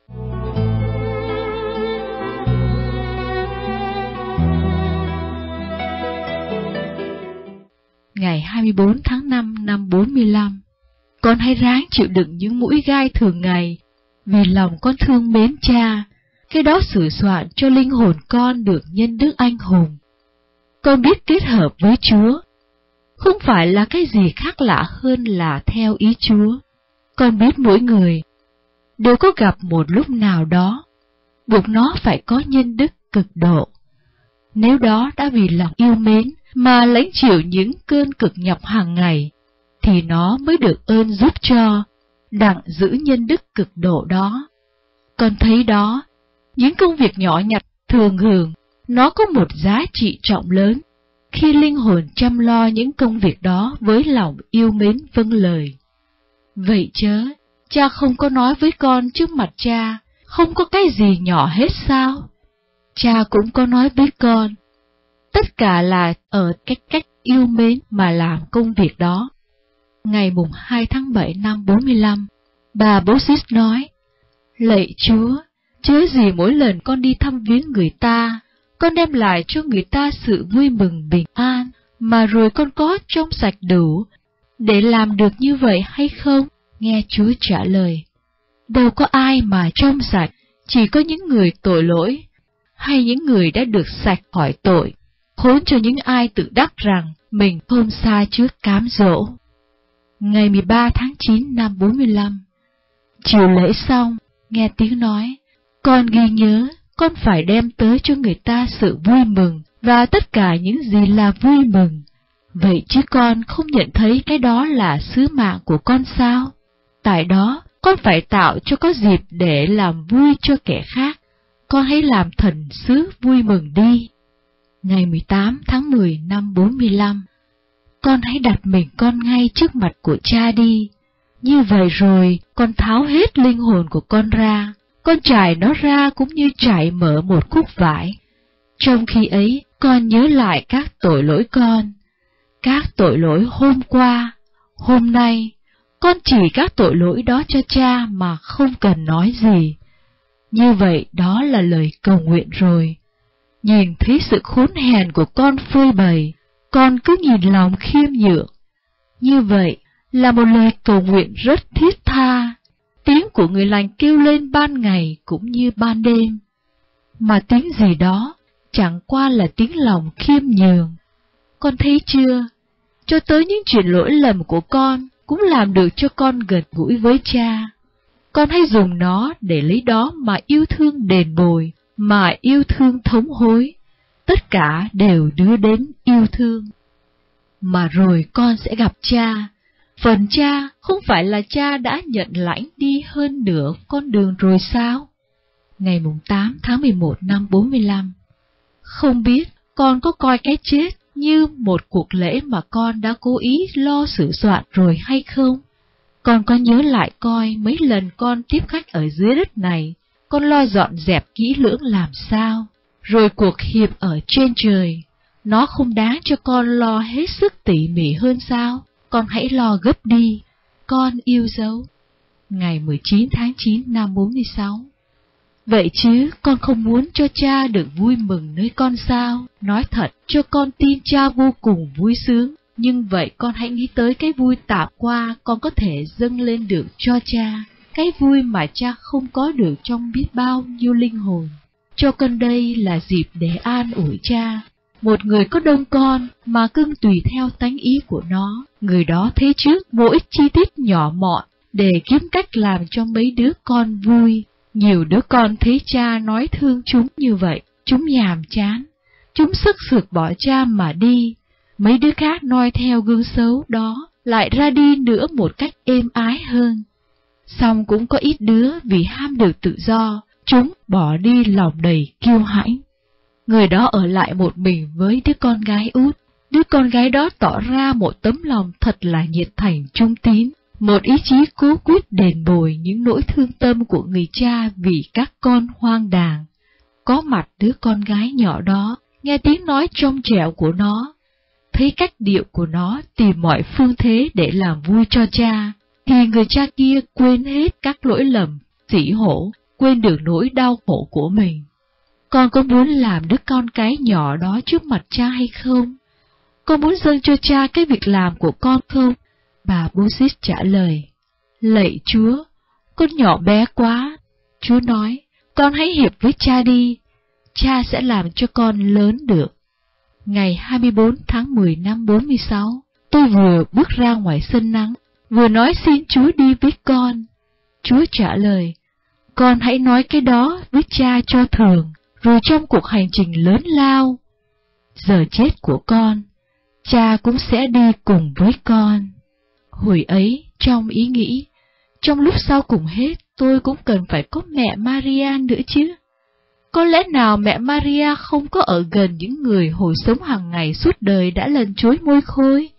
Ngày 24 tháng 5 năm 45, con hãy ráng chịu đựng những mũi gai thường ngày, vì lòng con thương mến cha, cái đó sửa soạn cho linh hồn con được nhân đức anh hùng. Con biết kết hợp với Chúa, không phải là cái gì khác lạ hơn là theo ý Chúa. Con biết mỗi người đều có gặp một lúc nào đó, buộc nó phải có nhân đức cực độ. Nếu đó đã vì lòng yêu mến mà lãnh chịu những cơn cực nhọc hàng ngày, thì nó mới được ơn giúp cho, đặng giữ nhân đức cực độ đó. Con thấy đó, những công việc nhỏ nhặt thường hưởng, nó có một giá trị trọng lớn, khi linh hồn chăm lo những công việc đó với lòng yêu mến vâng lời. Vậy chớ, cha không có nói với con trước mặt cha, không có cái gì nhỏ hết sao? Cha cũng có nói với con, tất cả là ở cái cách yêu mến mà làm công việc đó. Ngày mùng 2 tháng 7 năm 45, bà Bossis nói, lạy Chúa, chớ gì mỗi lần con đi thăm viếng người ta, con đem lại cho người ta sự vui mừng bình an, mà rồi con có trong sạch đủ để làm được như vậy hay không? Nghe Chúa trả lời, đâu có ai mà trong sạch, chỉ có những người tội lỗi, hay những người đã được sạch khỏi tội. Khốn cho những ai tự đắc rằng mình không xa trước cám dỗ. Ngày 13 tháng 9 năm 45, chiều lễ xong, nghe tiếng nói, con ghi nhớ, con phải đem tới cho người ta sự vui mừng, và tất cả những gì là vui mừng. Vậy chứ con không nhận thấy cái đó là sứ mạng của con sao? Tại đó, con phải tạo cho có dịp để làm vui cho kẻ khác. Con hãy làm thần sứ vui mừng đi. Ngày 18 tháng 10 năm 45, con hãy đặt mình con ngay trước mặt của cha đi, Như vậy rồi, con tháo hết linh hồn của con ra, con trải nó ra cũng như trải mở một khúc vải. Trong khi ấy, con nhớ lại các tội lỗi con, các tội lỗi hôm qua, hôm nay. Con chỉ các tội lỗi đó cho cha mà không cần nói gì. Như vậy đó là lời cầu nguyện rồi. Nhìn thấy sự khốn hèn của con phơi bày, con cứ nhìn lòng khiêm nhượng. Như vậy là một lời cầu nguyện rất thiết tha. Tiếng của người lành kêu lên ban ngày cũng như ban đêm. Mà tiếng gì đó chẳng qua là tiếng lòng khiêm nhường. Con thấy chưa? Cho tới những chuyện lỗi lầm của con cũng làm được cho con gần gũi với cha. Con hãy dùng nó để lấy đó mà yêu thương đền bồi, mà yêu thương thống hối. Tất cả đều đưa đến yêu thương. Mà rồi con sẽ gặp cha. Phần cha không phải là cha đã nhận lãnh đi hơn nửa con đường rồi sao? Ngày 8 tháng 11 năm 45. Không biết con có coi cái chết như một cuộc lễ mà con đã cố ý lo sửa soạn rồi hay không? Con có nhớ lại coi mấy lần con tiếp khách ở dưới đất này, con lo dọn dẹp kỹ lưỡng làm sao? Rồi cuộc hiệp ở trên trời, nó không đáng cho con lo hết sức tỉ mỉ hơn sao? Con hãy lo gấp đi, con yêu dấu. Ngày 19 tháng 9 năm 46. Vậy chứ con không muốn cho cha được vui mừng nơi con sao? Nói thật, cho con tin cha vô cùng vui sướng. Nhưng vậy con hãy nghĩ tới cái vui tạm qua con có thể dâng lên được cho cha. Cái vui mà cha không có được trong biết bao nhiêu linh hồn. Cho con đây là dịp để an ủi cha. Một người có đông con mà cưng tùy theo tánh ý của nó. Người đó thấy trước mỗi chi tiết nhỏ mọn để kiếm cách làm cho mấy đứa con vui. Nhiều đứa con thấy cha nói thương chúng như vậy, chúng nhàm chán, chúng sức sược bỏ cha mà đi. Mấy đứa khác noi theo gương xấu đó, lại ra đi nữa một cách êm ái hơn. Song cũng có ít đứa vì ham được tự do, chúng bỏ đi lòng đầy kiêu hãnh. Người đó ở lại một mình với đứa con gái út. Đứa con gái đó tỏ ra một tấm lòng thật là nhiệt thành trung tín, một ý chí cố quyết đền bồi những nỗi thương tâm của người cha vì các con hoang đàng. Có mặt đứa con gái nhỏ đó, nghe tiếng nói trong trẻo của nó, thấy cách điệu của nó tìm mọi phương thế để làm vui cho cha, thì người cha kia quên hết các lỗi lầm, xỉ hổ, quên được nỗi đau khổ của mình. Con có muốn làm đứa con cái nhỏ đó trước mặt cha hay không? Con muốn dâng cho cha cái việc làm của con không? Bà Bossis trả lời, lạy Chúa, con nhỏ bé quá. Chúa nói, con hãy hiệp với cha đi, cha sẽ làm cho con lớn được. Ngày 24 tháng 10 năm 46, tôi vừa bước ra ngoài sân nắng, vừa nói xin Chúa đi với con. Chúa trả lời, con hãy nói cái đó với cha cho thường, rồi trong cuộc hành trình lớn lao, giờ chết của con, cha cũng sẽ đi cùng với con. Hồi ấy, trong ý nghĩ, trong lúc sau cùng hết, tôi cũng cần phải có mẹ Maria nữa chứ. Có lẽ nào mẹ Maria không có ở gần những người hồi sống hàng ngày suốt đời đã lần chuỗi môi khôi?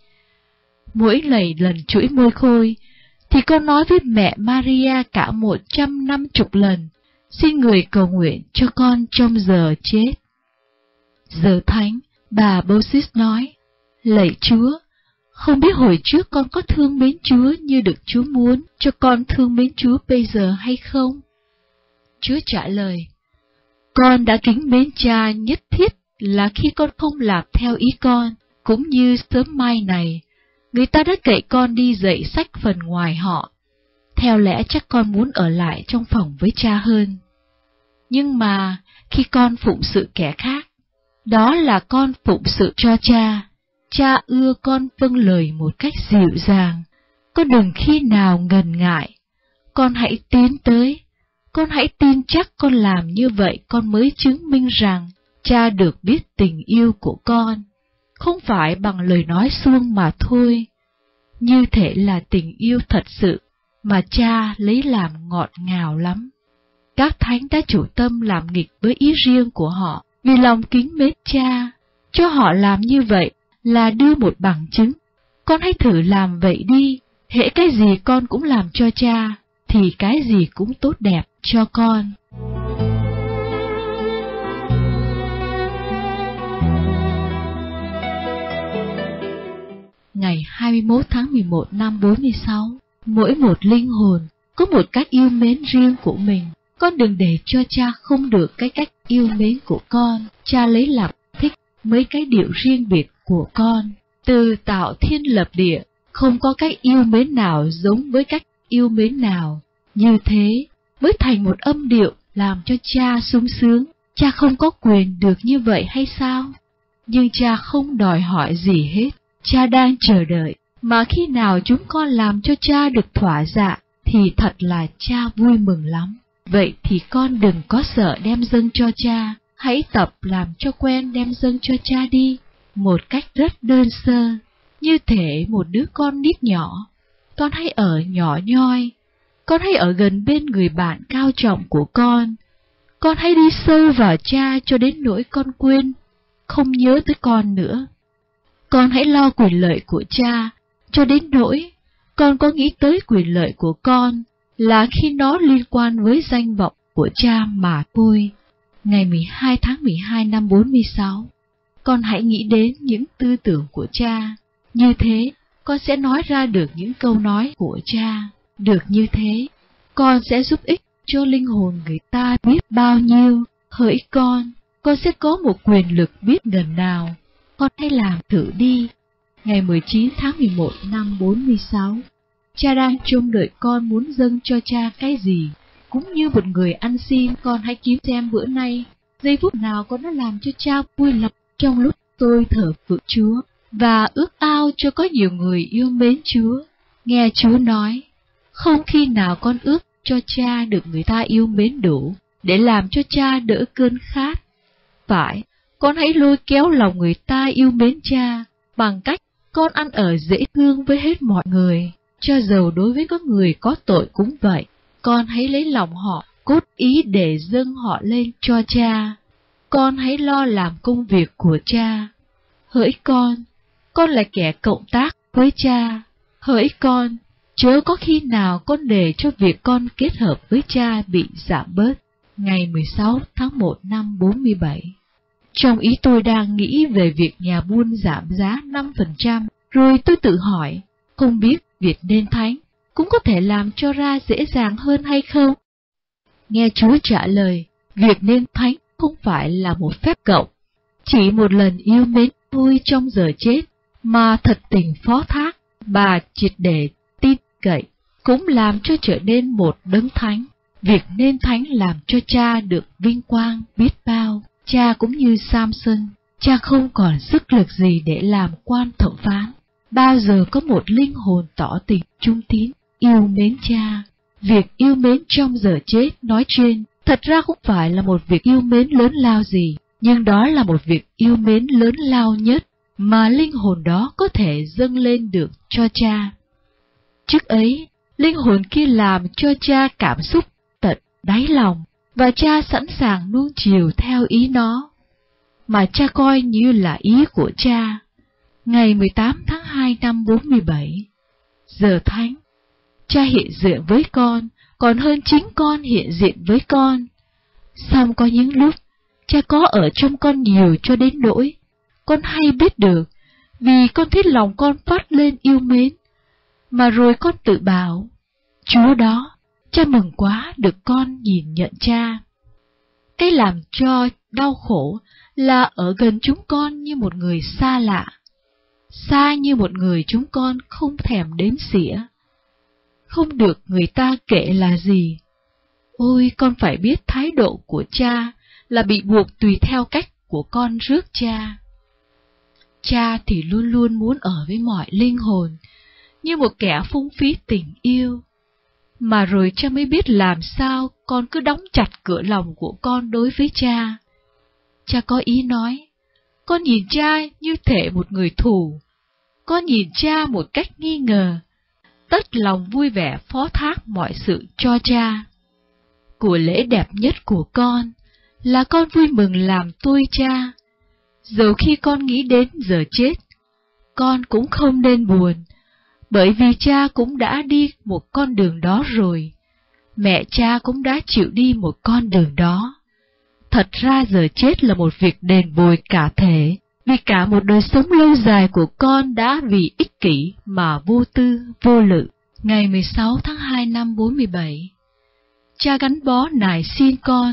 Mỗi lần chuỗi môi khôi, thì con nói với mẹ Maria cả 150 lần, xin người cầu nguyện cho con trong giờ chết. Giờ thánh, bà Bossis nói, lạy Chúa, không biết hồi trước con có thương mến Chúa như được Chúa muốn cho con thương mến Chúa bây giờ hay không? Chúa trả lời, con đã kính mến cha nhất thiết là khi con không làm theo ý con, cũng như sớm mai này, người ta đã cậy con đi dạy sách phần ngoài họ. Theo lẽ chắc con muốn ở lại trong phòng với cha hơn. Nhưng mà khi con phụng sự kẻ khác, đó là con phụng sự cho cha. Cha ưa con vâng lời một cách dịu dàng. Con đừng khi nào ngần ngại. Con hãy tiến tới. Con hãy tin chắc con làm như vậy con mới chứng minh rằng cha được biết tình yêu của con, không phải bằng lời nói suông mà thôi. Như thể là tình yêu thật sự mà cha lấy làm ngọt ngào lắm. Các thánh đã chủ tâm làm nghịch với ý riêng của họ vì lòng kính mến cha. Cho họ làm như vậy là đưa một bằng chứng. Con hãy thử làm vậy đi, Hễ cái gì con cũng làm cho cha, thì cái gì cũng tốt đẹp cho con. Ngày 21 tháng 11 năm 46, mỗi một linh hồn có một cách yêu mến riêng của mình. Con đừng để cho cha không được cái cách yêu mến của con. Cha lấy làm thích mấy cái điệu riêng biệt của con. Từ tạo thiên lập địa, không có cách yêu mến nào giống với cách yêu mến nào. Như thế mới thành một âm điệu làm cho cha sung sướng. Cha không có quyền được như vậy hay sao? Nhưng cha không đòi hỏi gì hết. Cha đang chờ đợi, mà khi nào chúng con làm cho cha được thỏa dạ, thì thật là cha vui mừng lắm. Vậy thì con đừng có sợ đem dâng cho cha, hãy tập làm cho quen đem dâng cho cha đi, một cách rất đơn sơ, như thể một đứa con nít nhỏ. Con hãy ở nhỏ nhoi, con hãy ở gần bên người bạn cao trọng của con hãy đi sâu vào cha cho đến nỗi con quên, không nhớ tới con nữa. Con hãy lo quyền lợi của cha, cho đến nỗi con có nghĩ tới quyền lợi của con là khi nó liên quan với danh vọng của cha mà thôi. Ngày 12 tháng 12 năm 46, con hãy nghĩ đến những tư tưởng của cha. Như thế, con sẽ nói ra được những câu nói của cha. Được như thế, con sẽ giúp ích cho linh hồn người ta biết bao nhiêu. Hỡi con sẽ có một quyền lực biết ngần nào. Con hãy làm thử đi. Ngày 19 tháng 11 năm 46, cha đang trông đợi con muốn dâng cho cha cái gì. Cũng như một người ăn xin, con hãy kiếm xem bữa nay, giây phút nào con đã làm cho cha vui lòng trong lúc tôi thờ phượng Chúa, và ước ao cho có nhiều người yêu mến Chúa. Nghe Chúa nói, không khi nào con ước cho cha được người ta yêu mến đủ, để làm cho cha đỡ cơn khát. Phải, con hãy lôi kéo lòng người ta yêu mến cha, bằng cách con ăn ở dễ thương với hết mọi người, cho dầu đối với các người có tội cũng vậy. Con hãy lấy lòng họ, cốt ý để dâng họ lên cho cha. Con hãy lo làm công việc của cha. Hỡi con là kẻ cộng tác với cha. Hỡi con, chớ có khi nào con để cho việc con kết hợp với cha bị giảm bớt. Ngày 16 tháng 1 năm 47. Trong ý tôi đang nghĩ về việc nhà buôn giảm giá 5%, rồi tôi tự hỏi, không biết việc nên thánh cũng có thể làm cho ra dễ dàng hơn hay không? Nghe Chúa trả lời, việc nên thánh không phải là một phép cộng, chỉ một lần yêu mến thôi trong giờ chết, mà thật tình phó thác, bà triệt để tin cậy, cũng làm cho trở nên một đấng thánh. Việc nên thánh làm cho cha được vinh quang biết bao. Cha cũng như Samson, cha không còn sức lực gì để làm quan thẩm phán. Bao giờ có một linh hồn tỏ tình trung tín, yêu mến cha. Việc yêu mến trong giờ chết nói trên, thật ra không phải là một việc yêu mến lớn lao gì, nhưng đó là một việc yêu mến lớn lao nhất mà linh hồn đó có thể dâng lên được cho cha. Trước ấy, linh hồn kia làm cho cha cảm xúc tận đáy lòng, và cha sẵn sàng nuông chiều theo ý nó, mà cha coi như là ý của cha. Ngày 18 tháng 2 năm 47, giờ thánh, cha hiện diện với con còn hơn chính con hiện diện với con. Song có những lúc cha có ở trong con nhiều cho đến nỗi con hay biết được, vì con thấy lòng con phát lên yêu mến, mà rồi con tự bảo, Chúa đó, cha mừng quá được con nhìn nhận cha. Cái làm cho đau khổ là ở gần chúng con như một người xa lạ, xa như một người chúng con không thèm đếm xỉa, không được người ta kể là gì. Ôi, con phải biết thái độ của cha là bị buộc tùy theo cách của con rước cha. Cha thì luôn luôn muốn ở với mọi linh hồn, như một kẻ phung phí tình yêu. Mà rồi cha mới biết làm sao con cứ đóng chặt cửa lòng của con đối với cha. Cha có ý nói, con nhìn cha như thể một người thù, con nhìn cha một cách nghi ngờ, tất lòng vui vẻ phó thác mọi sự cho cha. Của lễ đẹp nhất của con là con vui mừng làm tôi cha. Dầu khi con nghĩ đến giờ chết, con cũng không nên buồn, bởi vì cha cũng đã đi một con đường đó rồi. Mẹ cha cũng đã chịu đi một con đường đó. Thật ra giờ chết là một việc đền bồi cả thể, vì cả một đời sống lâu dài của con đã vì ích kỷ mà vô tư, vô lự. Ngày 16 tháng 2 năm 47, cha gắn bó nài xin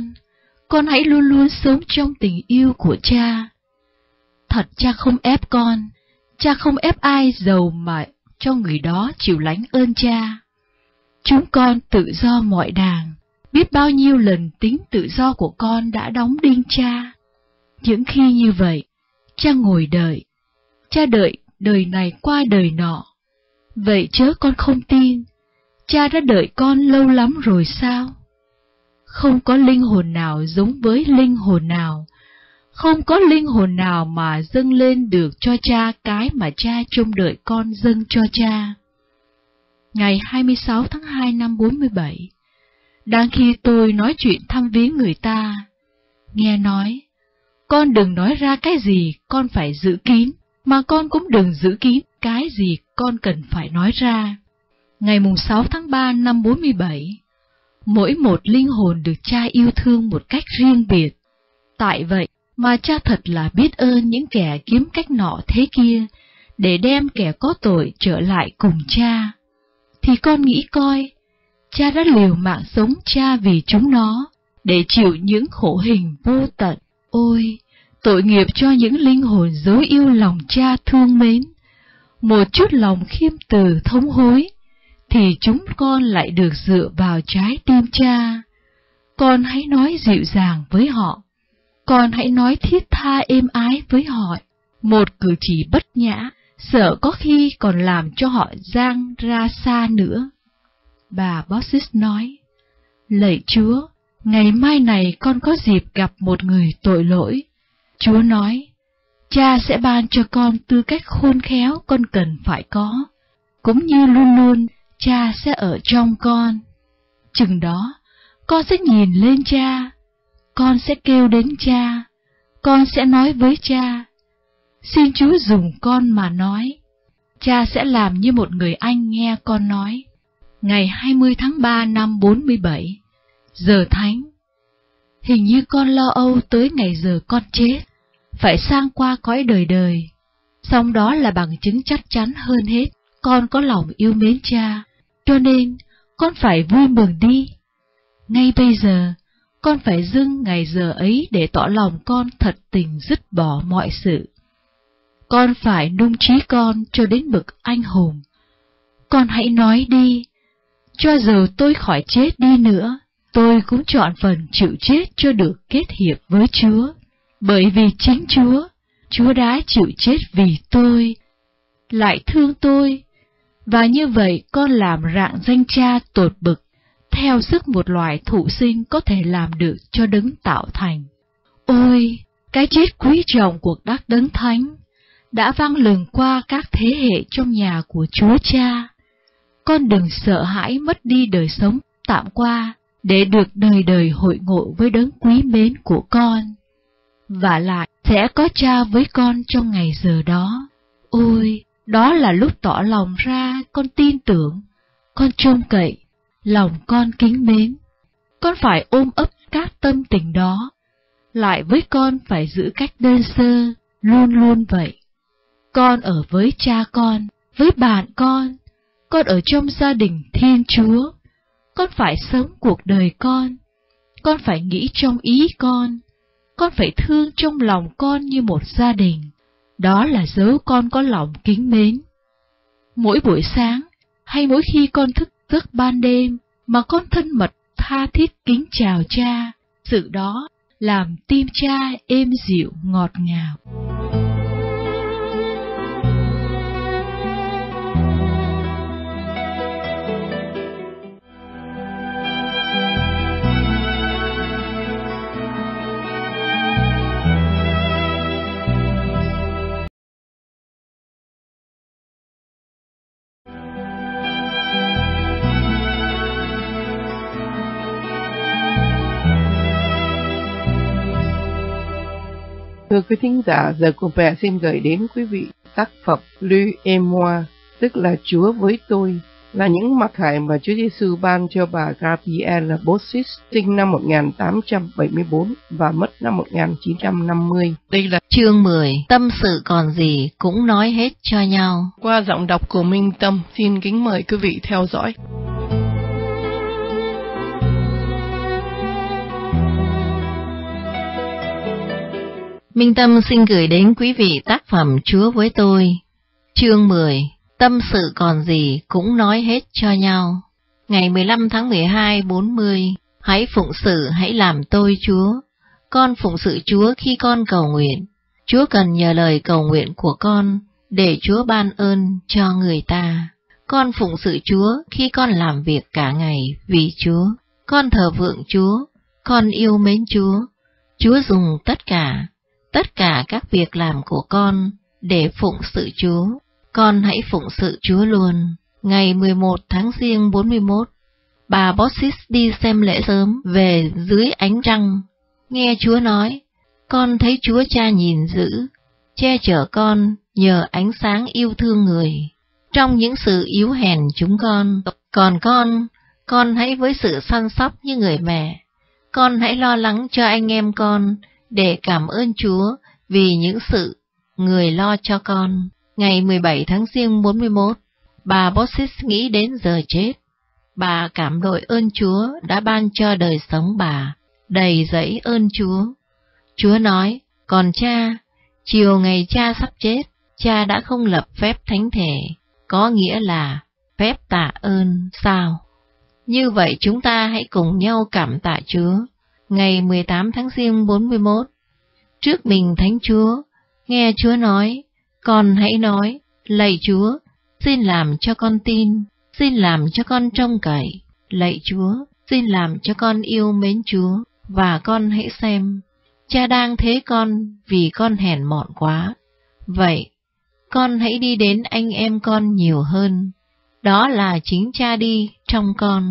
con hãy luôn luôn sống trong tình yêu của cha. Thật cha không ép con, cha không ép ai giàu mà cho người đó chịu lánh ơn cha. Chúng con tự do mọi đàng, biết bao nhiêu lần tính tự do của con đã đóng đinh cha. Những khi như vậy, cha ngồi đợi, cha đợi đời này qua đời nọ. Vậy chớ con không tin, cha đã đợi con lâu lắm rồi sao? Không có linh hồn nào giống với linh hồn nào, không có linh hồn nào mà dâng lên được cho cha cái mà cha trông đợi con dâng cho cha. Ngày 26 tháng 2 năm 47, đang khi tôi nói chuyện thăm viếng người ta, nghe nói, con đừng nói ra cái gì con phải giữ kín, mà con cũng đừng giữ kín cái gì con cần phải nói ra. Ngày 6 tháng 3 năm 47, mỗi một linh hồn được cha yêu thương một cách riêng biệt. Tại vậy mà cha thật là biết ơn những kẻ kiếm cách nọ thế kia, để đem kẻ có tội trở lại cùng cha. Thì con nghĩ coi, cha đã liều mạng sống cha vì chúng nó, để chịu những khổ hình vô tận. Ôi, tội nghiệp cho những linh hồn dấu yêu lòng cha thương mến. Một chút lòng khiêm từ thống hối, thì chúng con lại được dựa vào trái tim cha. Con hãy nói dịu dàng với họ, con hãy nói thiết tha êm ái với họ. Một cử chỉ bất nhã, sợ có khi còn làm cho họ giang ra xa nữa. Bà Bossis nói, lạy Chúa, ngày mai này con có dịp gặp một người tội lỗi. Chúa nói, cha sẽ ban cho con tư cách khôn khéo con cần phải có, cũng như luôn luôn cha sẽ ở trong con. Chừng đó, con sẽ nhìn lên cha, con sẽ kêu đến cha, con sẽ nói với cha. Xin Chúa dùng con mà nói. Cha sẽ làm như một người anh nghe con nói. Ngày 20 tháng 3 năm 47, giờ thánh. Hình như con lo âu tới ngày giờ con chết, phải sang qua cõi đời đời. Song đó là bằng chứng chắc chắn hơn hết, con có lòng yêu mến cha, cho nên con phải vui mừng đi. Ngay bây giờ, con phải dưng ngày giờ ấy để tỏ lòng con thật tình dứt bỏ mọi sự. Con phải nung trí con cho đến bậc anh hùng. Con hãy nói đi, cho dù tôi khỏi chết đi nữa, tôi cũng chọn phần chịu chết cho được kết hiệp với Chúa. Bởi vì chính Chúa đã chịu chết vì tôi, lại thương tôi, và như vậy con làm rạng danh cha tột bực, theo sức một loài thụ sinh có thể làm được cho đấng tạo thành. Ôi, cái chết quý trọng của các đấng thánh đã vang lừng qua các thế hệ trong nhà của Chúa Cha. Con đừng sợ hãi mất đi đời sống tạm qua, để được đời đời hội ngộ với đấng quý mến của con. Vả lại, sẽ có cha với con trong ngày giờ đó. Ôi, đó là lúc tỏ lòng ra con tin tưởng, con trông cậy, lòng con kính mến. Con phải ôm ấp các tâm tình đó, lại với con phải giữ cách đơn sơ, luôn luôn vậy. Con ở với cha con, với bạn con ở trong gia đình Thiên Chúa. Con phải sống cuộc đời con phải nghĩ trong ý con phải thương trong lòng con như một gia đình. Đó là dấu con có lòng kính mến. Mỗi buổi sáng, hay mỗi khi con thức giấc ban đêm, mà con thân mật tha thiết kính chào cha, sự đó làm tim cha êm dịu ngọt ngào. Thưa quý thính giả, giờ của mẹ xin gửi đến quý vị tác phẩm Lui et moi, tức là Chúa với tôi, là những mặc khải mà Chúa Giêsu ban cho bà Gabriela Bossis, sinh năm 1874 và mất năm 1950. Đây là chương 10, tâm sự còn gì cũng nói hết cho nhau. Qua giọng đọc của Minh Tâm, xin kính mời quý vị theo dõi. Minh Tâm xin gửi đến quý vị tác phẩm Chúa với tôi, chương 10, tâm sự còn gì cũng nói hết cho nhau. Ngày 15 tháng 12, 40, hãy phụng sự, hãy làm tôi Chúa. Con phụng sự Chúa khi con cầu nguyện. Chúa cần nhờ lời cầu nguyện của con để Chúa ban ơn cho người ta. Con phụng sự Chúa khi con làm việc cả ngày vì Chúa. Con thờ phượng Chúa, con yêu mến Chúa. Chúa dùng tất cả các việc làm của con để phụng sự Chúa. Con hãy phụng sự Chúa luôn. Ngày 11 tháng Giêng 41, bà Bossis đi xem lễ sớm về dưới ánh trăng. Nghe Chúa nói, con thấy Chúa Cha nhìn giữ, che chở con nhờ ánh sáng yêu thương người. Trong những sự yếu hèn chúng con, còn con hãy với sự săn sóc như người mẹ. Con hãy lo lắng cho anh em con để cảm ơn Chúa vì những sự người lo cho con. Ngày 17 tháng Giêng 41, bà Bossis nghĩ đến giờ chết. Bà cảm đội ơn Chúa đã ban cho đời sống bà, đầy dẫy ơn Chúa. Chúa nói, còn cha, chiều ngày cha sắp chết, cha đã không lập phép thánh thể, có nghĩa là phép tạ ơn sao? Như vậy chúng ta hãy cùng nhau cảm tạ Chúa. Ngày 18 tháng Giêng 41, trước mình Thánh Chúa, nghe Chúa nói, con hãy nói, lạy Chúa, xin làm cho con tin, xin làm cho con trông cậy, lạy Chúa, xin làm cho con yêu mến Chúa, và con hãy xem, cha đang thế con vì con hèn mọn quá. Vậy, con hãy đi đến anh em con nhiều hơn, đó là chính cha đi trong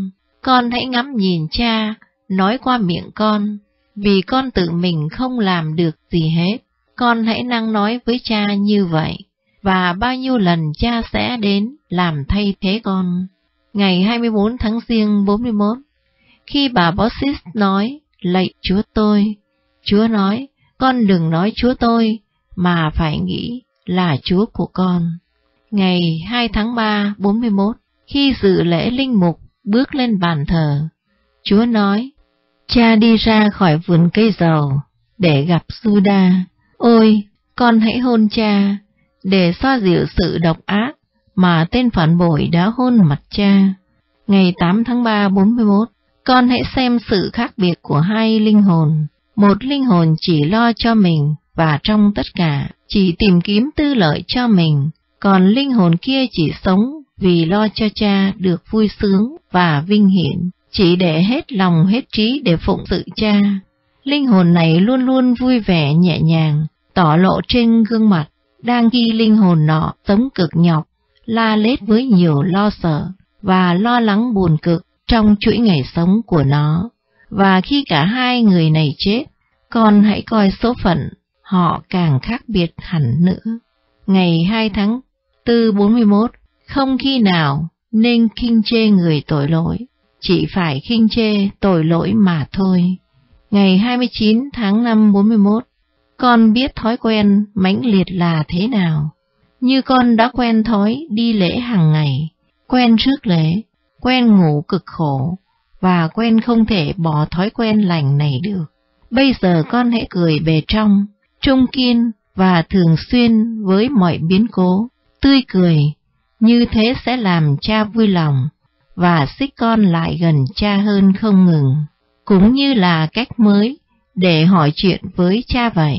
con hãy ngắm nhìn cha, nói qua miệng con, vì con tự mình không làm được gì hết. Con hãy năng nói với cha như vậy, và bao nhiêu lần cha sẽ đến làm thay thế con. Ngày 24 tháng Giêng 41, khi bà Bossis nói, lạy Chúa tôi, Chúa nói, con đừng nói Chúa tôi, mà phải nghĩ là Chúa của con. Ngày 2 tháng 3, 41, khi dự lễ linh mục bước lên bàn thờ, Chúa nói, cha đi ra khỏi vườn cây dầu để gặp Juda. Ôi, con hãy hôn cha, để xoa dịu sự độc ác mà tên phản bội đã hôn mặt cha. Ngày 8 tháng 3, 41, con hãy xem sự khác biệt của hai linh hồn. Một linh hồn chỉ lo cho mình và trong tất cả, chỉ tìm kiếm tư lợi cho mình, còn linh hồn kia chỉ sống vì lo cho cha được vui sướng và vinh hiển, chỉ để hết lòng hết trí để phụng sự cha. Linh hồn này luôn luôn vui vẻ nhẹ nhàng, tỏ lộ trên gương mặt, đang ghi linh hồn nọ sống cực nhọc, la lết với nhiều lo sợ và lo lắng buồn cực trong chuỗi ngày sống của nó. Và khi cả hai người này chết, con hãy coi số phận họ càng khác biệt hẳn nữa. Ngày 2 tháng 4, 41, không khi nào nên khinh chê người tội lỗi, chỉ phải khinh chê tội lỗi mà thôi. Ngày 29 tháng 5, 41, con biết thói quen mãnh liệt là thế nào. Như con đã quen thói đi lễ hàng ngày, quen rước lễ, quen ngủ cực khổ, và quen không thể bỏ thói quen lành này được. Bây giờ con hãy cười bề trong, trung kiên và thường xuyên với mọi biến cố, tươi cười, như thế sẽ làm cha vui lòng, và xích con lại gần cha hơn không ngừng, cũng như là cách mới để hỏi chuyện với cha vậy.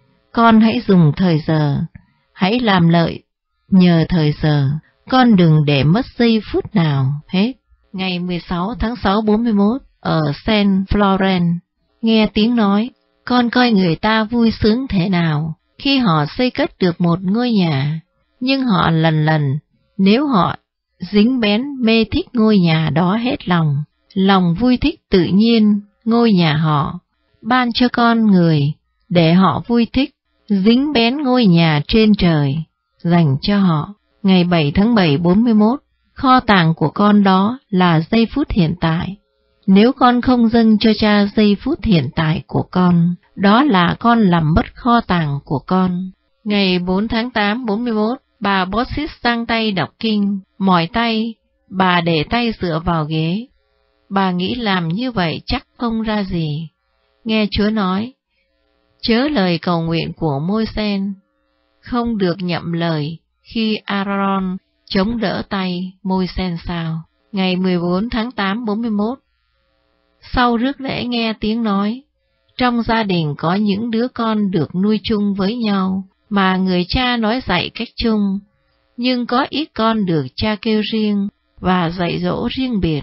Con hãy dùng thời giờ, hãy làm lợi nhờ thời giờ, con đừng để mất giây phút nào hết. Ngày 16 tháng 6, 41, ở Saint Florence, nghe tiếng nói, con coi người ta vui sướng thế nào khi họ xây cất được một ngôi nhà, nhưng họ lần nếu họ dính bén mê thích ngôi nhà đó hết lòng vui thích tự nhiên ngôi nhà họ ban cho con người để họ vui thích dính bén ngôi nhà trên trời dành cho họ. Ngày 7 tháng 7 41, kho tàng của con đó là giây phút hiện tại. Nếu con không dâng cho Cha giây phút hiện tại của con, đó là con làm mất kho tàng của con. Ngày 4 tháng 8 41, bà Bossis giang tay đọc kinh, mỏi tay, bà để tay dựa vào ghế. Bà nghĩ làm như vậy chắc không ra gì. Nghe Chúa nói, chớ lời cầu nguyện của Môi-sen không được nhậm lời khi Aaron chống đỡ tay Môi-sen sao. Ngày 14 tháng 8 41, sau rước lễ nghe tiếng nói, trong gia đình có những đứa con được nuôi chung với nhau, mà người cha nói dạy cách chung, nhưng có ít con được cha kêu riêng và dạy dỗ riêng biệt,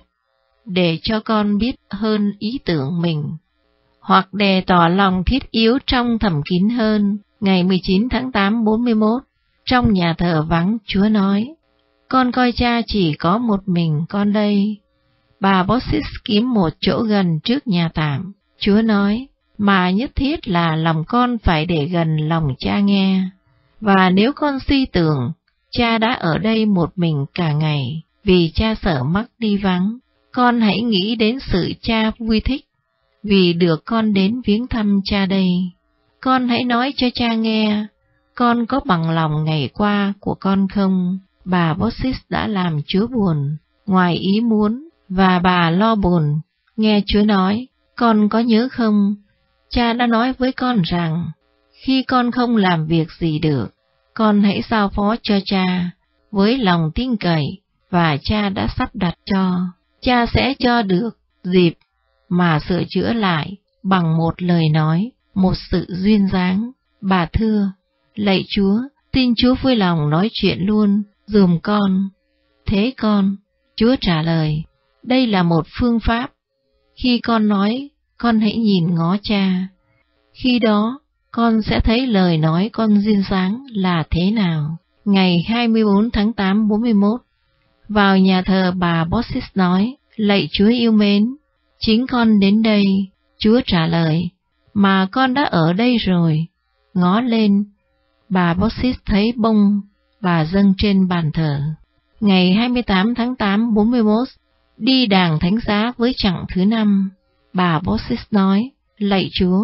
để cho con biết hơn ý tưởng mình, hoặc để tỏ lòng thiết yếu trong thầm kín hơn. Ngày 19 tháng 8 41, trong nhà thờ vắng, Chúa nói, con coi Cha chỉ có một mình con đây. Bà Bossis kiếm một chỗ gần trước nhà tạm. Chúa nói, mà nhất thiết là lòng con phải để gần lòng Cha nghe. Và nếu con suy tưởng, Cha đã ở đây một mình cả ngày, vì Cha sợ mắc đi vắng, con hãy nghĩ đến sự Cha vui thích, vì được con đến viếng thăm Cha đây. Con hãy nói cho Cha nghe, con có bằng lòng ngày qua của con không? Bà Bossis đã làm Chúa buồn, ngoài ý muốn, và bà lo buồn. Nghe Chúa nói, con có nhớ không? Cha đã nói với con rằng, khi con không làm việc gì được, con hãy giao phó cho Cha, với lòng tin cậy, và Cha đã sắp đặt cho. Cha sẽ cho được dịp mà sửa chữa lại bằng một lời nói, một sự duyên dáng. Bà thưa, lạy Chúa, tin Chúa vui lòng nói chuyện luôn, giùm con. Thế con, Chúa trả lời, đây là một phương pháp. Khi con nói, con hãy nhìn ngó Cha. Khi đó, con sẽ thấy lời nói con duyên dáng là thế nào. Ngày 24 tháng 8 41, vào nhà thờ bà Bossis nói, lạy Chúa yêu mến, chính con đến đây. Chúa trả lời, mà con đã ở đây rồi. Ngó lên, bà Bossis thấy bông và dâng trên bàn thờ. Ngày 28 tháng 8 41, đi đàng thánh giá với chặng thứ 5, bà Bossis nói, lạy Chúa,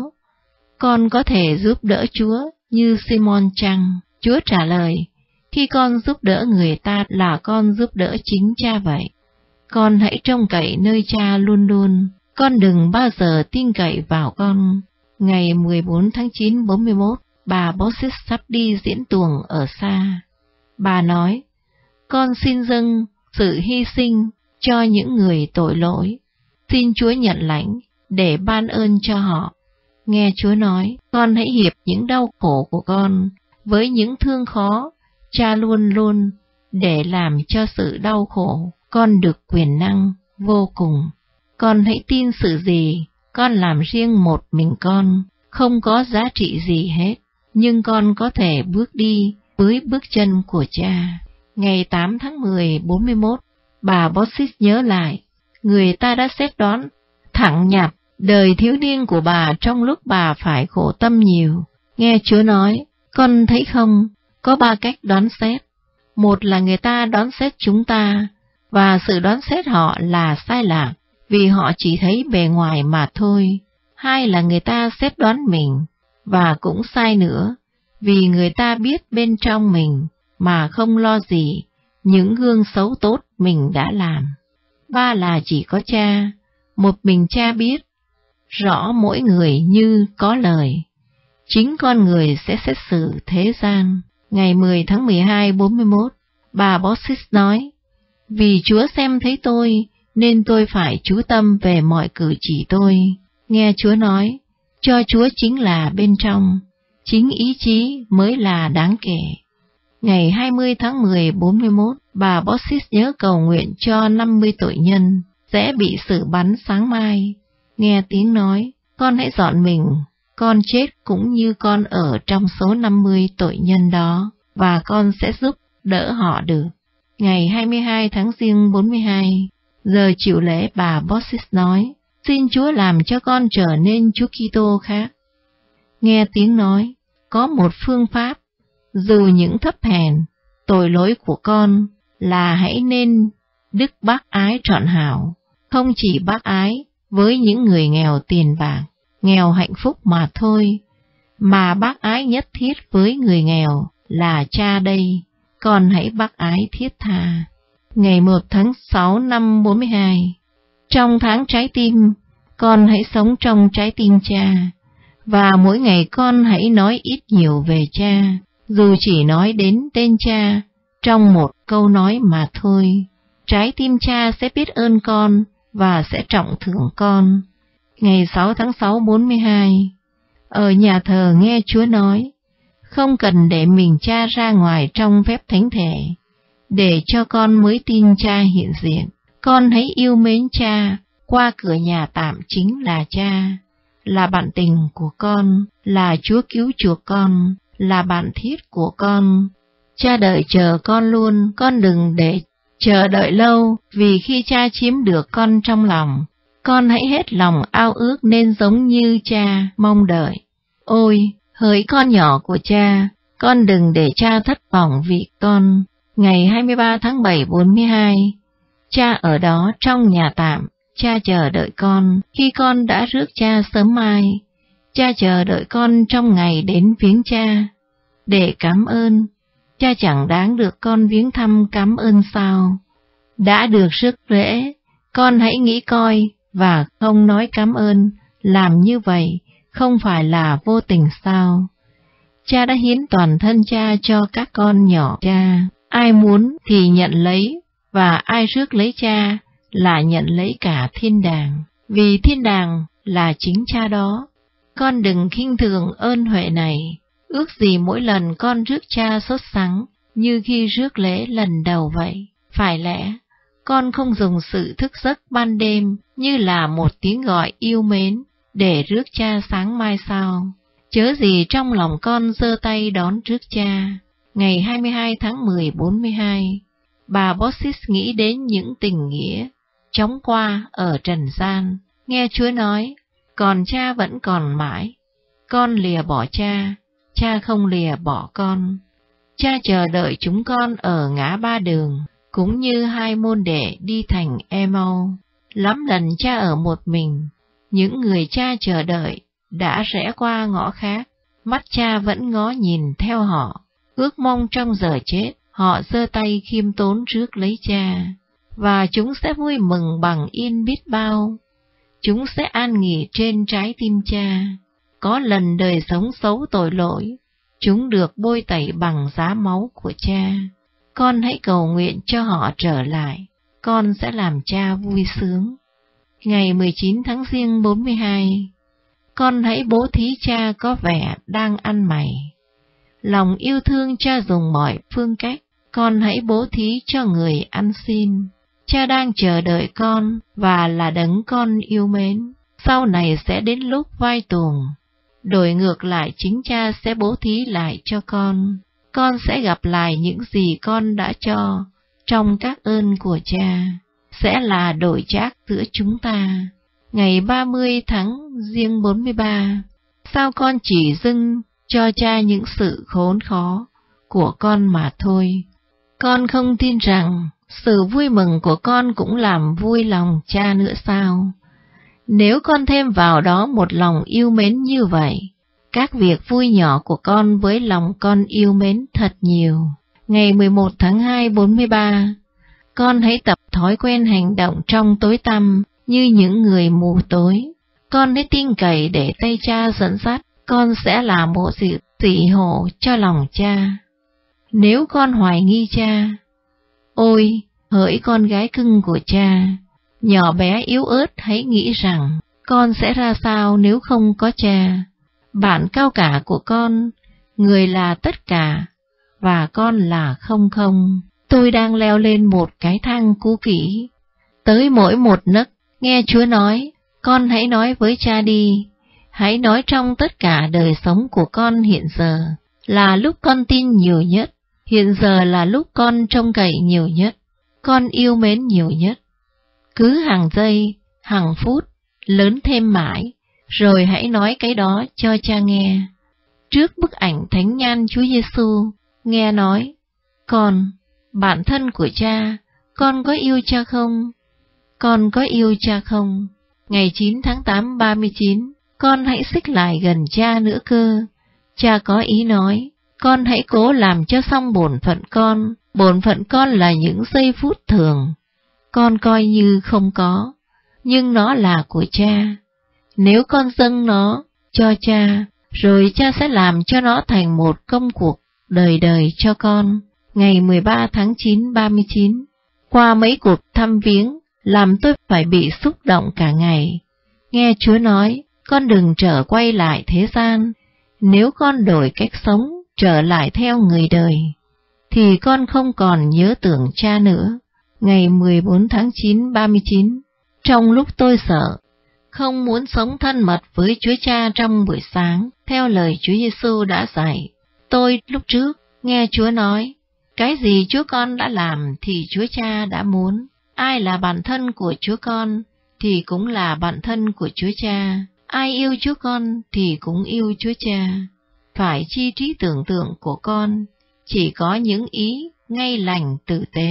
con có thể giúp đỡ Chúa như Simon chăng? Chúa trả lời, khi con giúp đỡ người ta là con giúp đỡ chính Cha vậy. Con hãy trông cậy nơi Cha luôn luôn, con đừng bao giờ tin cậy vào con. Ngày 14 tháng 9 41, bà Bossis sắp đi diễn tuồng ở xa. Bà nói, con xin dâng sự hy sinh cho những người tội lỗi, xin Chúa nhận lãnh để ban ơn cho họ. Nghe Chúa nói, con hãy hiệp những đau khổ của con với những thương khó, Cha luôn luôn để làm cho sự đau khổ con được quyền năng vô cùng. Con hãy tin sự gì con làm riêng một mình con không có giá trị gì hết, nhưng con có thể bước đi với bước chân của Cha. Ngày 8 tháng 10 41, bà Bossis nhớ lại, người ta đã xét đoán thẳng nhặt đời thiếu niên của bà trong lúc bà phải khổ tâm nhiều. Nghe Chúa nói, con thấy không, có 3 cách đoán xét. Một là người ta đoán xét chúng ta, và sự đoán xét họ là sai lạc, vì họ chỉ thấy bề ngoài mà thôi. Hai là người ta xét đoán mình, và cũng sai nữa, vì người ta biết bên trong mình mà không lo gì những gương xấu tốt mình đã làm. Ba là chỉ có Cha, một mình Cha biết rõ mỗi người như có lời. Chính con người sẽ xét xử thế gian. Ngày 10 tháng 12 41, bà Bossis nói, vì Chúa xem thấy tôi, nên tôi phải chú tâm về mọi cử chỉ tôi. Nghe Chúa nói, cho Chúa chính là bên trong, chính ý chí mới là đáng kể. Ngày 20 tháng 10 41, bà Bossis nhớ cầu nguyện cho 50 tội nhân sẽ bị xử bắn sáng mai. Nghe tiếng nói, con hãy dọn mình, con chết cũng như con ở trong số 50 tội nhân đó, và con sẽ giúp đỡ họ được. Ngày 22 tháng Giêng 42, giờ chịu lễ, bà Bossis nói, xin Chúa làm cho con trở nên Chúa Kitô khác. Nghe tiếng nói, có một phương pháp, dù những thấp hèn, tội lỗi của con là hãy nên đức bác ái trọn hảo, không chỉ bác ái với những người nghèo tiền bạc, nghèo hạnh phúc mà thôi, mà bác ái nhất thiết với người nghèo là Cha đây, con hãy bác ái thiết tha. Ngày 1 tháng 6 năm 42, trong tháng trái tim, con hãy sống trong trái tim Cha, và mỗi ngày con hãy nói ít nhiều về Cha, dù chỉ nói đến tên Cha trong một câu nói mà thôi. Trái tim Cha sẽ biết ơn con và sẽ trọng thưởng con. Ngày 6 tháng 6 42, ở nhà thờ nghe Chúa nói, không cần để mình Cha ra ngoài trong phép thánh thể, để cho con mới tin Cha hiện diện. Con hãy yêu mến Cha qua cửa nhà tạm chính là Cha, là bạn tình của con, là Chúa cứu chuộc con, là bạn thiết của con. Cha đợi chờ con luôn, con đừng để chờ đợi lâu, vì khi Cha chiếm được con trong lòng, con hãy hết lòng ao ước nên giống như Cha mong đợi. Ôi, hỡi con nhỏ của Cha, con đừng để Cha thất vọng vì con. Ngày 23 tháng 7 42, Cha ở đó trong nhà tạm, Cha chờ đợi con khi con đã rước Cha sớm mai. Cha chờ đợi con trong ngày đến viếng Cha, để cảm ơn. Cha chẳng đáng được con viếng thăm cảm ơn sao? Đã được rước rễ, con hãy nghĩ coi và không nói cảm ơn, làm như vậy không phải là vô tình sao? Cha đã hiến toàn thân Cha cho các con nhỏ Cha, ai muốn thì nhận lấy, và ai rước lấy Cha là nhận lấy cả thiên đàng, vì thiên đàng là chính Cha đó. Con đừng khinh thường ơn huệ này, ước gì mỗi lần con rước Cha sốt sắng như khi rước lễ lần đầu vậy. Phải lẽ, con không dùng sự thức giấc ban đêm như là một tiếng gọi yêu mến để rước Cha sáng mai sao? Chớ gì trong lòng con giơ tay đón rước Cha. Ngày 22 tháng 10 42, bà Bossis nghĩ đến những tình nghĩa chóng qua ở trần gian, nghe Chúa nói, còn Cha vẫn còn mãi. Con lìa bỏ Cha, Cha không lìa bỏ con. Cha chờ đợi chúng con ở ngã ba đường, cũng như hai môn đệ đi thành Emau. Lắm lần Cha ở một mình, những người Cha chờ đợi đã rẽ qua ngõ khác, mắt Cha vẫn ngó nhìn theo họ, ước mong trong giờ chết họ giơ tay khiêm tốn rước lấy Cha, và chúng sẽ vui mừng bằng yên biết bao. Chúng sẽ an nghỉ trên trái tim Cha. Có lần đời sống xấu tội lỗi, chúng được bôi tẩy bằng giá máu của Cha. Con hãy cầu nguyện cho họ trở lại, con sẽ làm Cha vui sướng. Ngày 19 tháng Giêng 42, con hãy bố thí Cha có vẻ đang ăn mày. Lòng yêu thương Cha dùng mọi phương cách, con hãy bố thí cho người ăn xin. Cha đang chờ đợi con và là đấng con yêu mến. Sau này sẽ đến lúc vai tuồng, đổi ngược lại chính Cha sẽ bố thí lại cho con. Con sẽ gặp lại những gì con đã cho trong các ơn của Cha, sẽ là đổi trác giữa chúng ta. Ngày 30 tháng Giêng 43, sao con chỉ dâng cho Cha những sự khốn khó của con mà thôi? Con không tin rằng sự vui mừng của con cũng làm vui lòng Cha nữa sao? Nếu con thêm vào đó một lòng yêu mến như vậy, các việc vui nhỏ của con với lòng con yêu mến thật nhiều. Ngày 11 tháng 2 43, con hãy tập thói quen hành động trong tối tăm như những người mù tối. Con hãy tin cậy để tay Cha dẫn dắt, con sẽ là một sự tỉ hộ cho lòng Cha. Nếu con hoài nghi Cha, ôi, hỡi con gái cưng của Cha, nhỏ bé yếu ớt hãy nghĩ rằng con sẽ ra sao nếu không có Cha. Bạn cao cả của con, người là tất cả, và con là không không. Tôi đang leo lên một cái thang cũ kỹ, tới mỗi một nấc, nghe Chúa nói, con hãy nói với Cha đi, hãy nói trong tất cả đời sống của con hiện giờ, là lúc con tin nhiều nhất, hiện giờ là lúc con trông cậy nhiều nhất, con yêu mến nhiều nhất. Cứ hàng giây, hàng phút, lớn thêm mãi, rồi hãy nói cái đó cho Cha nghe. Trước bức ảnh thánh nhan Chúa Giêsu, nghe nói, Con, bạn thân của cha, con có yêu cha không? Con có yêu cha không? Ngày 9 tháng 8 39, con hãy xích lại gần cha nữa cơ. Cha có ý nói, con hãy cố làm cho xong bổn phận con là những giây phút thường. Con coi như không có, nhưng nó là của cha. Nếu con dâng nó cho cha, rồi cha sẽ làm cho nó thành một công cuộc đời đời cho con. Ngày 13 tháng 9 39, qua mấy cuộc thăm viếng, làm tôi phải bị xúc động cả ngày. Nghe Chúa nói, con đừng trở quay lại thế gian. Nếu con đổi cách sống, trở lại theo người đời, thì con không còn nhớ tưởng cha nữa. Ngày 14 tháng 9 39, trong lúc tôi sợ, không muốn sống thân mật với Chúa Cha trong buổi sáng, theo lời Chúa Giêsu đã dạy, tôi lúc trước nghe Chúa nói, cái gì Chúa con đã làm thì Chúa Cha đã muốn. Ai là bạn thân của Chúa con thì cũng là bạn thân của Chúa Cha. Ai yêu Chúa con thì cũng yêu Chúa Cha. Phải chi trí tưởng tượng của con chỉ có những ý ngay lành tử tế,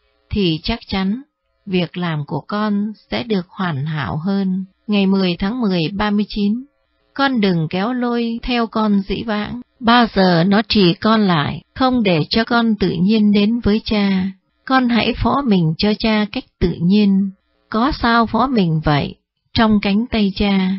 thì chắc chắn việc làm của con sẽ được hoàn hảo hơn. Ngày 10 tháng 10 39, con đừng kéo lôi theo con dĩ vãng, bao giờ nó trì con lại, không để cho con tự nhiên đến với cha. Con hãy phó mình cho cha cách tự nhiên, có sao phó mình vậy, trong cánh tay cha,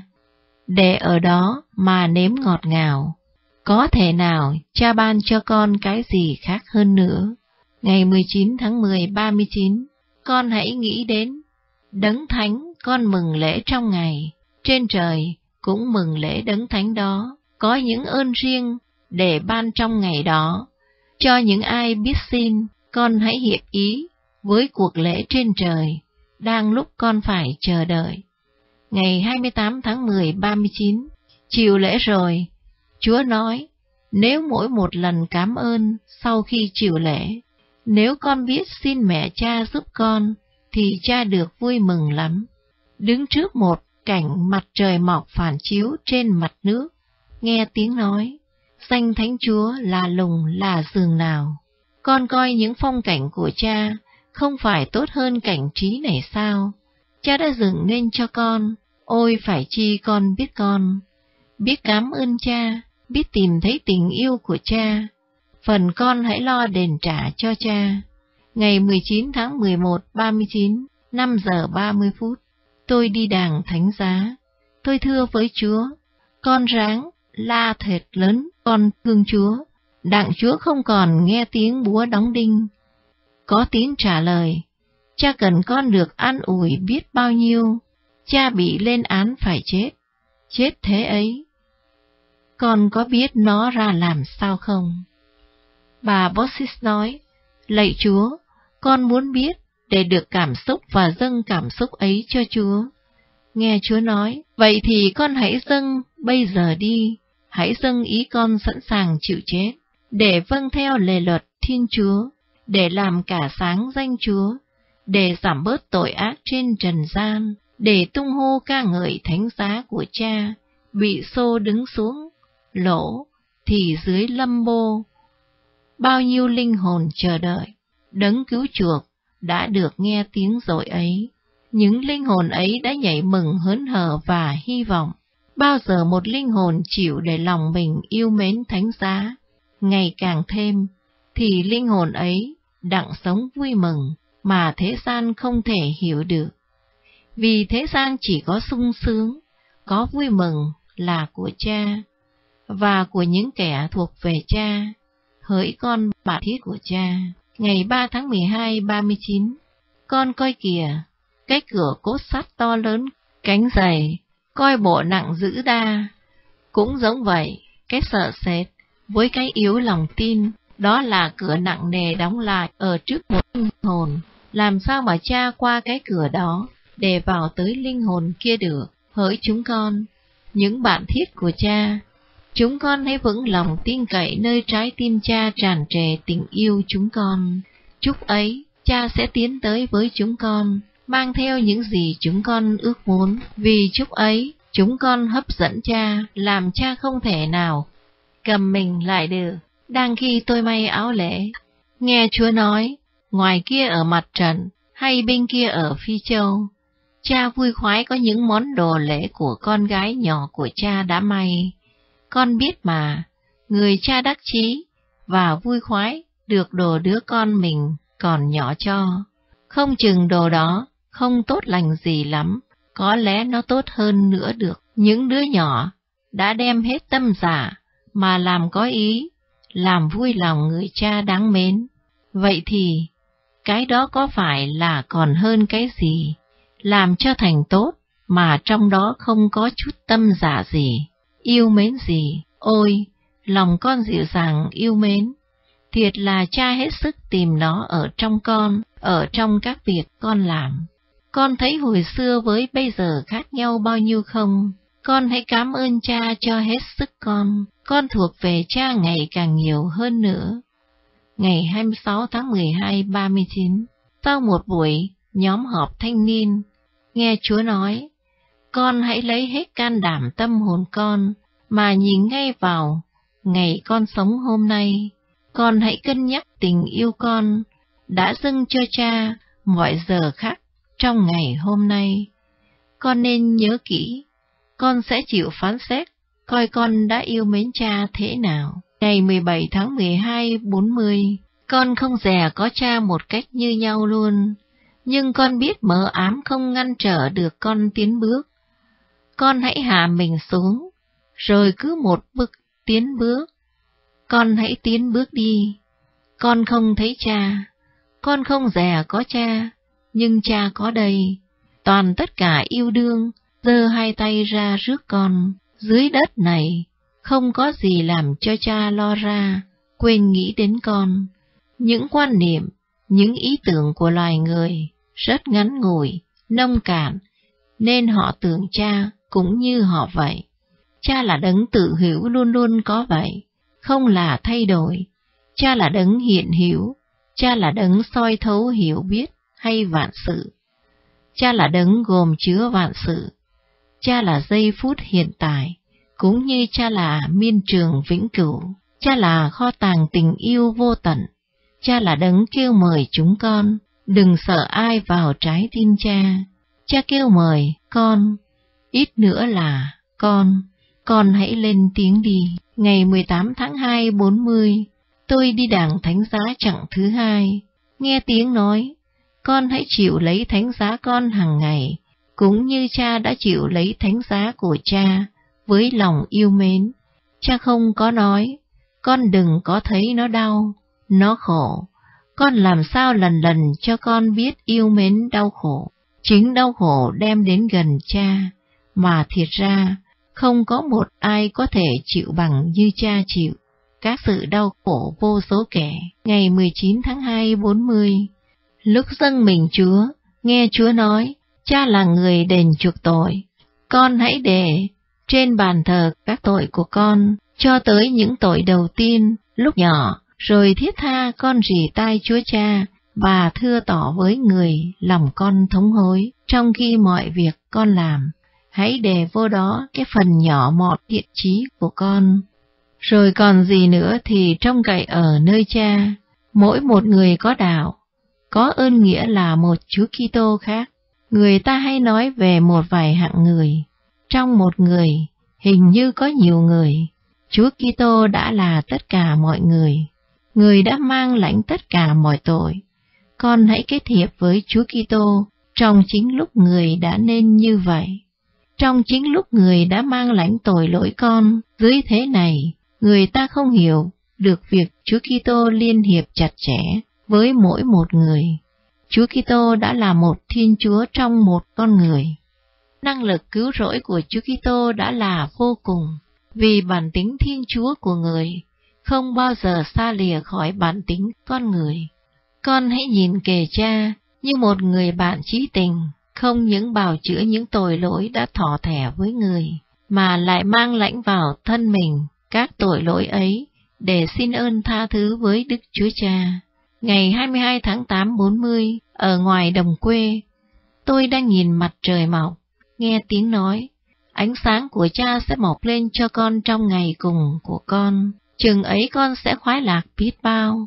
để ở đó mà nếm ngọt ngào. Có thể nào cha ban cho con cái gì khác hơn nữa. Ngày 19 tháng 10 39, con hãy nghĩ đến Đấng Thánh con mừng lễ trong ngày, trên trời cũng mừng lễ Đấng Thánh đó, có những ơn riêng để ban trong ngày đó. Cho những ai biết xin, con hãy hiệp ý với cuộc lễ trên trời, đang lúc con phải chờ đợi. Ngày 28 tháng 10 39, chiều lễ rồi, Chúa nói, nếu mỗi một lần cảm ơn sau khi chiều lễ, nếu con biết xin mẹ cha giúp con, thì cha được vui mừng lắm. Đứng trước một cảnh mặt trời mọc phản chiếu trên mặt nước, nghe tiếng nói, danh Thánh Chúa là lùng là giường nào. Con coi những phong cảnh của cha không phải tốt hơn cảnh trí này sao? Cha đã dựng nên cho con, ôi phải chi con biết cảm ơn cha, biết tìm thấy tình yêu của cha. Phần con hãy lo đền trả cho cha. Ngày 19 tháng 11 39, 5 giờ 30 phút, tôi đi đàng thánh giá. Tôi thưa với Chúa, con ráng la thật lớn, con thương Chúa. Đặng Chúa không còn nghe tiếng búa đóng đinh. Có tiếng trả lời, cha cần con được an ủi biết bao nhiêu. Cha bị lên án phải chết thế ấy. Con có biết nó ra làm sao không? Bà Bossis nói, lạy Chúa, con muốn biết để được cảm xúc và dâng cảm xúc ấy cho Chúa. Nghe Chúa nói, vậy thì con hãy dâng bây giờ đi, hãy dâng ý con sẵn sàng chịu chết, để vâng theo lề luật Thiên Chúa, để làm cả sáng danh Chúa, để giảm bớt tội ác trên trần gian, để tung hô ca ngợi thánh giá của cha, bị xô đứng xuống lỗ thì dưới lâm bô. Bao nhiêu linh hồn chờ đợi, đấng cứu chuộc đã được nghe tiếng dội ấy. Những linh hồn ấy đã nhảy mừng hớn hở và hy vọng. Bao giờ một linh hồn chịu để lòng mình yêu mến thánh giá ngày càng thêm, thì linh hồn ấy đặng sống vui mừng mà thế gian không thể hiểu được. Vì thế gian chỉ có sung sướng, có vui mừng là của cha, và của những kẻ thuộc về cha, hỡi con bà thiết của cha. Ngày 3 tháng 12 39, con coi kìa, cái cửa cốt sắt to lớn, cánh dày, coi bộ nặng dữ đa. Cũng giống vậy, cái sợ sệt với cái yếu lòng tin, đó là cửa nặng nề đóng lại ở trước một linh hồn. Làm sao mà cha qua cái cửa đó để vào tới linh hồn kia được? Hỡi chúng con, những bạn thiết của cha, chúng con hãy vững lòng tin cậy nơi trái tim cha tràn trề tình yêu chúng con. Chúc ấy, cha sẽ tiến tới với chúng con, mang theo những gì chúng con ước muốn. Vì chúc ấy, chúng con hấp dẫn cha, làm cha không thể nào cầm mình lại được. Đang khi tôi may áo lễ, Nghe Chúa nói, ngoài kia ở mặt trận, hay bên kia ở Phi Châu, cha vui khoái có những món đồ lễ của con gái nhỏ của cha đã may. Con biết mà, người cha đắc chí và vui khoái được đồ đứa con mình còn nhỏ cho. Không chừng đồ đó không tốt lành gì lắm, có lẽ nó tốt hơn nữa được. Những đứa nhỏ đã đem hết tâm dạ mà làm có ý, làm vui lòng người cha đáng mến. Vậy thì, cái đó có phải là còn hơn cái gì? Làm cho thành tốt, mà trong đó không có chút tâm dạ gì, yêu mến gì. Ôi, lòng con dịu dàng yêu mến. Thiệt là cha hết sức tìm nó ở trong con, ở trong các việc con làm. Con thấy hồi xưa với bây giờ khác nhau bao nhiêu không? Con hãy cảm ơn cha cho hết sức con thuộc về cha ngày càng nhiều hơn nữa. Ngày 26 tháng 12, 39, sau một buổi nhóm họp thanh niên, nghe Chúa nói, con hãy lấy hết can đảm tâm hồn con, mà nhìn ngay vào ngày con sống hôm nay. Con hãy cân nhắc tình yêu con đã dâng cho cha mọi giờ khắc trong ngày hôm nay. Con nên nhớ kỹ, con sẽ chịu phán xét, coi con đã yêu mến cha thế nào. Ngày 17 tháng 12, 40, con không dè có cha một cách như nhau luôn, nhưng con biết mờ ám không ngăn trở được con tiến bước. Con hãy hạ mình xuống, rồi cứ một bước tiến bước. Con hãy tiến bước đi. Con không thấy cha, con không dè có cha, nhưng cha có đây. Toàn tất cả yêu đương, giơ hai tay ra rước con. Dưới đất này, không có gì làm cho cha lo ra, quên nghĩ đến con. Những quan niệm, những ý tưởng của loài người rất ngắn ngủi, nông cạn, nên họ tưởng cha cũng như họ vậy. Cha là đấng tự hữu luôn luôn có vậy, không là thay đổi. Cha là đấng hiện hữu, cha là đấng soi thấu hiểu biết hay vạn sự. Cha là đấng gồm chứa vạn sự. Cha là giây phút hiện tại, cũng như cha là miên trường vĩnh cửu. Cha là kho tàng tình yêu vô tận. Cha là đấng kêu mời chúng con, đừng sợ ai vào trái tim cha. Cha kêu mời con, ít nữa là con hãy lên tiếng đi. Ngày 18 tháng 2, 40, tôi đi đàng thánh giá chặng thứ 2, nghe tiếng nói, con hãy chịu lấy thánh giá con hàng ngày, cũng như cha đã chịu lấy thánh giá của cha, với lòng yêu mến. Cha không có nói, con đừng có thấy nó đau, nó khổ. Con làm sao lần lần cho con biết yêu mến đau khổ. Chính đau khổ đem đến gần cha, mà thiệt ra không có một ai có thể chịu bằng như cha chịu các sự đau khổ vô số kể. Ngày 19 tháng 2, 40, lúc dâng mình Chúa, nghe Chúa nói, cha là người đền chuộc tội. Con hãy để trên bàn thờ các tội của con, cho tới những tội đầu tiên lúc nhỏ, rồi thiết tha con rỉ tai Chúa Cha, và thưa tỏ với người lòng con thống hối. Trong khi mọi việc con làm, hãy để vô đó cái phần nhỏ mọt thiện chí của con. Rồi còn gì nữa thì trông cậy ở nơi cha. Mỗi một người có đạo, có ơn nghĩa là một Chúa Kitô khác. Người ta hay nói về một vài hạng người. Trong một người, hình như có nhiều người. Chúa Kitô đã là tất cả mọi người. Người đã mang lãnh tất cả mọi tội. Con hãy kết hiệp với Chúa Kitô trong chính lúc người đã nên như vậy. Trong chính lúc người đã mang lãnh tội lỗi con, dưới thế này, người ta không hiểu được việc Chúa Kitô liên hiệp chặt chẽ với mỗi một người. Chúa Kitô đã là một Thiên Chúa trong một con người. Năng lực cứu rỗi của Chúa Kitô đã là vô cùng, vì bản tính Thiên Chúa của người không bao giờ xa lìa khỏi bản tính con người. Con hãy nhìn kề cha như một người bạn chí tình, không những bào chữa những tội lỗi đã thọ thẻ với người, mà lại mang lãnh vào thân mình các tội lỗi ấy để xin ơn tha thứ với Đức Chúa Cha. Ngày 22 tháng 8, 40, ở ngoài đồng quê, tôi đang nhìn mặt trời mọc, nghe tiếng nói, ánh sáng của cha sẽ mọc lên cho con trong ngày cùng của con. Chừng ấy con sẽ khoái lạc biết bao.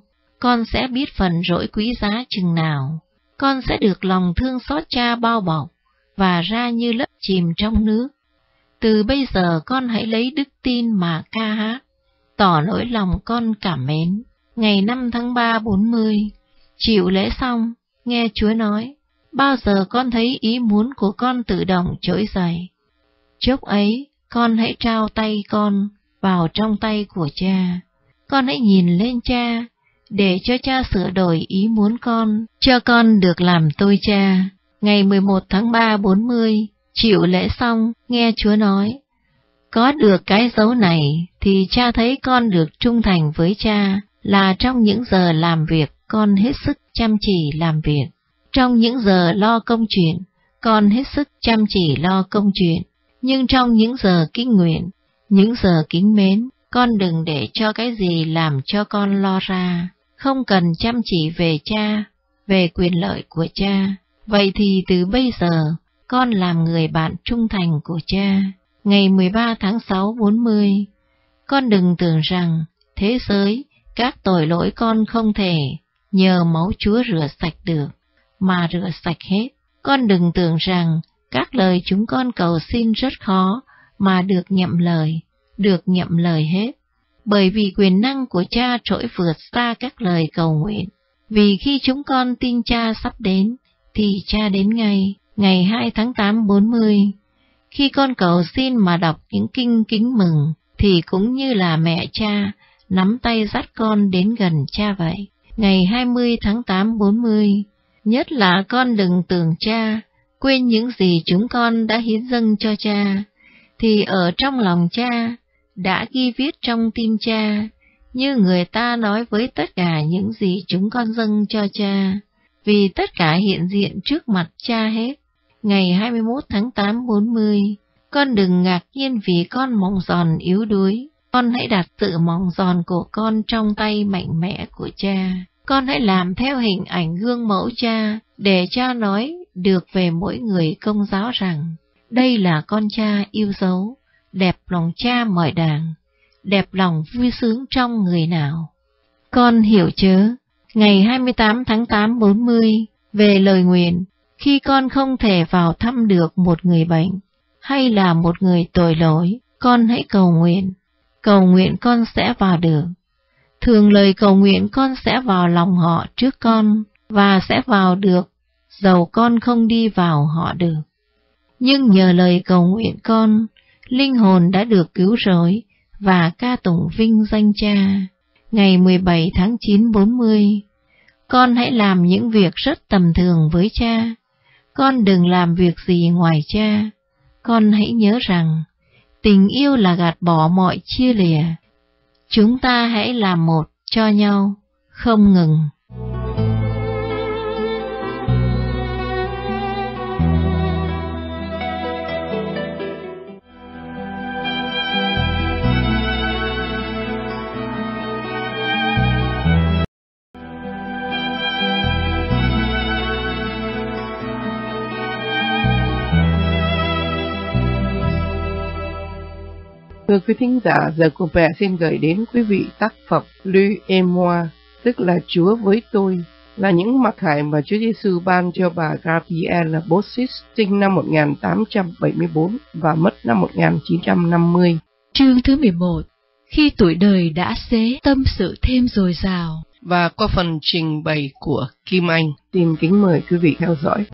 con sẽ biết phần rỗi quý giá chừng nào. Con sẽ được lòng thương xót cha bao bọc, và ra như lấp chìm trong nước. Từ bây giờ con hãy lấy đức tin mà ca hát, tỏ nỗi lòng con cảm mến. Ngày 5 tháng 3 40, chịu lễ xong, nghe Chúa nói, bao giờ con thấy ý muốn của con tự động trỗi dậy, chốc ấy con hãy trao tay con vào trong tay của cha. Con hãy nhìn lên cha, để cho cha sửa đổi ý muốn con, cho con được làm tôi cha. Ngày 11 tháng 3 40, chịu lễ xong, nghe Chúa nói, có được cái dấu này thì cha thấy con được trung thành với cha, là trong những giờ làm việc con hết sức chăm chỉ làm việc. Trong những giờ lo công chuyện, con hết sức chăm chỉ lo công chuyện. Nhưng trong những giờ kinh nguyện, những giờ kính mến, con đừng để cho cái gì làm cho con lo ra. Không cần chăm chỉ về cha, về quyền lợi của cha. Vậy thì từ bây giờ, con làm người bạn trung thành của cha. Ngày 13 tháng 6 40, con đừng tưởng rằng thế giới, các tội lỗi con không thể nhờ máu Chúa rửa sạch được, mà rửa sạch hết. Con đừng tưởng rằng các lời chúng con cầu xin rất khó mà được nhậm lời hết. Bởi vì quyền năng của cha trỗi vượt xa các lời cầu nguyện. Vì khi chúng con tin cha sắp đến, thì cha đến ngay. Ngày 2 tháng 8 40, khi con cầu xin mà đọc những kinh kính mừng, thì cũng như là mẹ cha nắm tay dắt con đến gần cha vậy. Ngày 20 tháng 8 40, nhất là con đừng tưởng cha quên những gì chúng con đã hiến dâng cho cha, thì ở trong lòng cha đã ghi viết trong tim cha, như người ta nói với tất cả những gì chúng con dâng cho cha, vì tất cả hiện diện trước mặt cha hết. Ngày 21 tháng 8 40, con đừng ngạc nhiên vì con mỏng giòn yếu đuối. Con hãy đặt sự mỏng giòn của con trong tay mạnh mẽ của cha. Con hãy làm theo hình ảnh gương mẫu cha, để cha nói được về mỗi người công giáo rằng, đây là con cha yêu dấu, đẹp lòng cha mọi đàng, đẹp lòng vui sướng trong người nào. Con hiểu chớ? Ngày 28 tháng 8 40, về lời nguyện, khi con không thể vào thăm được một người bệnh, hay là một người tội lỗi, con hãy cầu nguyện. Cầu nguyện con sẽ vào được. Thường lời cầu nguyện con sẽ vào lòng họ trước con, và sẽ vào được, dầu con không đi vào họ được. Nhưng nhờ lời cầu nguyện con, linh hồn đã được cứu rỗi, và ca tụng vinh danh cha. Ngày 17 tháng 9 40, con hãy làm những việc rất tầm thường với cha. Con đừng làm việc gì ngoài cha. Con hãy nhớ rằng, tình yêu là gạt bỏ mọi chia lìa. Chúng ta hãy làm một cho nhau, không ngừng. Thưa quý thính giả, giờ cô bé xin gửi đến quý vị tác phẩm Lui et moi, tức là Chúa với tôi, là những mặc khải mà Chúa Giêsu ban cho bà Gabrielle Bossis, sinh năm 1874 và mất năm 1950. Chương thứ 11. Khi tuổi đời đã xế, tâm sự thêm dồi dào. Và qua phần trình bày của Kim Anh, xin kính mời quý vị theo dõi.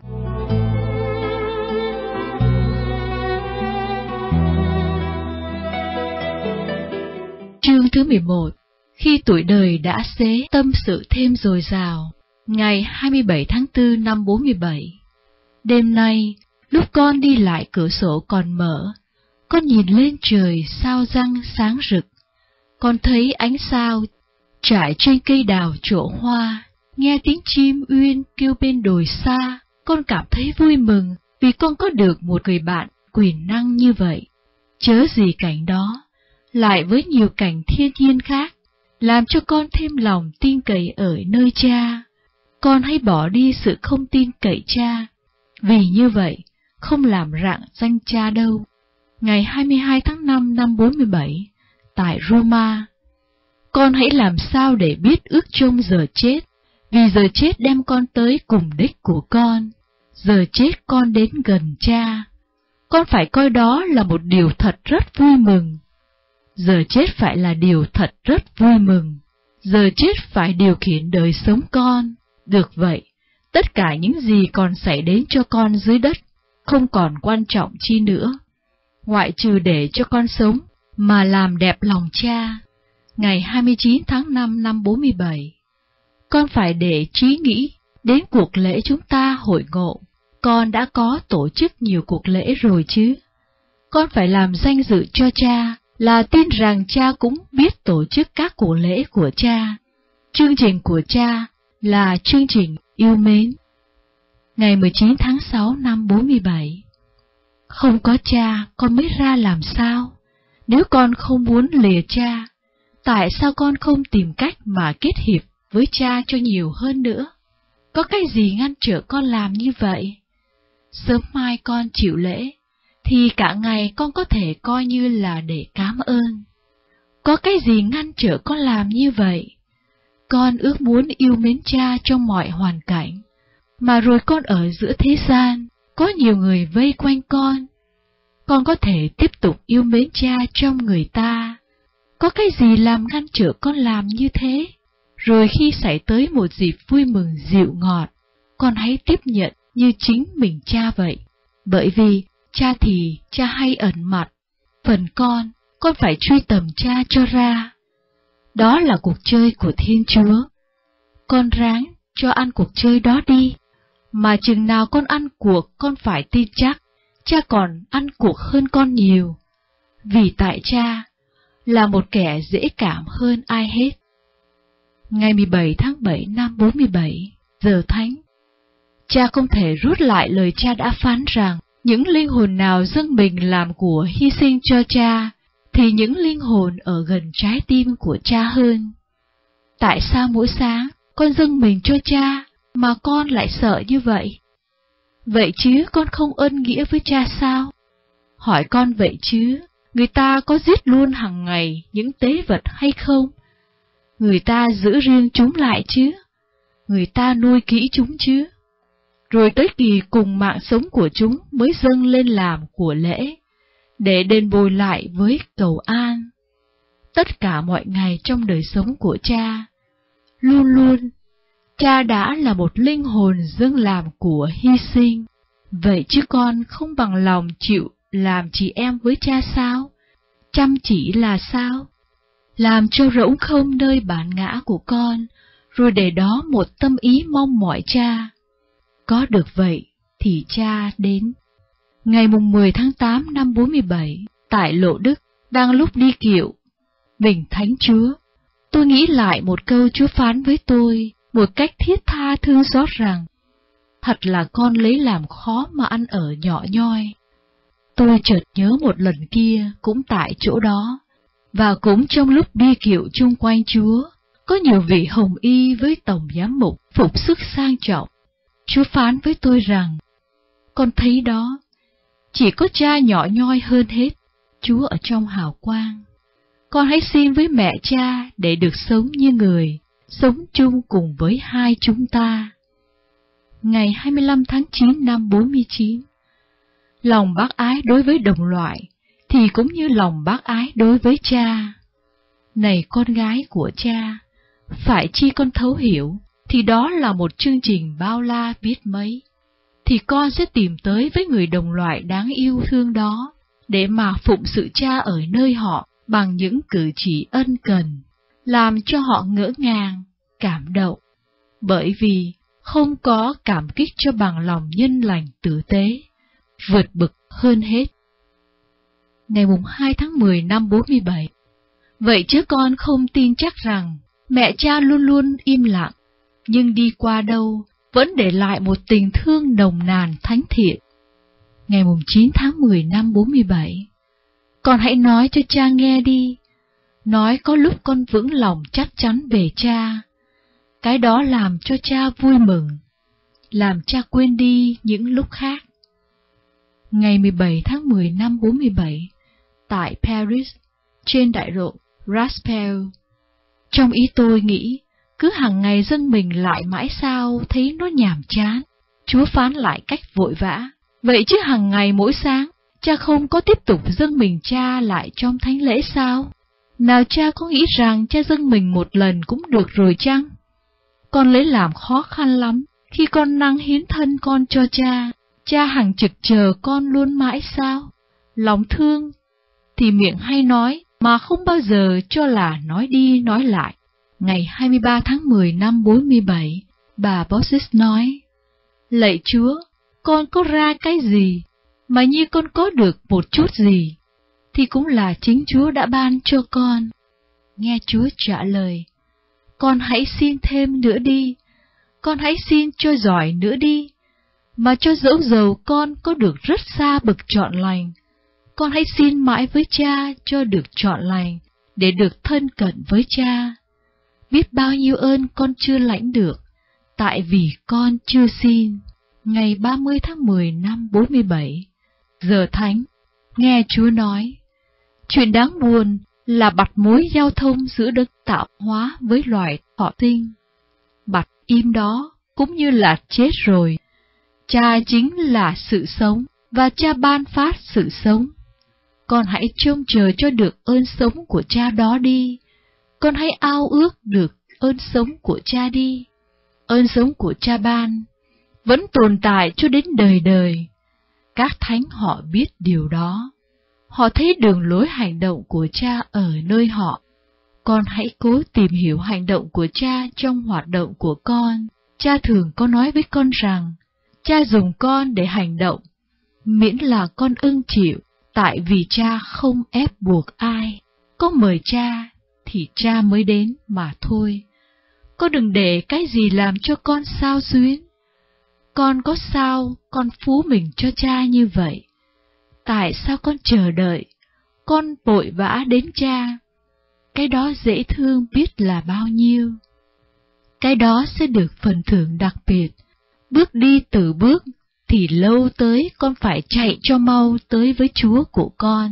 Chương thứ 11. Khi tuổi đời đã xế, tâm sự thêm dồi dào. Ngày 27 tháng 4 năm 47. Đêm nay, lúc con đi lại cửa sổ còn mở, con nhìn lên trời sao răng sáng rực. Con thấy ánh sao trải trên cây đào trổ hoa, nghe tiếng chim uyên kêu bên đồi xa. Con cảm thấy vui mừng vì con có được một người bạn quyền năng như vậy. Chớ gì cảnh đó, lại với nhiều cảnh thiên nhiên khác, làm cho con thêm lòng tin cậy ở nơi cha. Con hãy bỏ đi sự không tin cậy cha, vì như vậy không làm rạng danh cha đâu. Ngày 22 tháng 5 năm 47, tại Roma. Con hãy làm sao để biết ước trông giờ chết, vì giờ chết đem con tới cùng đích của con. Giờ chết con đến gần Cha. Con phải coi đó là một điều thật rất vui mừng. Giờ chết phải là điều thật rất vui mừng. Giờ chết phải điều khiển đời sống con. Được vậy, tất cả những gì còn xảy đến cho con dưới đất không còn quan trọng chi nữa, ngoại trừ để cho con sống mà làm đẹp lòng Cha. Ngày 29 tháng 5 năm 47, con phải để trí nghĩ đến cuộc lễ chúng ta hội ngộ. Con đã có tổ chức nhiều cuộc lễ rồi chứ. Con phải làm danh dự cho Cha, là tin rằng Cha cũng biết tổ chức các cuộc lễ của Cha. Chương trình của Cha là chương trình yêu mến. Ngày 19 tháng 6 năm 47, không có Cha con mới ra làm sao? Nếu con không muốn lìa Cha, tại sao con không tìm cách mà kết hiệp với Cha cho nhiều hơn nữa? Có cái gì ngăn trở con làm như vậy? Sớm mai con chịu lễ, thì cả ngày con có thể coi như là để cảm ơn. Có cái gì ngăn trở con làm như vậy? Con ước muốn yêu mến Cha trong mọi hoàn cảnh, mà rồi con ở giữa thế gian, có nhiều người vây quanh con. Con có thể tiếp tục yêu mến Cha trong người ta. Có cái gì làm ngăn trở con làm như thế? Rồi khi xảy tới một dịp vui mừng dịu ngọt, con hãy tiếp nhận như chính mình Cha vậy. Bởi vì Cha thì Cha hay ẩn mặt, phần con phải truy tầm Cha cho ra. Đó là cuộc chơi của Thiên Chúa. Con ráng cho ăn cuộc chơi đó đi, mà chừng nào con ăn cuộc con phải tin chắc Cha còn ăn cuộc hơn con nhiều, vì tại Cha là một kẻ dễ cảm hơn ai hết. Ngày 17 tháng 7 năm 47, giờ thánh, Cha không thể rút lại lời Cha đã phán rằng những linh hồn nào dâng mình làm của hy sinh cho Cha, thì những linh hồn ở gần trái tim của Cha hơn. Tại sao mỗi sáng con dâng mình cho Cha mà con lại sợ như vậy? Vậy chứ con không ân nghĩa với Cha sao? Hỏi con vậy chứ, người ta có giết luôn hàng ngày những tế vật hay không? Người ta giữ riêng chúng lại chứ? Người ta nuôi kỹ chúng chứ? Rồi tới kỳ cùng mạng sống của chúng mới dâng lên làm của lễ, để đền bồi lại với cầu an. Tất cả mọi ngày trong đời sống của Cha, luôn luôn, Cha đã là một linh hồn dâng làm của hy sinh. Vậy chứ con không bằng lòng chịu làm chị em với Cha sao? Chăm chỉ là sao? Làm cho rỗng không nơi bản ngã của con, rồi để đó một tâm ý mong mỏi Cha. Có được vậy thì Cha đến. Ngày 10 tháng 8 năm 47, tại Lộ Đức, đang lúc đi kiệu, mình Thánh Chúa, tôi nghĩ lại một câu Chúa phán với tôi một cách thiết tha thương xót rằng, thật là con lấy làm khó mà ăn ở nhỏ nhoi. Tôi chợt nhớ một lần kia cũng tại chỗ đó, và cũng trong lúc đi kiệu chung quanh Chúa, có nhiều vị hồng y với tổng giám mục phục sức sang trọng. Chúa phán với tôi rằng, con thấy đó, chỉ có Cha nhỏ nhoi hơn hết, Chúa ở trong hào quang. Con hãy xin với mẹ Cha để được sống như người, sống chung cùng với hai chúng ta. Ngày 25 tháng 9 năm 49, lòng bác ái đối với đồng loại thì cũng như lòng bác ái đối với Cha. Này con gái của Cha, phải chi con thấu hiểu, thì đó là một chương trình bao la biết mấy, thì con sẽ tìm tới với người đồng loại đáng yêu thương đó, để mà phụng sự Cha ở nơi họ bằng những cử chỉ ân cần, làm cho họ ngỡ ngàng, cảm động, bởi vì không có cảm kích cho bằng lòng nhân lành tử tế, vượt bực hơn hết. Ngày 2 tháng 10 năm 47, vậy chứ con không tin chắc rằng mẹ Cha luôn luôn im lặng, nhưng đi qua đâu vẫn để lại một tình thương nồng nàn thánh thiện. Ngày 9 tháng 10 năm 47, con hãy nói cho Cha nghe đi, nói có lúc con vững lòng chắc chắn về Cha. Cái đó làm cho Cha vui mừng, làm Cha quên đi những lúc khác. Ngày 17 tháng 10 năm 47, tại Paris, trên đại lộ Raspail, Trong ý tôi nghĩ, cứ hàng ngày dâng mình lại mãi sao thấy nó nhàm chán. Chúa phán lại cách vội vã. Vậy chứ hàng ngày mỗi sáng, cha không có tiếp tục dâng mình cha lại trong thánh lễ sao? Nào cha có nghĩ rằng cha dâng mình một lần cũng được rồi chăng? Con lấy làm khó khăn lắm khi con năng hiến thân con cho cha. Cha hằng trực chờ con luôn mãi sao? Lòng thương thì miệng hay nói, mà không bao giờ cho là nói đi nói lại. Ngày 23 tháng 10 năm 47, bà Bossis nói, lạy Chúa, con có ra cái gì, mà như con có được một chút gì, thì cũng là chính Chúa đã ban cho con. Nghe Chúa trả lời, con hãy xin thêm nữa đi, con hãy xin cho giỏi nữa đi, mà cho dẫu dầu con có được rất xa bậc trọn lành, con hãy xin mãi với cha cho được trọn lành, để được thân cận với cha. Biết bao nhiêu ơn con chưa lãnh được, tại vì con chưa xin. Ngày 30 tháng 10 năm 47, giờ thánh, nghe Chúa nói, chuyện đáng buồn là bặt mối giao thông giữa đấng tạo hóa với loài thọ tinh. Bặt im đó cũng như là chết rồi. Cha chính là sự sống, và cha ban phát sự sống. Con hãy trông chờ cho được ơn sống của cha đó đi. Con hãy ao ước được ơn sống của cha đi. Ơn sống của cha ban vẫn tồn tại cho đến đời đời. Các thánh họ biết điều đó. Họ thấy đường lối hành động của cha ở nơi họ. Con hãy cố tìm hiểu hành động của cha trong hoạt động của con. Cha thường có nói với con rằng, cha dùng con để hành động, miễn là con ưng chịu, tại vì cha không ép buộc ai. Có mời cha thì cha mới đến mà thôi. Con đừng để cái gì làm cho con xao xuyến. Con có sao con phú mình cho cha như vậy? Tại sao con chờ đợi, con vội vã đến cha? Cái đó dễ thương biết là bao nhiêu. Cái đó sẽ được phần thưởng đặc biệt. Bước đi từ bước thì lâu tới con phải chạy cho mau tới với Chúa của con.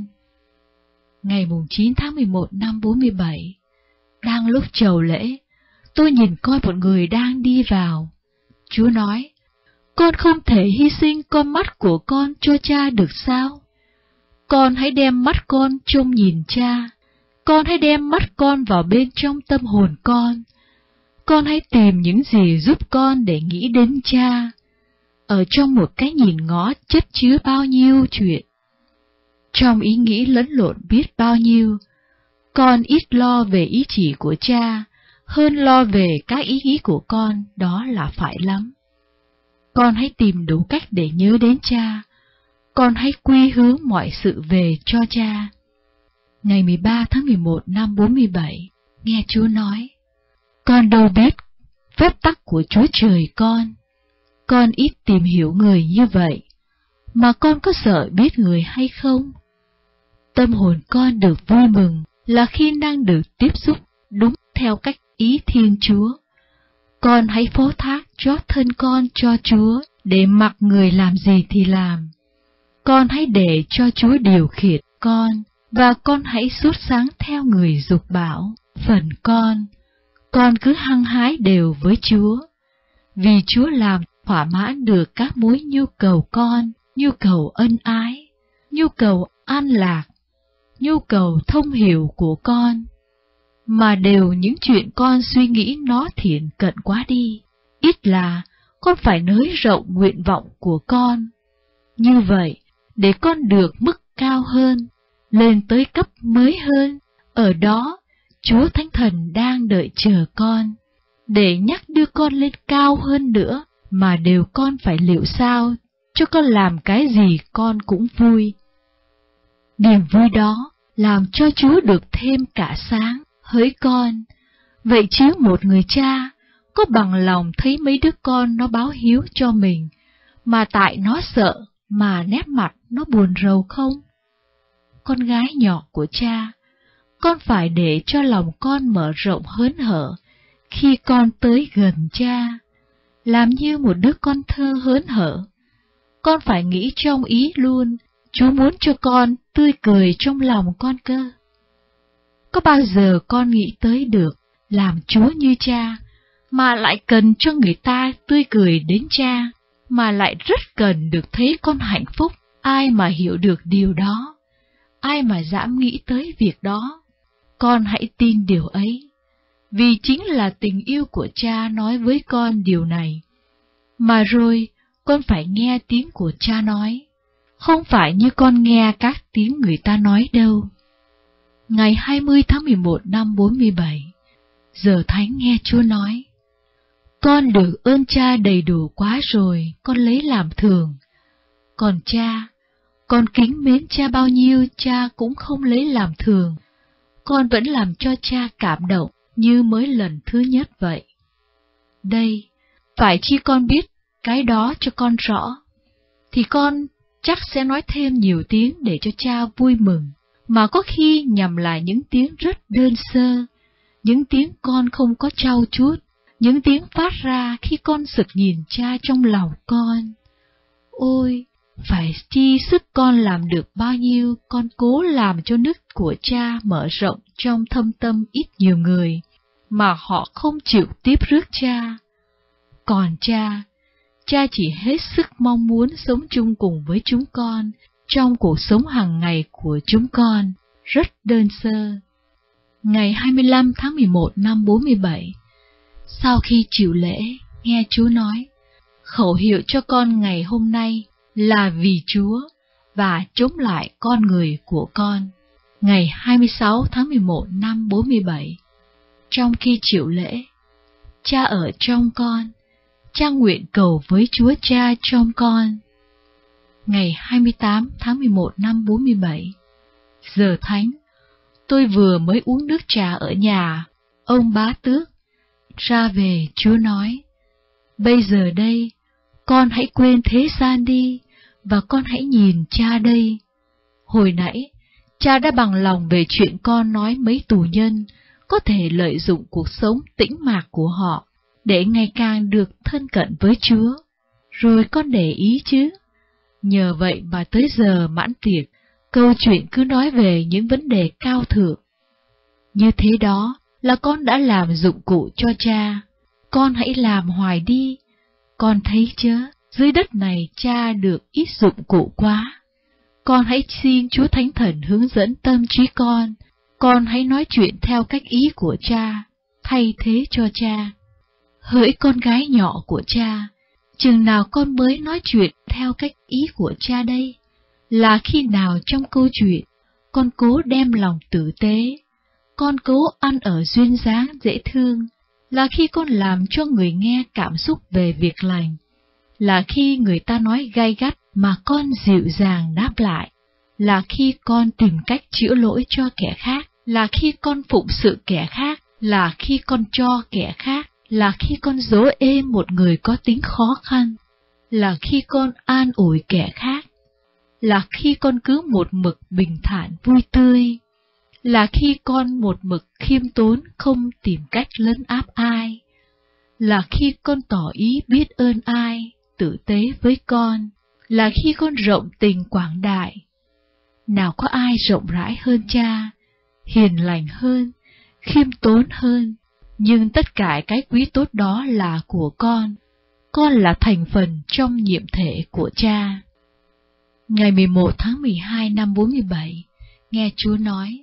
Ngày 9 tháng 11 năm 47, đang lúc chầu lễ, tôi nhìn coi một người đang đi vào. Chúa nói, con không thể hy sinh con mắt của con cho cha được sao? Con hãy đem mắt con trông nhìn cha. Con hãy đem mắt con vào bên trong tâm hồn con. Con hãy tìm những gì giúp con để nghĩ đến cha. Ở trong một cái nhìn ngó chất chứa bao nhiêu chuyện. Trong ý nghĩ lẫn lộn biết bao nhiêu, con ít lo về ý chỉ của cha, hơn lo về các ý nghĩ của con, đó là phải lắm. Con hãy tìm đủ cách để nhớ đến cha. Con hãy quy hướng mọi sự về cho cha. Ngày 13 tháng 11 năm 47, nghe Chúa nói, con đâu biết phép tắc của Chúa Trời con ít tìm hiểu người như vậy, mà con có sợ biết người hay không? Tâm hồn con được vui mừng là khi đang được tiếp xúc đúng theo cách ý Thiên Chúa. Con hãy phó thác cho thân con cho Chúa, để mặc người làm gì thì làm. Con hãy để cho Chúa điều khiển con, và con hãy sốt sáng theo người dục bảo. Phần con cứ hăng hái đều với Chúa, vì Chúa làm thỏa mãn được các mối nhu cầu con, nhu cầu ân ái, nhu cầu an lạc, nhu cầu thông hiểu của con, mà đều những chuyện con suy nghĩ nó thiển cận quá đi. Ít là con phải nới rộng nguyện vọng của con. Như vậy, để con được mức cao hơn, lên tới cấp mới hơn, ở đó Chúa Thánh Thần đang đợi chờ con, để nhắc đưa con lên cao hơn nữa, mà đều con phải liệu sao, cho con làm cái gì con cũng vui. Niềm vui đó làm cho Chúa được thêm cả sáng, hỡi con. Vậy chứ một người cha có bằng lòng thấy mấy đứa con nó báo hiếu cho mình, mà tại nó sợ mà nét mặt nó buồn rầu không? Con gái nhỏ của cha, con phải để cho lòng con mở rộng hớn hở khi con tới gần cha, làm như một đứa con thơ hớn hở. Con phải nghĩ trong ý luôn, Chúa muốn cho con tươi cười trong lòng con cơ. Có bao giờ con nghĩ tới được làm Chúa như cha, mà lại cần cho người ta tươi cười đến cha, mà lại rất cần được thấy con hạnh phúc. Ai mà hiểu được điều đó? Ai mà dám nghĩ tới việc đó? Con hãy tin điều ấy, vì chính là tình yêu của cha nói với con điều này. Mà rồi, con phải nghe tiếng của cha nói, không phải như con nghe các tiếng người ta nói đâu. Ngày 20 tháng 11 năm 47, giờ thánh nghe Chúa nói, con được ơn cha đầy đủ quá rồi, con lấy làm thường. Còn cha, con kính mến cha bao nhiêu, cha cũng không lấy làm thường. Con vẫn làm cho cha cảm động như mới lần thứ nhất vậy. Đây, phải chi con biết cái đó cho con rõ, thì con chắc sẽ nói thêm nhiều tiếng để cho cha vui mừng, mà có khi nhằm là những tiếng rất đơn sơ, những tiếng con không có trau chuốt, những tiếng phát ra khi con sực nhìn cha trong lòng con. Ôi, phải chi sức con làm được bao nhiêu, con cố làm cho nước của cha mở rộng trong thâm tâm ít nhiều người, mà họ không chịu tiếp rước cha. Còn cha chỉ hết sức mong muốn sống chung cùng với chúng con trong cuộc sống hàng ngày của chúng con, rất đơn sơ. Ngày 25 tháng 11 năm 47, sau khi chịu lễ, nghe Chúa nói, khẩu hiệu cho con ngày hôm nay là vì Chúa và chống lại con người của con. Ngày 26 tháng 11 năm 47, trong khi chịu lễ, cha ở trong con, cha nguyện cầu với Chúa Cha trong con. Ngày 28 tháng 11 năm 47, giờ thánh, tôi vừa mới uống nước trà ở nhà ông bá tước, ra về Chúa nói, bây giờ đây, con hãy quên thế gian đi, và con hãy nhìn cha đây. Hồi nãy, cha đã bằng lòng về chuyện con nói mấy tù nhân có thể lợi dụng cuộc sống tĩnh mạc của họ để ngày càng được thân cận với Chúa. Rồi con để ý chứ. Nhờ vậy mà tới giờ mãn tiệc, câu chuyện cứ nói về những vấn đề cao thượng. Như thế đó là con đã làm dụng cụ cho cha. Con hãy làm hoài đi. Con thấy chớ, dưới đất này cha được ít dụng cụ quá. Con hãy xin Chúa Thánh Thần hướng dẫn tâm trí con. Con hãy nói chuyện theo cách ý của cha, thay thế cho cha. Hỡi con gái nhỏ của cha, chừng nào con mới nói chuyện theo cách ý của cha đây? Là khi nào trong câu chuyện, con cố đem lòng tử tế, con cố ăn ở duyên dáng dễ thương, là khi con làm cho người nghe cảm xúc về việc lành, là khi người ta nói gay gắt mà con dịu dàng đáp lại, là khi con tìm cách chữa lỗi cho kẻ khác, là khi con phụng sự kẻ khác, là khi con cho kẻ khác, là khi con dỗ êm một người có tính khó khăn, là khi con an ủi kẻ khác, là khi con cứ một mực bình thản vui tươi, là khi con một mực khiêm tốn không tìm cách lấn áp ai, là khi con tỏ ý biết ơn ai, tử tế với con, là khi con rộng tình quảng đại. Nào có ai rộng rãi hơn cha, hiền lành hơn, khiêm tốn hơn, nhưng tất cả cái quý tốt đó là của con là thành phần trong nhiệm thể của cha. Ngày 11 tháng 12 năm 47, nghe Chúa nói,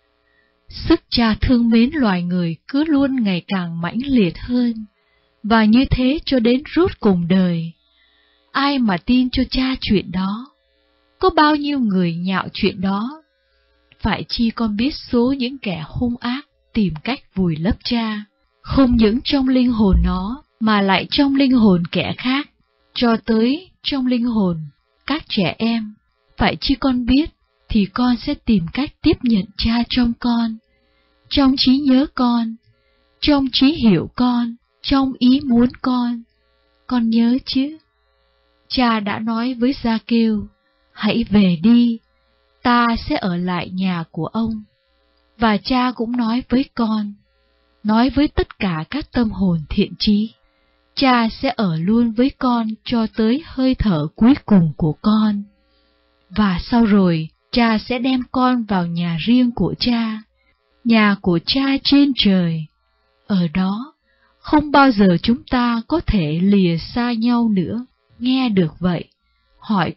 sức cha thương mến loài người cứ luôn ngày càng mãnh liệt hơn, và như thế cho đến rút cùng đời. Ai mà tin cho cha chuyện đó? Có bao nhiêu người nhạo chuyện đó? Phải chi con biết số những kẻ hung ác tìm cách vùi lấp cha, không những trong linh hồn nó, mà lại trong linh hồn kẻ khác, cho tới trong linh hồn các trẻ em. Phải chi con biết, thì con sẽ tìm cách tiếp nhận cha trong con, trong trí nhớ con, trong trí hiểu con, trong ý muốn con. Con nhớ chứ? Cha đã nói với Gia-kêu, hãy về đi, ta sẽ ở lại nhà của ông. Và cha cũng nói với con, nói với tất cả các tâm hồn thiện chí, cha sẽ ở luôn với con cho tới hơi thở cuối cùng của con. Và sau rồi, cha sẽ đem con vào nhà riêng của cha, nhà của cha trên trời. ở đó, không bao giờ chúng ta có thể lìa xa nhau nữa. Nghe được vậy, hỏi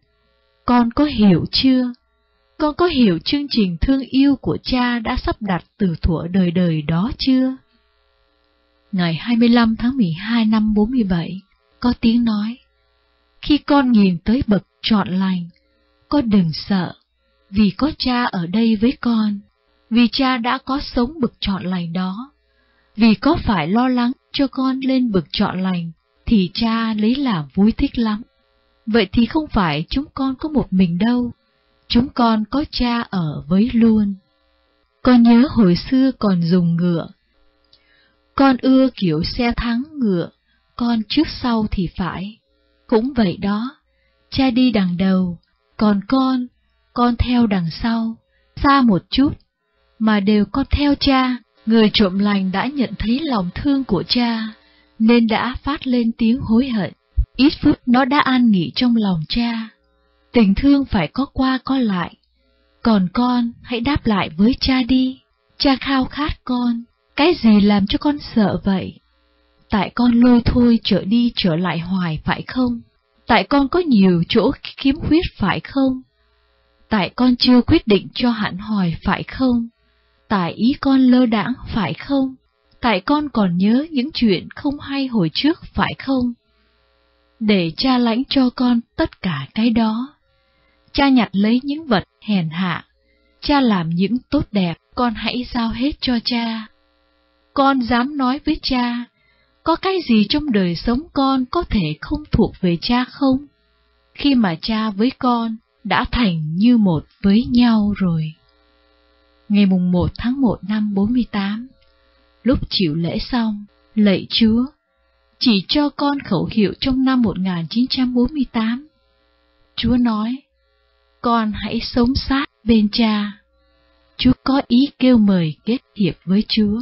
con có hiểu chưa? Con có hiểu chương trình thương yêu của Cha đã sắp đặt từ thuở đời đời đó chưa? Ngày 25 tháng 12 năm 47, có tiếng nói, khi con nhìn tới bậc trọn lành, con đừng sợ, vì có Cha ở đây với con, vì Cha đã có sống bậc trọn lành đó. Vì có phải lo lắng cho con lên bậc trọn lành, thì Cha lấy làm vui thích lắm. Vậy thì không phải chúng con có một mình đâu, chúng con có Cha ở với luôn. Con nhớ hồi xưa còn dùng ngựa. Con ưa kiểu xe thắng ngựa, con trước sau thì phải. Cũng vậy đó, Cha đi đằng đầu, còn con theo đằng sau, xa một chút, mà đều con theo Cha. Người trộm lành đã nhận thấy lòng thương của Cha, nên đã phát lên tiếng hối hận. Ít phút nó đã an nghỉ trong lòng Cha. Tình thương phải có qua có lại. Còn con hãy đáp lại với Cha đi. Cha khao khát con. Cái gì làm cho con sợ vậy? Tại con lôi thôi trở đi trở lại hoài phải không? Tại con có nhiều chỗ khiếm khuyết phải không? Tại con chưa quyết định cho hẳn hoi phải không? Tại ý con lơ đãng phải không? Tại con còn nhớ những chuyện không hay hồi trước phải không? Để Cha lãnh cho con tất cả cái đó. Cha nhặt lấy những vật hèn hạ, Cha làm những tốt đẹp, con hãy giao hết cho Cha. Con dám nói với Cha, có cái gì trong đời sống con có thể không thuộc về Cha không? Khi mà Cha với con đã thành như một với nhau rồi. Ngày mùng 1 tháng 1 năm 48, lúc chịu lễ xong, lạy Chúa, chỉ cho con khẩu hiệu trong năm 1948. Chúa nói, con hãy sống sát bên Cha. Chúa có ý kêu mời kết hiệp với Chúa.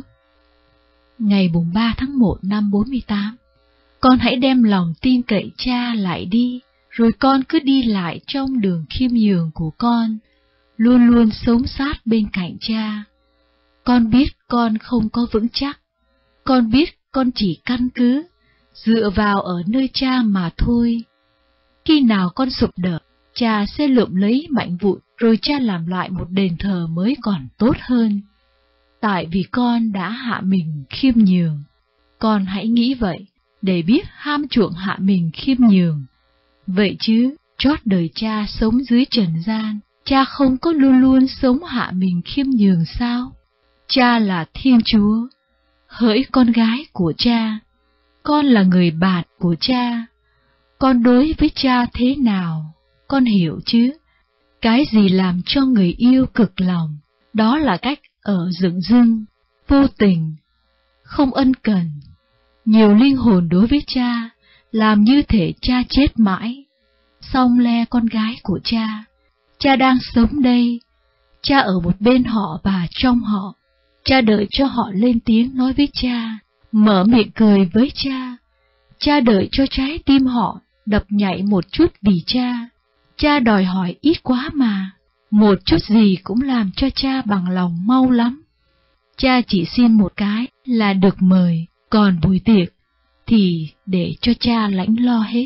Ngày mùng 3 tháng 1 năm 48, con hãy đem lòng tin cậy Cha lại đi, rồi con cứ đi lại trong đường khiêm nhường của con, luôn luôn sống sát bên cạnh Cha. Con biết con không có vững chắc, con biết con chỉ căn cứ, dựa vào ở nơi Cha mà thôi. Khi nào con sụp đổ, Cha sẽ lượm lấy mảnh vụn, rồi Cha làm lại một đền thờ mới còn tốt hơn. Tại vì con đã hạ mình khiêm nhường, con hãy nghĩ vậy, để biết ham chuộng hạ mình khiêm nhường. Vậy chứ, trót đời Cha sống dưới trần gian, Cha không có luôn luôn sống hạ mình khiêm nhường sao? Cha là Thiên Chúa, hỡi con gái của Cha, con là người bạn của Cha. Con đối với Cha thế nào, con hiểu chứ? Cái gì làm cho người yêu cực lòng, đó là cách ở dửng dưng, vô tình, không ân cần. Nhiều linh hồn đối với Cha, làm như thể Cha chết mãi. Song le con gái của Cha, Cha đang sống đây, Cha ở một bên họ và trong họ. Cha đợi cho họ lên tiếng nói với Cha, mở miệng cười với Cha. Cha đợi cho trái tim họ đập nhảy một chút vì Cha. Cha đòi hỏi ít quá mà, một chút gì cũng làm cho Cha bằng lòng mau lắm. Cha chỉ xin một cái là được mời, còn buổi tiệc thì để cho Cha lãnh lo hết.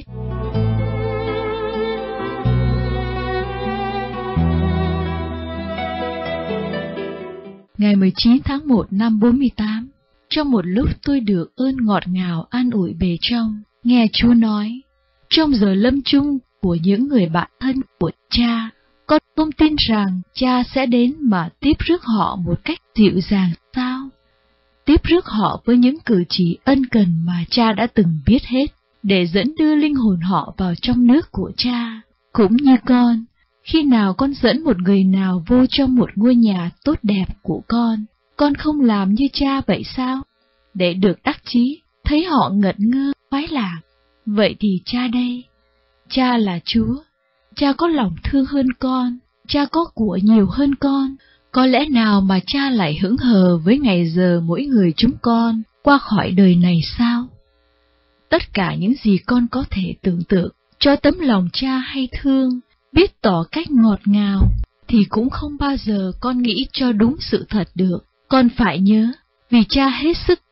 Ngày 19 tháng 1 năm 48, trong một lúc tôi được ơn ngọt ngào an ủi bề trong, nghe Chúa nói, trong giờ lâm chung của những người bạn thân của Cha, con không tin rằng Cha sẽ đến mà tiếp rước họ một cách dịu dàng sao? Tiếp rước họ với những cử chỉ ân cần mà Cha đã từng biết hết, để dẫn đưa linh hồn họ vào trong nước của Cha. Cũng như con, khi nào con dẫn một người nào vô trong một ngôi nhà tốt đẹp của con không làm như Cha vậy sao? Để được đắc chí, thấy họ ngẩn ngơ, khoái lạc. Vậy thì Cha đây, Cha là Chúa, Cha có lòng thương hơn con, Cha có của nhiều hơn con. Có lẽ nào mà Cha lại hững hờ với ngày giờ mỗi người chúng con qua khỏi đời này sao? Tất cả những gì con có thể tưởng tượng cho tấm lòng Cha hay thương, biết tỏ cách ngọt ngào, thì cũng không bao giờ con nghĩ cho đúng sự thật được. Con phải nhớ, vì Cha hết sức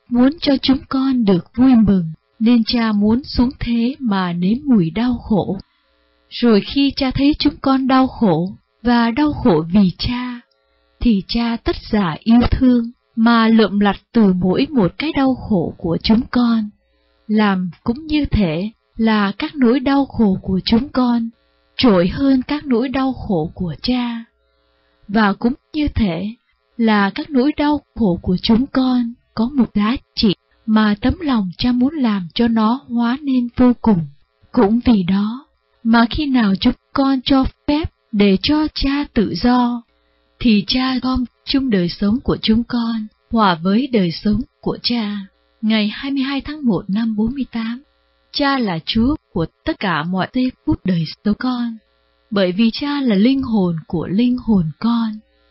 muốn cho chúng con được vui mừng, nên cha muốn xuống thế mà nếm mùi đau khổ. Rồi khi cha thấy chúng con đau khổ và đau khổ vì cha, thì cha tất giả yêu thương mà lượm lặt từ mỗi một cái đau khổ của chúng con, làm cũng như thể là các nỗi đau khổ của chúng con trội hơn các nỗi đau khổ của cha, và cũng như thể là các nỗi đau khổ của chúng con có một giá trị mà tấm lòng cha muốn làm cho nó hóa nên vô cùng. Cũng vì đó mà khi nào chúng con cho phép để cho cha tự do, thì cha gom chung đời sống của chúng con hòa với đời sống của cha. Ngày 22 tháng 1 năm 48, cha là Chúa của tất cả mọi giây phút đời sống con, bởi vì cha là linh hồn của linh hồn con.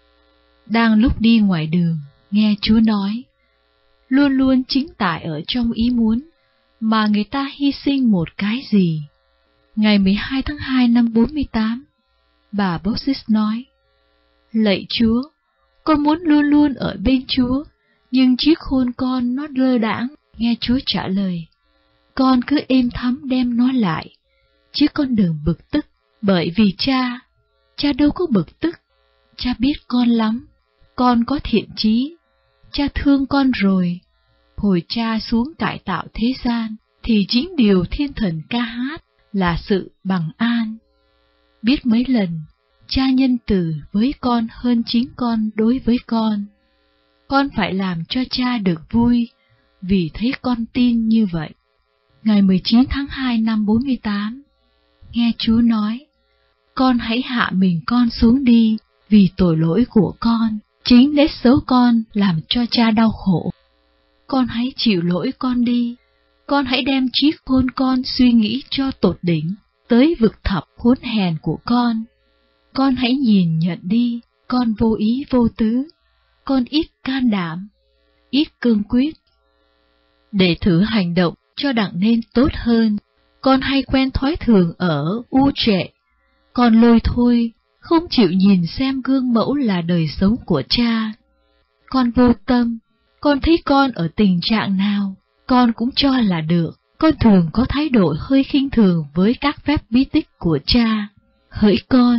Đang lúc đi ngoài đường, nghe Chúa nói, luôn luôn chính tại ở trong ý muốn mà người ta hy sinh một cái gì. Ngày 12 tháng 2 năm 48, bà Bossis nói, lạy Chúa, con muốn luôn luôn ở bên Chúa, nhưng chiếc khôn con nó lơ đãng. Nghe Chúa trả lời, con cứ êm thấm đem nó lại, chứ con đừng bực tức, bởi vì cha đâu có bực tức. Cha biết con lắm, con có thiện chí, cha thương con rồi. Hồi cha xuống cải tạo thế gian, thì chính điều thiên thần ca hát là sự bằng an. Biết mấy lần, cha nhân từ với con hơn chính con đối với con. Con phải làm cho cha được vui, vì thấy con tin như vậy. Ngày 19 tháng 2 năm 48, nghe Chúa nói, con hãy hạ mình con xuống đi, vì tội lỗi của con, chính nết xấu con làm cho cha đau khổ. Con hãy chịu lỗi con đi, con hãy đem trí khôn con suy nghĩ cho tột đỉnh, tới vực thẳm khốn hèn của con. Con hãy nhìn nhận đi, con vô ý vô tứ, con ít can đảm, ít cương quyết. Để thử hành động cho đặng nên tốt hơn, con hay quen thói thường ở u trệ, con lôi thôi, không chịu nhìn xem gương mẫu là đời sống của cha. Con vô tâm, con thấy con ở tình trạng nào, con cũng cho là được. Con thường có thái độ hơi khinh thường với các phép bí tích của cha. Hỡi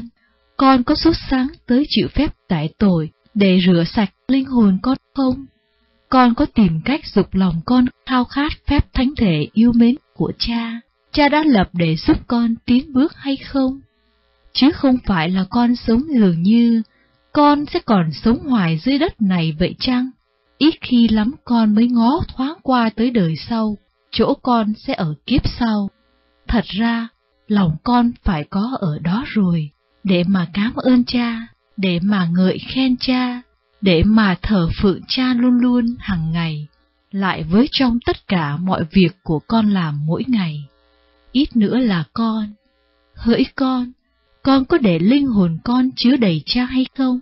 con có sốt sáng tới chịu phép tải tội để rửa sạch linh hồn con không? Con có tìm cách dục lòng con khao khát phép thánh thể yêu mến của cha đã lập để giúp con tiến bước hay không? Chứ không phải là con sống dường như con sẽ còn sống hoài dưới đất này vậy chăng? Ít khi lắm con mới ngó thoáng qua tới đời sau, chỗ con sẽ ở kiếp sau. Thật ra, lòng con phải có ở đó rồi, để mà cám ơn cha, để mà ngợi khen cha, để mà thờ phượng cha luôn luôn hàng ngày, lại với trong tất cả mọi việc của con làm mỗi ngày. Ít nữa là con. Hỡi con có để linh hồn con chứa đầy cha hay không?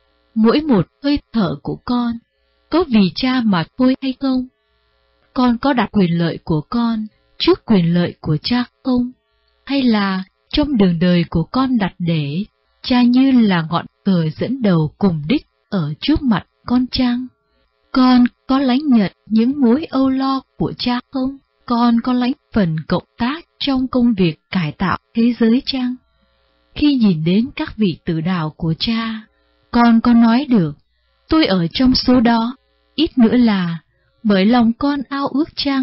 Mỗi một hơi thở của con có vì cha mà thôi hay không? Con có đặt quyền lợi của con trước quyền lợi của cha không? Hay là trong đường đời của con đặt để cha như là ngọn cờ dẫn đầu cùng đích ở trước mặt con chăng? Con có lãnh nhận những mối âu lo của cha không? Con có lãnh phần cộng tác trong công việc cải tạo thế giới chăng? Khi nhìn đến các vị tử đạo của cha, con có nói được, tôi ở trong số đó, ít nữa là bởi lòng con ao ước chăng?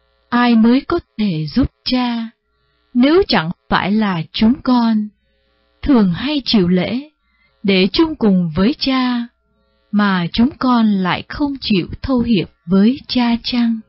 Ai mới có thể giúp cha, nếu chẳng phải là chúng con, thường hay chịu lễ, để chung cùng với cha, mà chúng con lại không chịu thâu hiệp với cha chăng?